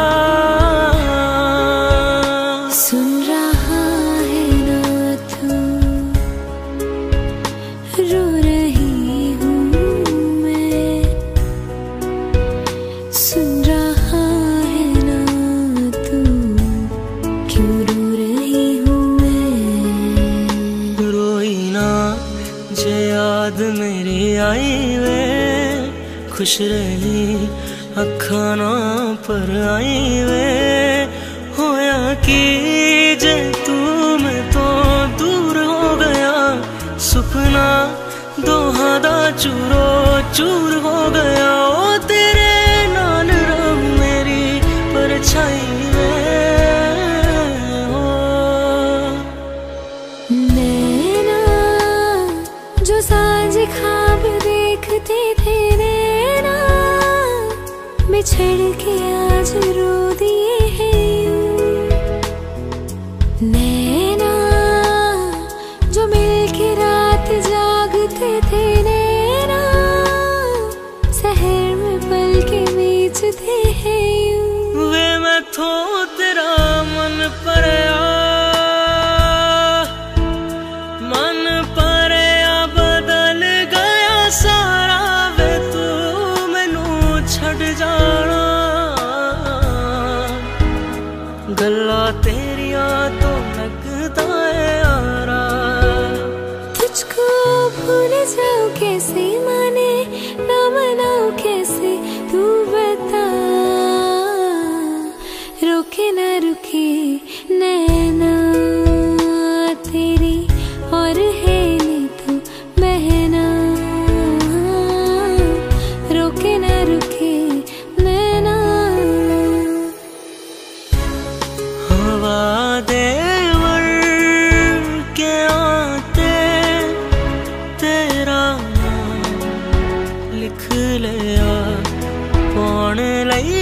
सुन रहा है ना तू रो रही हूँ मैं सुन रहा है ना तू क्यों रो रही हूँ मैं रोई ना जे याद मेरी आई वे खुश रही अखा ना पर आई वे होया कि जे तू मैं तो दूर हो गया सुपना दोहा दा चूरो चूर हो गया ओ तेरे नाल रब मेरी परछाई वे हो नैना जो साँझ ख्वाब देखते थे नैना बिछड़ के आज रो दिए हैं यूं। नैना जो मिलके रात जागते थे माने ना मनाऊं कैसे तू बता, रुके ना रुके नैना तेरी और है नहीं तो बहना, रुके ना रुके नैना। हवा देवर के आते तेरा नाम लिख लिया, कौन लई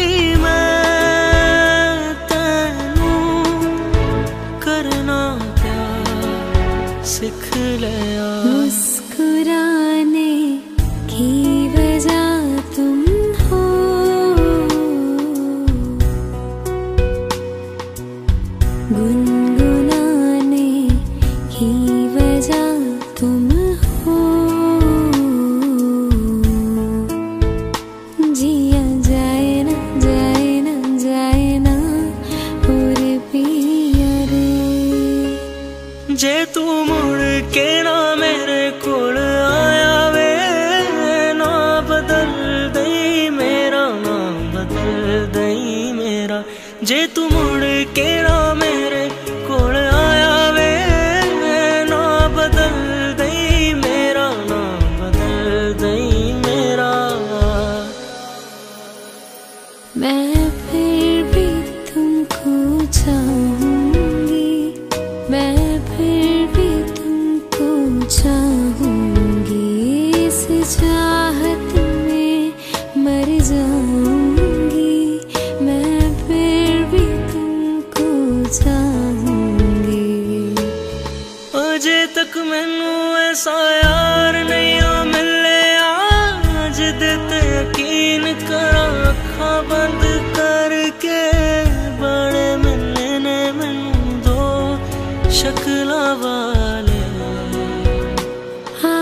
मैं तेनू करना क्या सिख लिया। मुस्कुराने की वजह तुम हो, गुनगुनाने की वजह तुम हो, जिया जाए ना जाए ना जाए ना और पिया रे। जे तू मुड़ के ना मेरे कोल आया वे, ना बदल दई मेरा, ना बदल दई मेरा। जे तू मुड़ के ना मेरे कोल आया वे, ना बदल दई मेरा, ना बदल दई मेरा। मैं फिर भी तुमको चाहूंगी, मैं फिर भी तुमको चाहूंगी, इस चाहत में मर जाऊंगी, मैं फिर भी तुमको चाहूंगी। अजे तक मैनू ऐसा यार नहीं आ मिले, आज देते यकीन करा अखा बंद करके, बड़े मिलने ने मैनू दो शक्ला वाले। आ,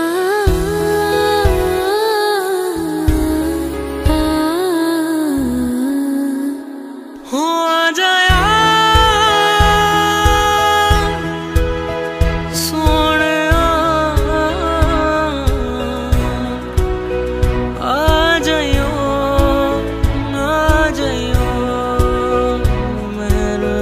आ, हो आ जाया सोने आ जाइयो, आ जाइयो मेरे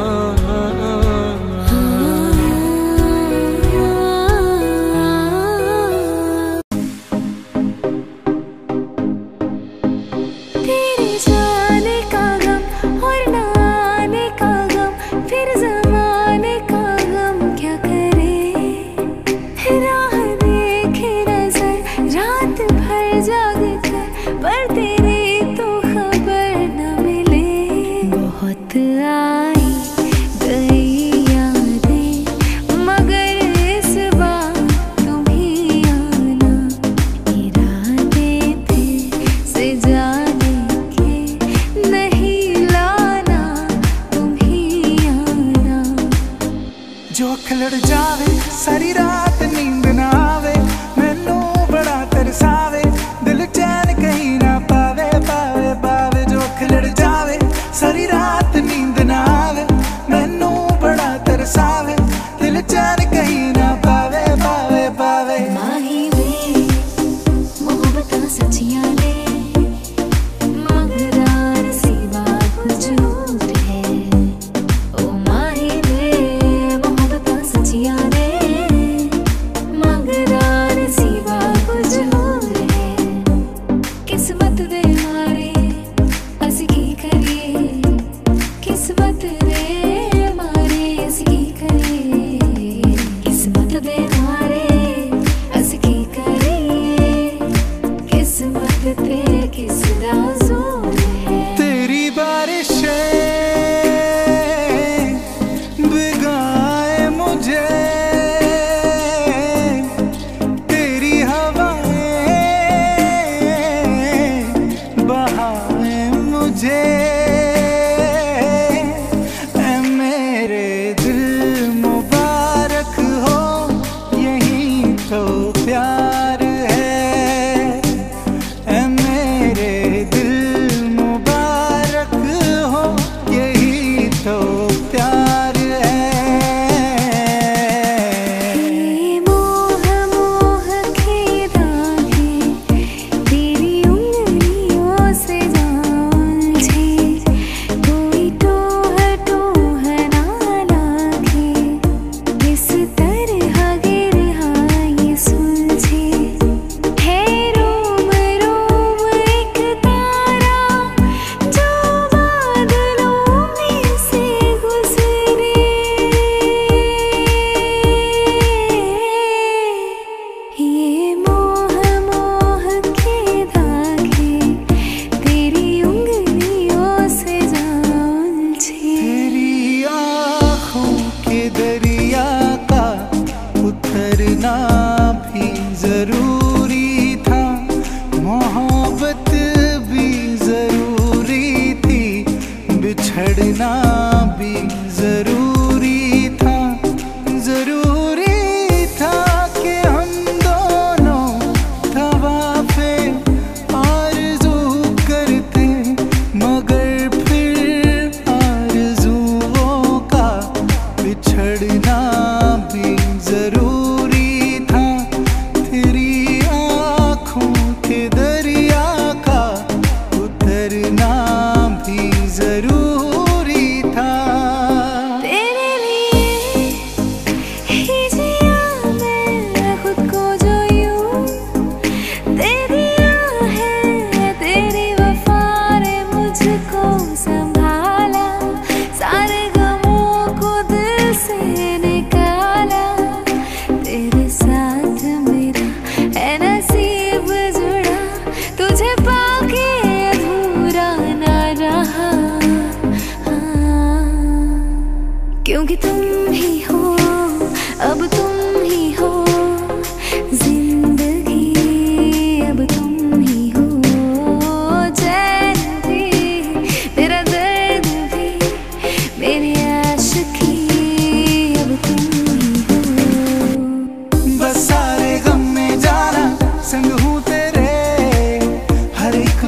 तेरे जाने का गम और ना आने का गम, फिर ज़माने का गम क्या करे, राह देखे नजर रात भर जाग कर, पर तेरी तो खबर न मिले। बहुत आई गई यादें मगर इस बार तुम ही आना, इरादे थे से जाने के नहीं लाना, तुम ही आना। जो खिलड़ जावे सारी रात नींद ना आवे, मैनू बड़ा तरसावे, दिल चैन कहीं ना पावे पावे पावे। जो खिलड़ जावे सारी रात नींद ना आवे, मैनू बड़ा तरसावे, दिल चैन कहीं ना पावे पावे पावे। माही वे मोहब्बतां सच्चियां ने, मगरार सिवा कुछ और है। ओ माही वे मोहब्बतां सच्चियां ने, मगरार सिवा कुछ और है। किस्मत दे मारे असी की करिए, किस्मत दे मारे असी की करिए, किस्मत दे मारे असी की करिए, किस्मत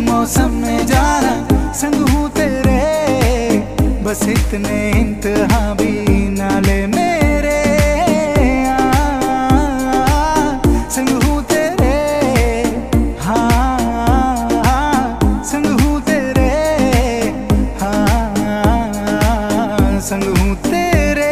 मौसम में जाना, संग हूँ तेरे, बस इतने इंतहा भी ना ले मेरे। संग हूँ तेरे, हाँ संग हूँ तेरे, हाँ संग हूँ तेरे।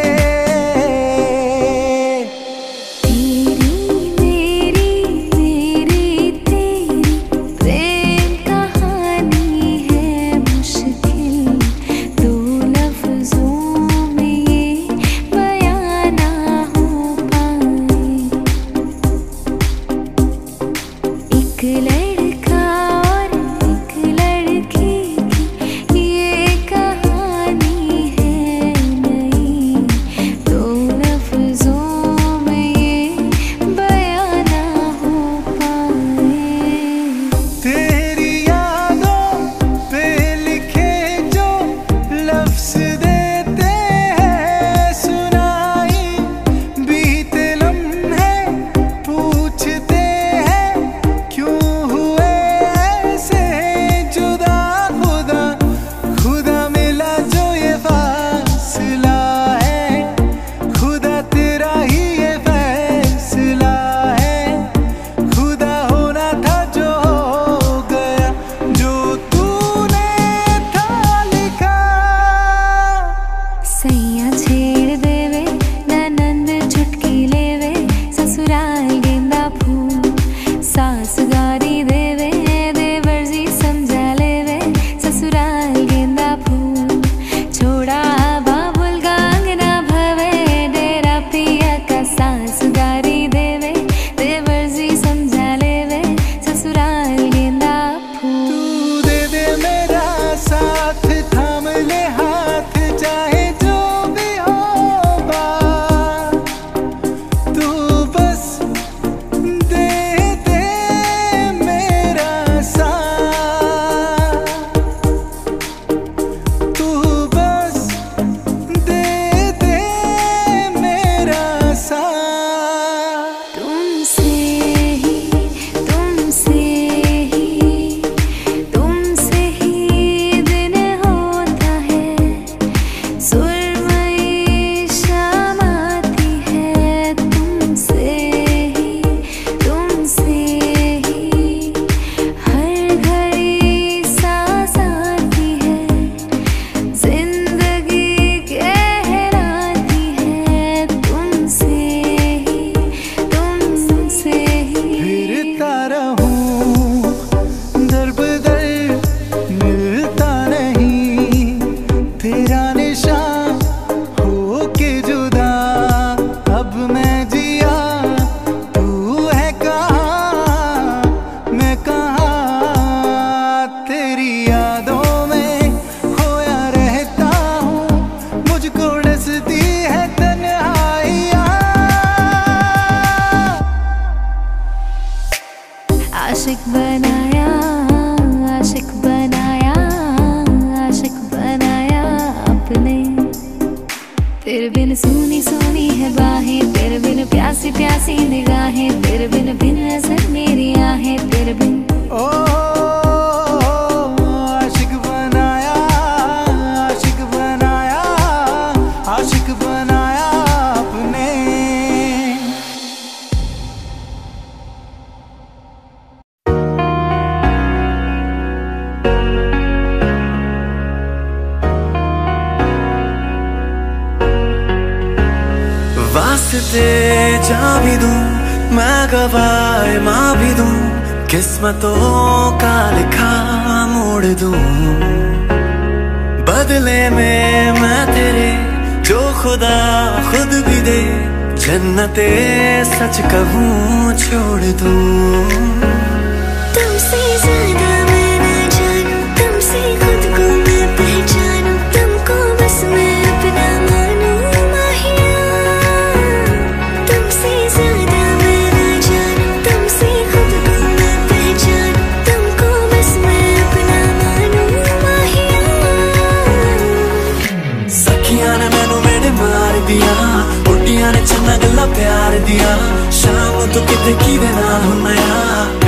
आशिक बनाया, आशिक बनाया, आशिक बनाया अपने। तेरे बिन सूनी सूनी है बाहें, तेरे बिन प्यासी प्यासी निगाहें, तेरे बिन बिन नजर मेरी आहें, तेरे बिन ओ आशिक बनाया, आशिक बनाया, आशिक बनाया अपने। वास्ते जा भी दूं मैं, गवाए माँ भी दूं, किस्मतों का लिखा मोड़ दूं। बदले में मैं तेरे जो खुदा खुद भी दे, जन्नते सच कहूँ छोड़ दूं। तुमसे ज्यादा मैं ना जानूं, तुमसे खुद को मैं पहचानूं, तुमको बस मैं अपना मानूं माहिया। तुमसे ज्यादा मैं ना जानूं, तुमसे खुद को मैं पहचानूं, तुमको बस मैं अपना मानूं माहिया। सखियां ने मैनू मेरे मार दिया, बुढ़ियां ने चन्ना गल्ला प्यार दिया, शाम तू किते किदे नाल हुन्ना।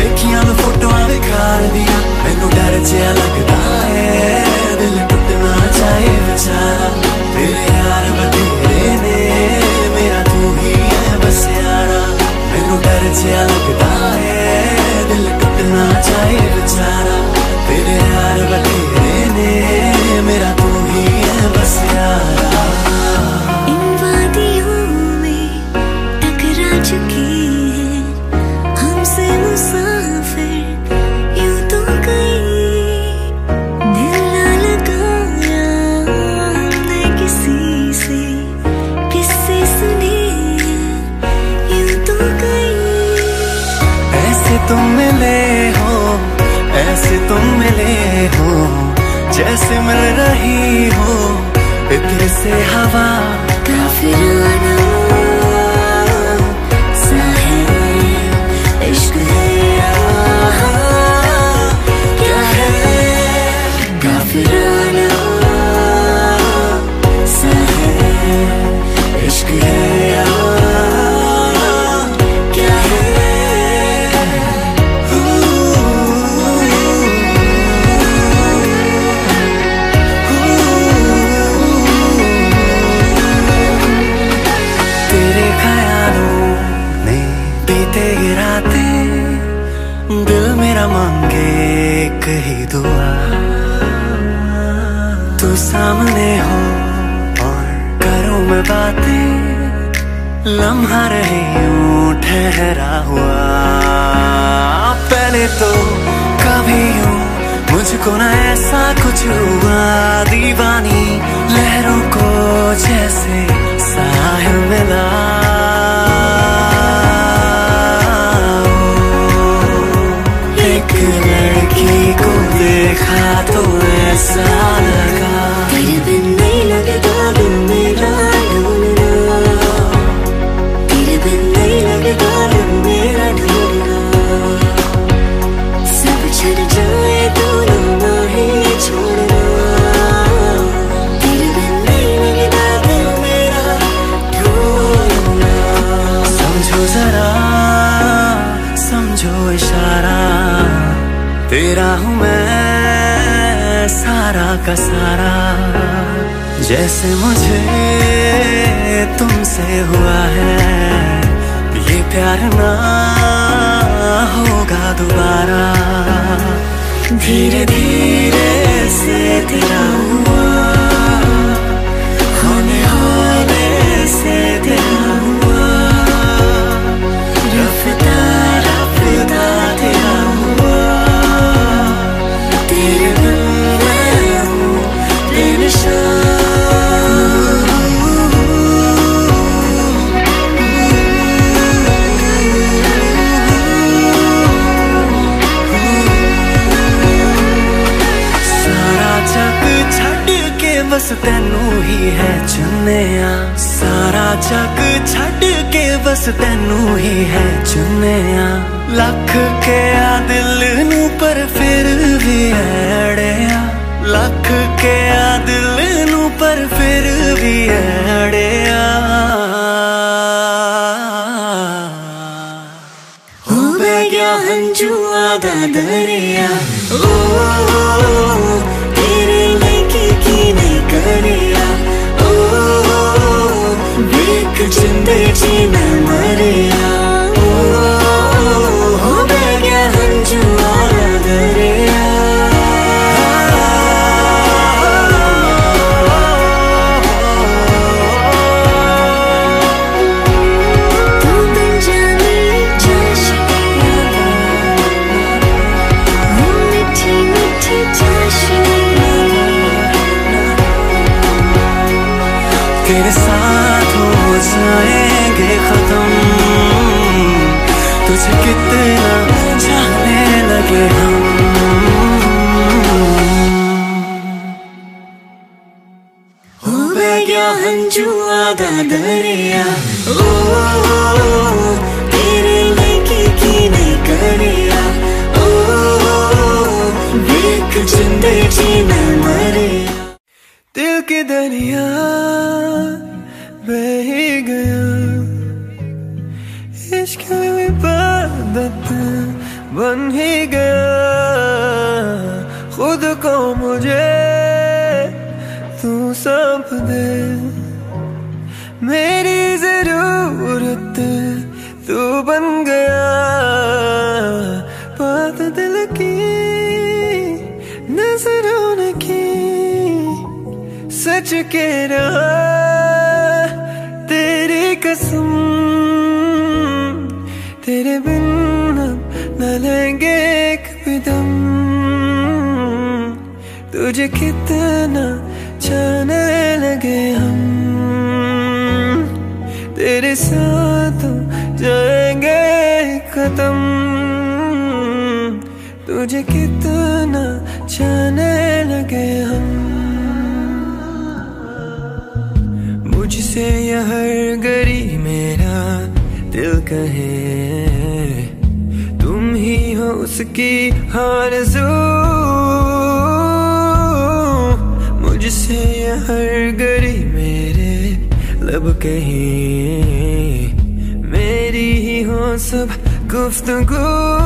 तुम मिले हो, जैसे मिल रही हो इत्र से हवा। काफिराना सा है इश्क है यहाँ, क्या है काफिराना सा है इश्क है यहाँ, क्या है। तेरे ख्यालों में बीते गिराते दिल मेरा मांगे एक ही दुआ, तू सामने हो और करूं मैं बातें, लम्हा रहे यूं ठहरा हुआ। पहले तो कभी यूं मुझको न ऐसा कुछ हुआ, दीवानी लहरों को जैसे साहिल मिला। एक लड़की को देखा तो ऐसा लगा, तेरे बिन नहीं लगता दिल मेरा ढूंढना, तेरे बिन नहीं लगता दिल मेरा ढूंढना। सब छड़ जाए तो ना ही छोड़ना, तेरे बिन नहीं लगता दिल मेरा ढूंढना। समझो जरा समझो इशारा, तेरा हूँ मैं सारा का सारा। जैसे मुझे तुमसे हुआ है ये प्यार ना होगा दोबारा। धीरे धीरे से तेरा हुआ, होने होने से तेरा हुआ, रफ्ता रफ्ता तेरा हुआ। तेरे बिन मैं हूँ बेनिशान। सारा जग छड़ के बस तेनू ही है चुनिया, सारा जग छड़ के बस तेनू ही है चुनिया। लख के आ दिल नू पर फिर भी अड़िया, लख के आ दिल नू पर फिर भी अड़िया। हो गया हंजुआ दा दरिया, ओ तेरे लेके की नहीं करिया, ओ वेख जिंदे जी न मरिया। ओ हो गया हंजुआ दा दरिया। तू बिन जाने चाशनी, वो मीठी मीठी चाशनी। तेरे साथ हो जाएंगे खत्म, तुझे कितना चाहने लगे हम। हो गया हंजुआ दा दरिया, ओ तेरे लेके की नहीं करिया, ओ वेख जिंदे जी न मरिया। दिल के दरिया बह ही गया, इश्क में इबादत बन ही गया। खुद को मुझे तू सौंप दे, मेरी जरूरत तू बन गया। बात दिल की नजरों ने की, सच कह रहा तेरी कसम। तेरे बिन न लेंगे एक भी दम, तुझे कितना जाने लगे हम। तेरे साथ जाएंगे खत्म, तुझे कितना जाने लगे हम। मुझसे यह हर घड़ी मेरा दिल कहे तुम ही हो उसकी आरज़ू। मुझसे यह हर घड़ी मेरे लब कहे मेरी ही हो सब गुफ्तगू।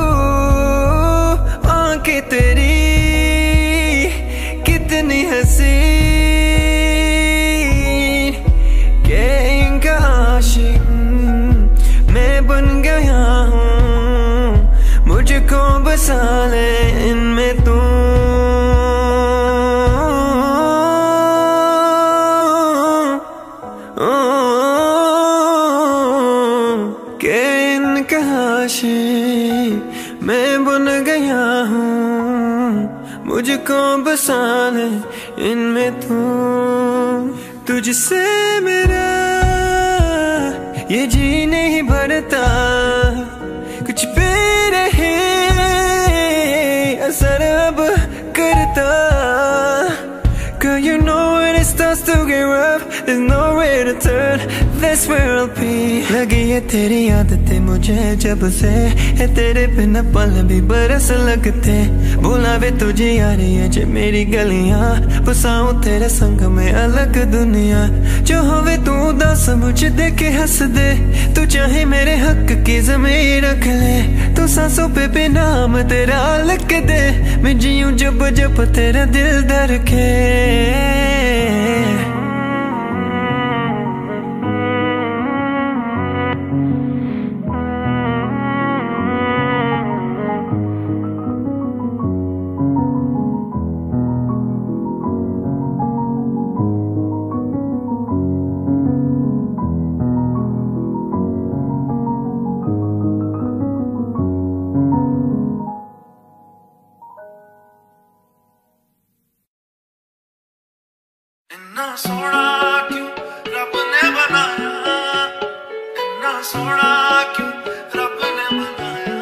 आंखें तेरी कितनी हंसी के इनका आशिक मैं बन गया हूँ। मुझको बसा ले इनमें तू। के इनका आशिक मैं बन गया हूँ। मुझको बसा ले इनमें तू। तुझसे मेरा ये जी नहीं भरता कुछ पे रहे असर अब करता। Girl, you know when it starts to get rough, there's nowhere to turn, that's where I'll be. लगी है तेरी आदतें मुझे जब से है तेरे बिना पल भी बरस लगते। बुलावे तुझे यारी है जे मेरी गलियां बसाऊं तेरे संग में अलग दुनिया। जो होवे तू उदास मुझे देखे हंस दे। तू चाहे मेरे हक की ज़मीन रख ले। तू सांसों पे भी नाम तेरा लिख दे। मैं जीऊं जब जब तेरा दिल धड़के। इन्ना सोना क्यों रब ने बनाया, इन्ना सोना क्यों रब ने बनाया।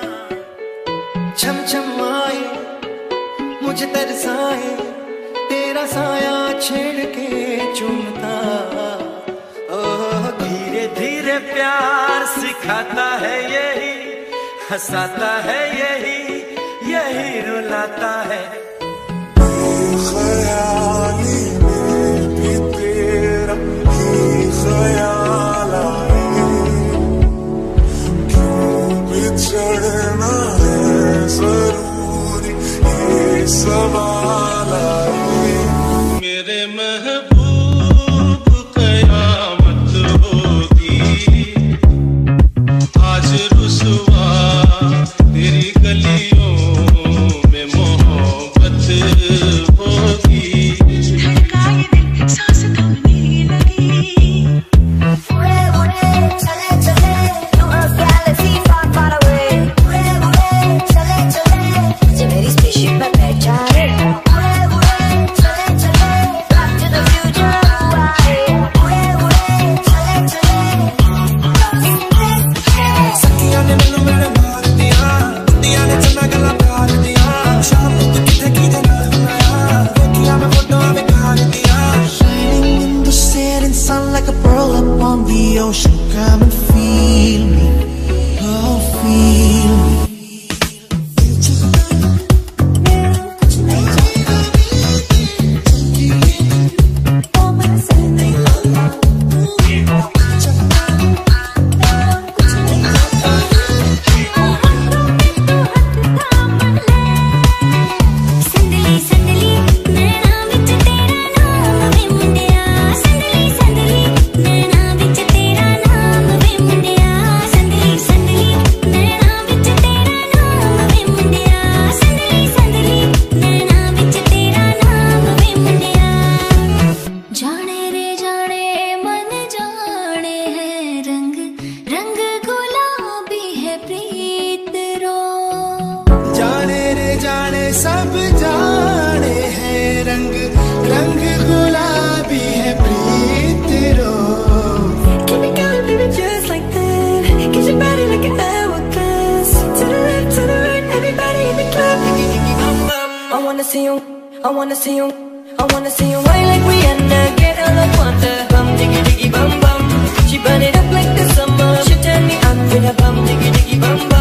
छम छम आए मुझे तरसाए तेरा साया छेड़ के चूमता। ओह धीरे धीरे प्यार सिखाता है यही, हंसाता है यही, यही रुलाता है। ख्याली में भी तेरा ही ख्याल आए, क्यों बिछड़ना है जरूरी ये सवाल आए। मेरे महबूब कयामत होगी आज रुसवा तेरी गलियों में मोहब्बत होगी। धड़का ये दिल सांस थमने लगी। उड़े उड़े चले चले to a galaxy far far away। उड़े उड़े चले चले तुझे मेरी स्पेसशिप में बैठ जाए। उड़े उड़े चले चले back to the future आए। उड़े उड़े चले चले सखियां ने मैनू मेरे मार दिया, दुनिया ने चन्ना गला प्यार दिया। शाम को किथे की दे नाल बनाया, देखिया मैं फोटो बिगाड़ दिया। Shining in the setting sun like a pearl upon the ocean. Come and feel me, oh feel me. संदली संदली नैना विच तेरा नाम वे मुंडिया। संदली संदली नैना विच तेरा नाम वे मुंडिया। संदली संदली नैना विच तेरा नाम वे मुंडिया। संदली संदली नैना विच तेरा नाम वे मुंडिया। जाने रे जाने मन जाने है रंग रंग गुलाबी है प्रीत रो। जाने रे जाने सब जाने हैं रंग रंग गुलाबी है प्रीत रो। Keep it going, baby, just like that. Get your body like an hourglass. To the left, to the right, everybody in the club. I wanna see you, I wanna see you, I wanna see you wine like Rihanna, get all up on the bum diggy diggy bum bum. She burn it up like the summer. She turn me up with a bum diggy diggy bum bum.